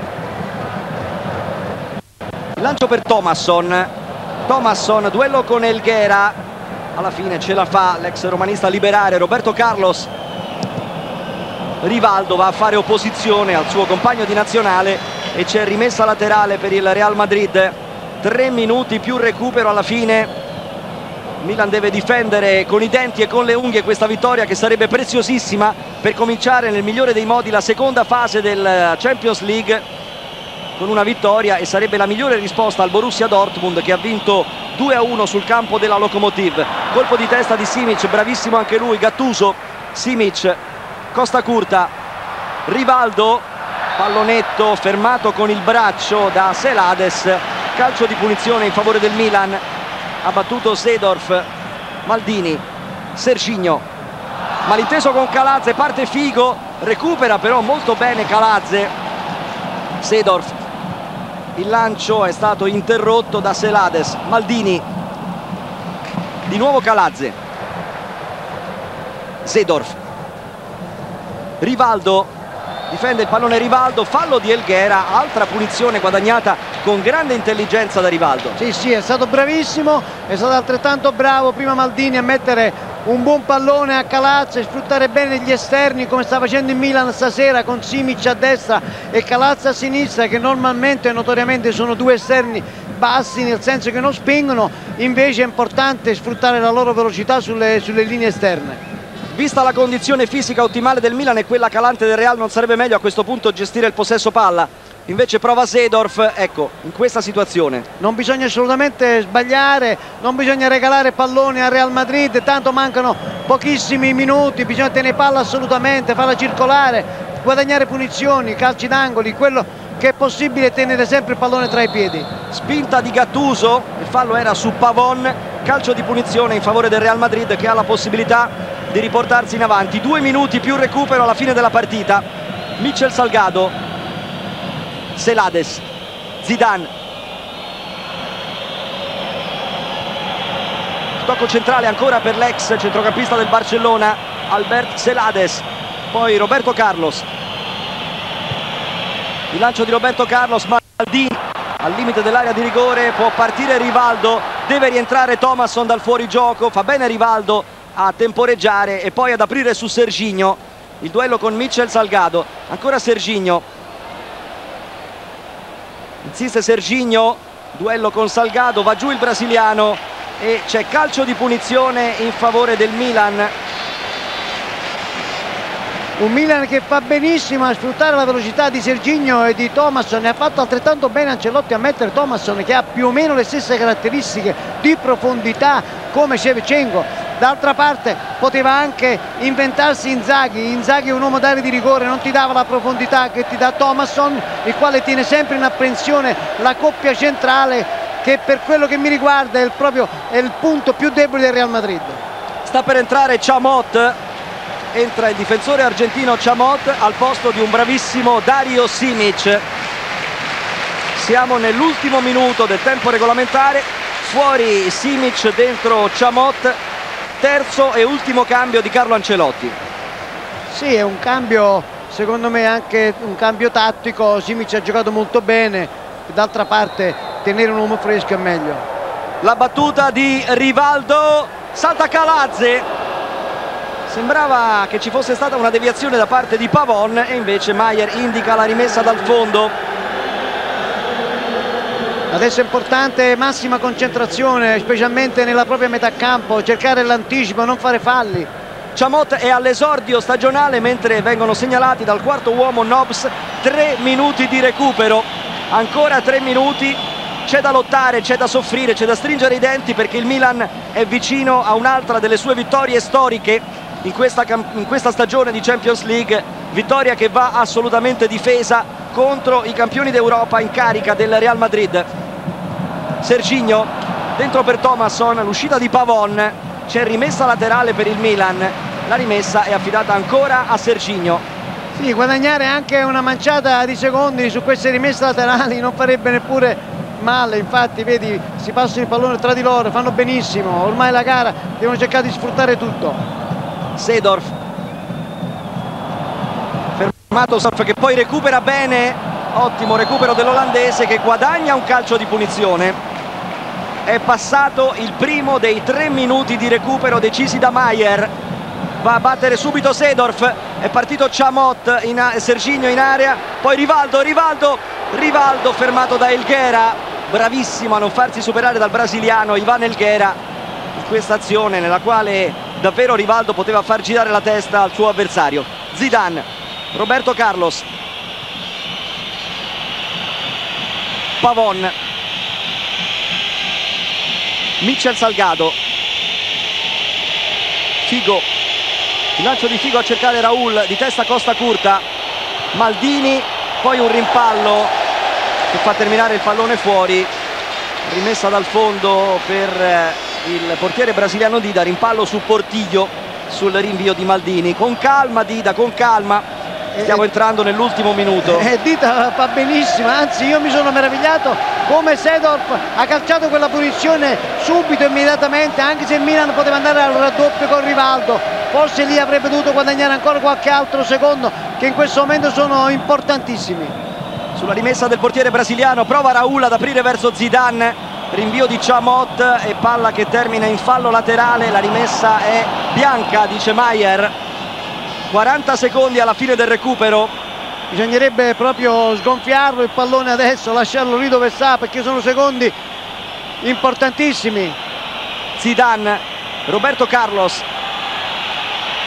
[SPEAKER 1] il lancio per Thomasson. Thomasson, duello con Helguera, alla fine ce la fa l'ex romanista a liberare Roberto Carlos. Rivaldo va a fare opposizione al suo compagno di nazionale e c'è rimessa laterale per il Real Madrid. Tre minuti più recupero alla fine. Milan deve difendere con i denti e con le unghie questa vittoria che sarebbe preziosissima per cominciare nel migliore dei modi la seconda fase del Champions League con una vittoria, e sarebbe la migliore risposta al Borussia Dortmund che ha vinto due a uno sul campo della Lokomotiv. Colpo di testa di Simic, bravissimo anche lui. Gattuso, Simic, Costa Curta, Rivaldo, pallonetto fermato con il braccio da Selades, calcio di punizione in favore del Milan. Ha battuto Seedorf. Maldini, Serginho, malinteso con Calazze, parte Figo, recupera però molto bene Calazze. Seedorf, il lancio è stato interrotto da Selades. Maldini, di nuovo Calazze, Seedorf, Rivaldo, difende il pallone Rivaldo, fallo di Helguera, altra punizione guadagnata con grande intelligenza da Rivaldo.
[SPEAKER 2] Sì, sì, è stato bravissimo, è stato altrettanto bravo prima Maldini a mettere un buon pallone a Calazze, sfruttare bene gli esterni come sta facendo il Milan stasera con Simic a destra e Calazze a sinistra, che normalmente e notoriamente sono due esterni bassi, nel senso che non spingono. Invece è importante sfruttare la loro velocità sulle, sulle linee esterne.
[SPEAKER 1] vista la condizione fisica ottimale del Milan e quella calante del Real, non sarebbe meglio a questo punto gestire il possesso palla? Invece prova Seedorf, ecco, in questa situazione.
[SPEAKER 2] Non bisogna assolutamente sbagliare, non bisogna regalare palloni al Real Madrid, tanto mancano pochissimi minuti, bisogna tenere palla assolutamente, farla circolare, guadagnare punizioni, calci d'angoli, quello che è possibile, tenere sempre il pallone tra i piedi.
[SPEAKER 1] Spinta di Gattuso, il fallo era su Pavon, calcio di punizione in favore del Real Madrid che ha la possibilità di riportarsi in avanti. Due minuti più recupero alla fine della partita. Mitchell Salgado, Celades, Zidane, tocco centrale ancora per l'ex centrocampista del Barcellona Albert Celades, poi Roberto Carlos, il lancio di Roberto Carlos, Maldini al limite dell'area di rigore, può partire Rivaldo, deve rientrare Thomasson dal fuorigioco, fa bene Rivaldo a temporeggiare e poi ad aprire su Serginho. Il duello con Mitchell Salgado, ancora Serginho, insiste Serginho, duello con Salgado, va giù il brasiliano e c'è calcio di punizione in favore del Milan.
[SPEAKER 2] Un Milan che fa benissimo a sfruttare la velocità di Serginho e di Thomasson, e ha fatto altrettanto bene Ancelotti a mettere Thomasson, che ha più o meno le stesse caratteristiche di profondità come Shevchenko. D'altra parte poteva anche inventarsi Inzaghi. Inzaghi è un uomo d'area di rigore, non ti dava la profondità che ti dà Thomasson, il quale tiene sempre in apprensione la coppia centrale, che per quello che mi riguarda è il, proprio, è il punto più debole del Real Madrid.
[SPEAKER 1] Sta per entrare Chamot, entra il difensore argentino Chamot al posto di un bravissimo Dario Simic. Siamo nell'ultimo minuto del tempo regolamentare, fuori Simic, dentro Chamot. Terzo e ultimo cambio di Carlo Ancelotti.
[SPEAKER 2] Sì, è un cambio, secondo me anche un cambio tattico. Simic ha giocato molto bene, d'altra parte tenere un uomo fresco è meglio.
[SPEAKER 1] La battuta di Rivaldo, salta Calazze, sembrava che ci fosse stata una deviazione da parte di Pavon e invece Maier indica la rimessa dal fondo.
[SPEAKER 2] Adesso è importante massima concentrazione, specialmente nella propria metà campo, cercare l'anticipo, non fare falli.
[SPEAKER 1] Chamot è all'esordio stagionale, mentre vengono segnalati dal quarto uomo Nobs tre minuti di recupero. Ancora tre minuti, c'è da lottare, c'è da soffrire, c'è da stringere i denti, perché il Milan è vicino a un'altra delle sue vittorie storiche in questa, in questa stagione di Champions League, vittoria che va assolutamente difesa contro i campioni d'Europa in carica del Real Madrid. Serginho dentro per Thomasson, l'uscita di Pavon, c'è rimessa laterale per il Milan, la rimessa è affidata ancora a Serginho.
[SPEAKER 2] Sì, guadagnare anche una manciata di secondi su queste rimesse laterali non farebbe neppure male, infatti vedi, si passano il pallone tra di loro, fanno benissimo, ormai la gara devono cercare di sfruttare tutto.
[SPEAKER 1] Seedorf, fermato Seedorf, che poi recupera bene, ottimo recupero dell'olandese che guadagna un calcio di punizione. È passato il primo dei tre minuti di recupero decisi da Maier. Va a battere subito Seedorf, è partito Chamot, in Serginho in area, poi Rivaldo, Rivaldo, Rivaldo fermato da Helguera, bravissimo a non farsi superare dal brasiliano Ivan Helguera in questa azione nella quale davvero Rivaldo poteva far girare la testa al suo avversario. Zidane, Roberto Carlos, Pavon, Mitchell Salgado, Figo, il lancio di Figo a cercare Raul, di testa Costa Curta, Maldini, poi un rimpallo che fa terminare il pallone fuori, rimessa dal fondo per il portiere brasiliano Dida, rimpallo su Portillo sul rinvio di Maldini. Con calma Dida, con calma, stiamo eh, entrando nell'ultimo minuto.
[SPEAKER 2] Eh, Dida fa benissimo, anzi io mi sono meravigliato come Seedorf ha calciato quella punizione subito, immediatamente, anche se il Milan poteva andare al raddoppio con Rivaldo, forse lì avrebbe dovuto guadagnare ancora qualche altro secondo che in questo momento sono importantissimi.
[SPEAKER 1] Sulla rimessa del portiere brasiliano prova Raul ad aprire verso Zidane, rinvio di Chamot e palla che termina in fallo laterale. La rimessa è bianca, dice Maier. quaranta secondi alla fine del recupero.
[SPEAKER 2] Bisognerebbe proprio sgonfiarlo il pallone adesso, lasciarlo lì dove sta, perché sono secondi importantissimi.
[SPEAKER 1] Zidane, Roberto Carlos,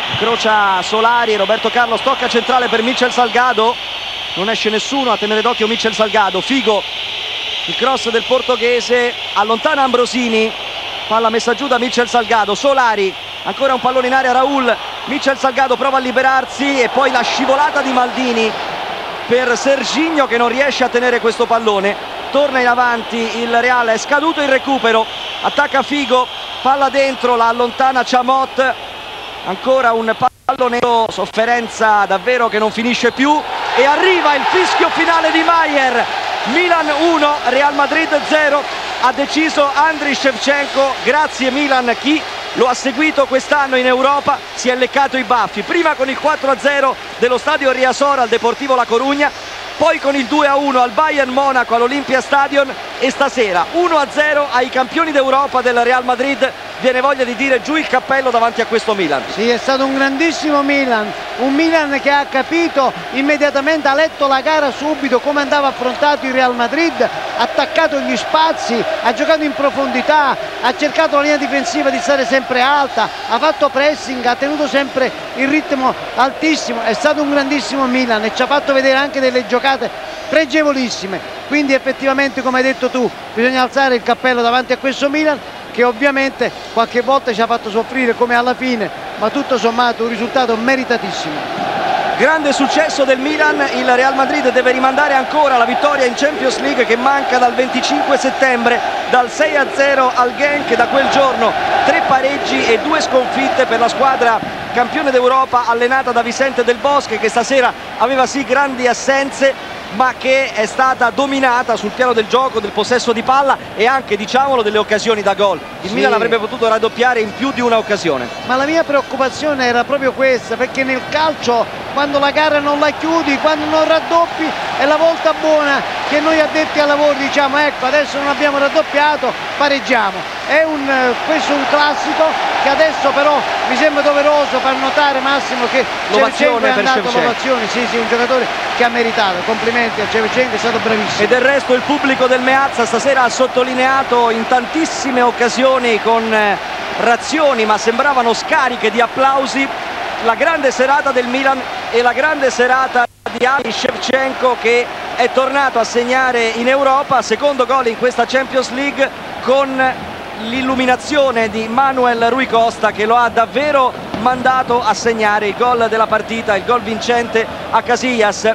[SPEAKER 1] Crocia Solari, Roberto Carlos tocca centrale per Mitchell Salgado, non esce nessuno a tenere d'occhio Mitchell Salgado. Figo, il cross del portoghese, allontana Ambrosini, palla messa giù da Mitchell Salgado. Solari, ancora un pallone in area, Raul, Mitchell Salgado prova a liberarsi e poi la scivolata di Maldini per Serginho che non riesce a tenere questo pallone. Torna in avanti il Real, è scaduto il recupero, attacca Figo, palla dentro, la allontana Chamot, ancora un pallone, sofferenza davvero che non finisce più e arriva il fischio finale di Maier. Milan uno, Real Madrid zero, ha deciso Andriy Shevchenko. Grazie Milan, chi lo ha seguito quest'anno in Europa si è leccato i baffi, prima con il quattro a zero dello stadio Riasor al Deportivo La Corugna, poi con il due a uno al Bayern Monaco all'Olympia Stadion e stasera uno a zero ai campioni d'Europa del Real Madrid. Viene voglia di dire giù il cappello davanti a questo Milan.
[SPEAKER 2] Sì, è stato un grandissimo Milan, un Milan che ha capito immediatamente, ha letto la gara subito come andava affrontato il Real Madrid, ha attaccato gli spazi, ha giocato in profondità, ha cercato la linea difensiva di stare sempre alta, ha fatto pressing, ha tenuto sempre il ritmo altissimo. È stato un grandissimo Milan e ci ha fatto vedere anche delle giocate pregevolissime, quindi effettivamente, come hai detto tu, bisogna alzare il cappello davanti a questo Milan che ovviamente qualche volta ci ha fatto soffrire come alla fine, ma tutto sommato un risultato meritatissimo.
[SPEAKER 1] Grande successo del Milan, il Real Madrid deve rimandare ancora la vittoria in Champions League che manca dal venticinque settembre, dal sei a zero al Genk. Da quel giorno tre pareggi e due sconfitte per la squadra campione d'Europa allenata da Vicente Del Bosque, che stasera aveva sì grandi assenze ma che è stata dominata sul piano del gioco, del possesso di palla e anche, diciamolo, delle occasioni da gol. Il sì. Milan avrebbe potuto raddoppiare in più di una occasione.
[SPEAKER 2] Ma la mia preoccupazione era proprio questa, perché nel calcio quando la gara non la chiudi, quando non raddoppi, è la volta buona che noi addetti al lavoro diciamo ecco adesso non abbiamo raddoppiato, pareggiamo. È un, questo è un classico che adesso però mi sembra doveroso far notare, Massimo, che Shevchenko è andato all'ovazione. Sì, sì, un giocatore che ha meritato, complimenti a Shevchenko, è stato bravissimo.
[SPEAKER 1] E del resto il pubblico del Meazza stasera ha sottolineato in tantissime occasioni con eh, razioni, ma sembravano scariche di applausi, la grande serata del Milan e la grande serata di Andriy Shevchenko, che è tornato a segnare in Europa, secondo gol in questa Champions League, con l'illuminazione di Manuel Rui Costa che lo ha davvero mandato a segnare il gol della partita, il gol vincente a Casillas.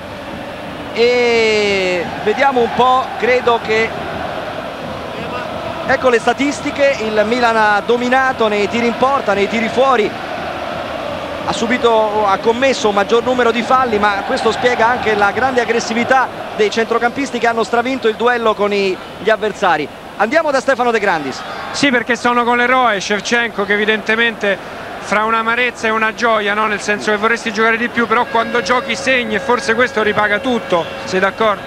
[SPEAKER 1] E vediamo un po', credo che ecco le statistiche, il Milan ha dominato nei tiri in porta, nei tiri fuori, ha subito, ha commesso un maggior numero di falli, ma questo spiega anche la grande aggressività dei centrocampisti che hanno stravinto il duello con i, gli avversari. Andiamo da Stefano De Grandis.
[SPEAKER 3] Sì, perché sono con l'eroe Shevchenko, che evidentemente fra un'amarezza e una gioia, no? Nel senso che vorresti giocare di più, però quando giochi segni e forse questo ripaga tutto. Sei d'accordo?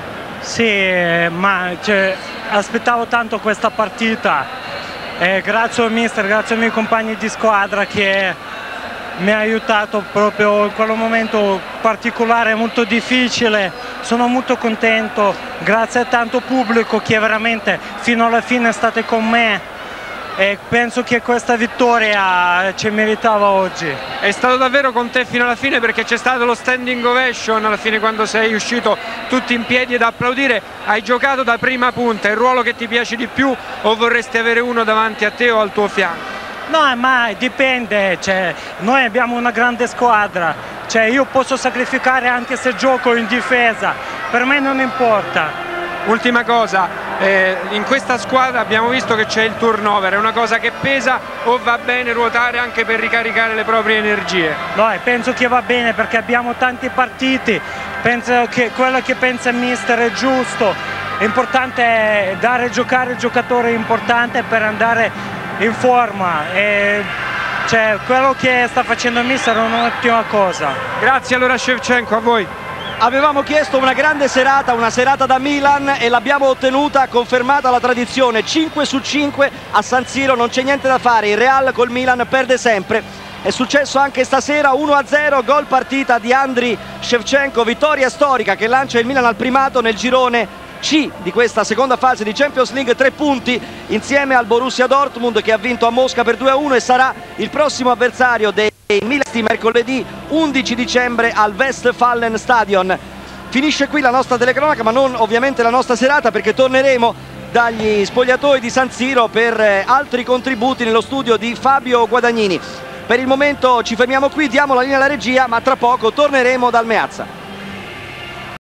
[SPEAKER 4] Sì, ma cioè, aspettavo tanto questa partita, eh, grazie al mister, grazie ai miei compagni di squadra che mi ha aiutato proprio in quel momento particolare, molto difficile. Sono molto contento, grazie a tanto pubblico che veramente fino alla fine è stato con me e penso che questa vittoria ci meritava oggi.
[SPEAKER 3] È stato davvero con te fino alla fine, perché c'è stato lo standing ovation alla fine quando sei uscito tutti in piedi ad applaudire. Hai giocato da prima punta, è il ruolo che ti piace di più o vorresti avere uno davanti a te o al tuo fianco?
[SPEAKER 4] No, ma dipende, cioè, noi abbiamo una grande squadra, cioè, io posso sacrificare anche se gioco in difesa, per me non importa.
[SPEAKER 3] Ultima cosa, eh, in questa squadra abbiamo visto che c'è il turnover, è una cosa che pesa o va bene ruotare anche per ricaricare le proprie energie?
[SPEAKER 4] No, penso che va bene perché abbiamo tanti partiti, penso che quello che pensa il mister è giusto, è importante dare a giocare il giocatore importante per andare in forma, e cioè, quello che sta facendo il mister è un'ottima cosa.
[SPEAKER 3] Grazie allora Shevchenko, a voi.
[SPEAKER 1] Avevamo chiesto una grande serata, una serata da Milan, e l'abbiamo ottenuta, confermata la tradizione, cinque su cinque a San Siro, non c'è niente da fare, il Real col Milan perde sempre. È successo anche stasera, uno a zero, gol partita di Andriy Shevchenko, vittoria storica che lancia il Milan al primato nel girone C di questa seconda fase di Champions League, tre punti insieme al Borussia Dortmund che ha vinto a Mosca per due a uno e sarà il prossimo avversario dei in Milan mercoledì undici dicembre al Westfalenstadion. Finisce qui la nostra telecronaca, ma non ovviamente la nostra serata, perché torneremo dagli spogliatoi di San Siro per altri contributi nello studio di Fabio Guadagnini. Per il momento ci fermiamo qui, diamo la linea alla regia, ma tra poco torneremo dal Meazza.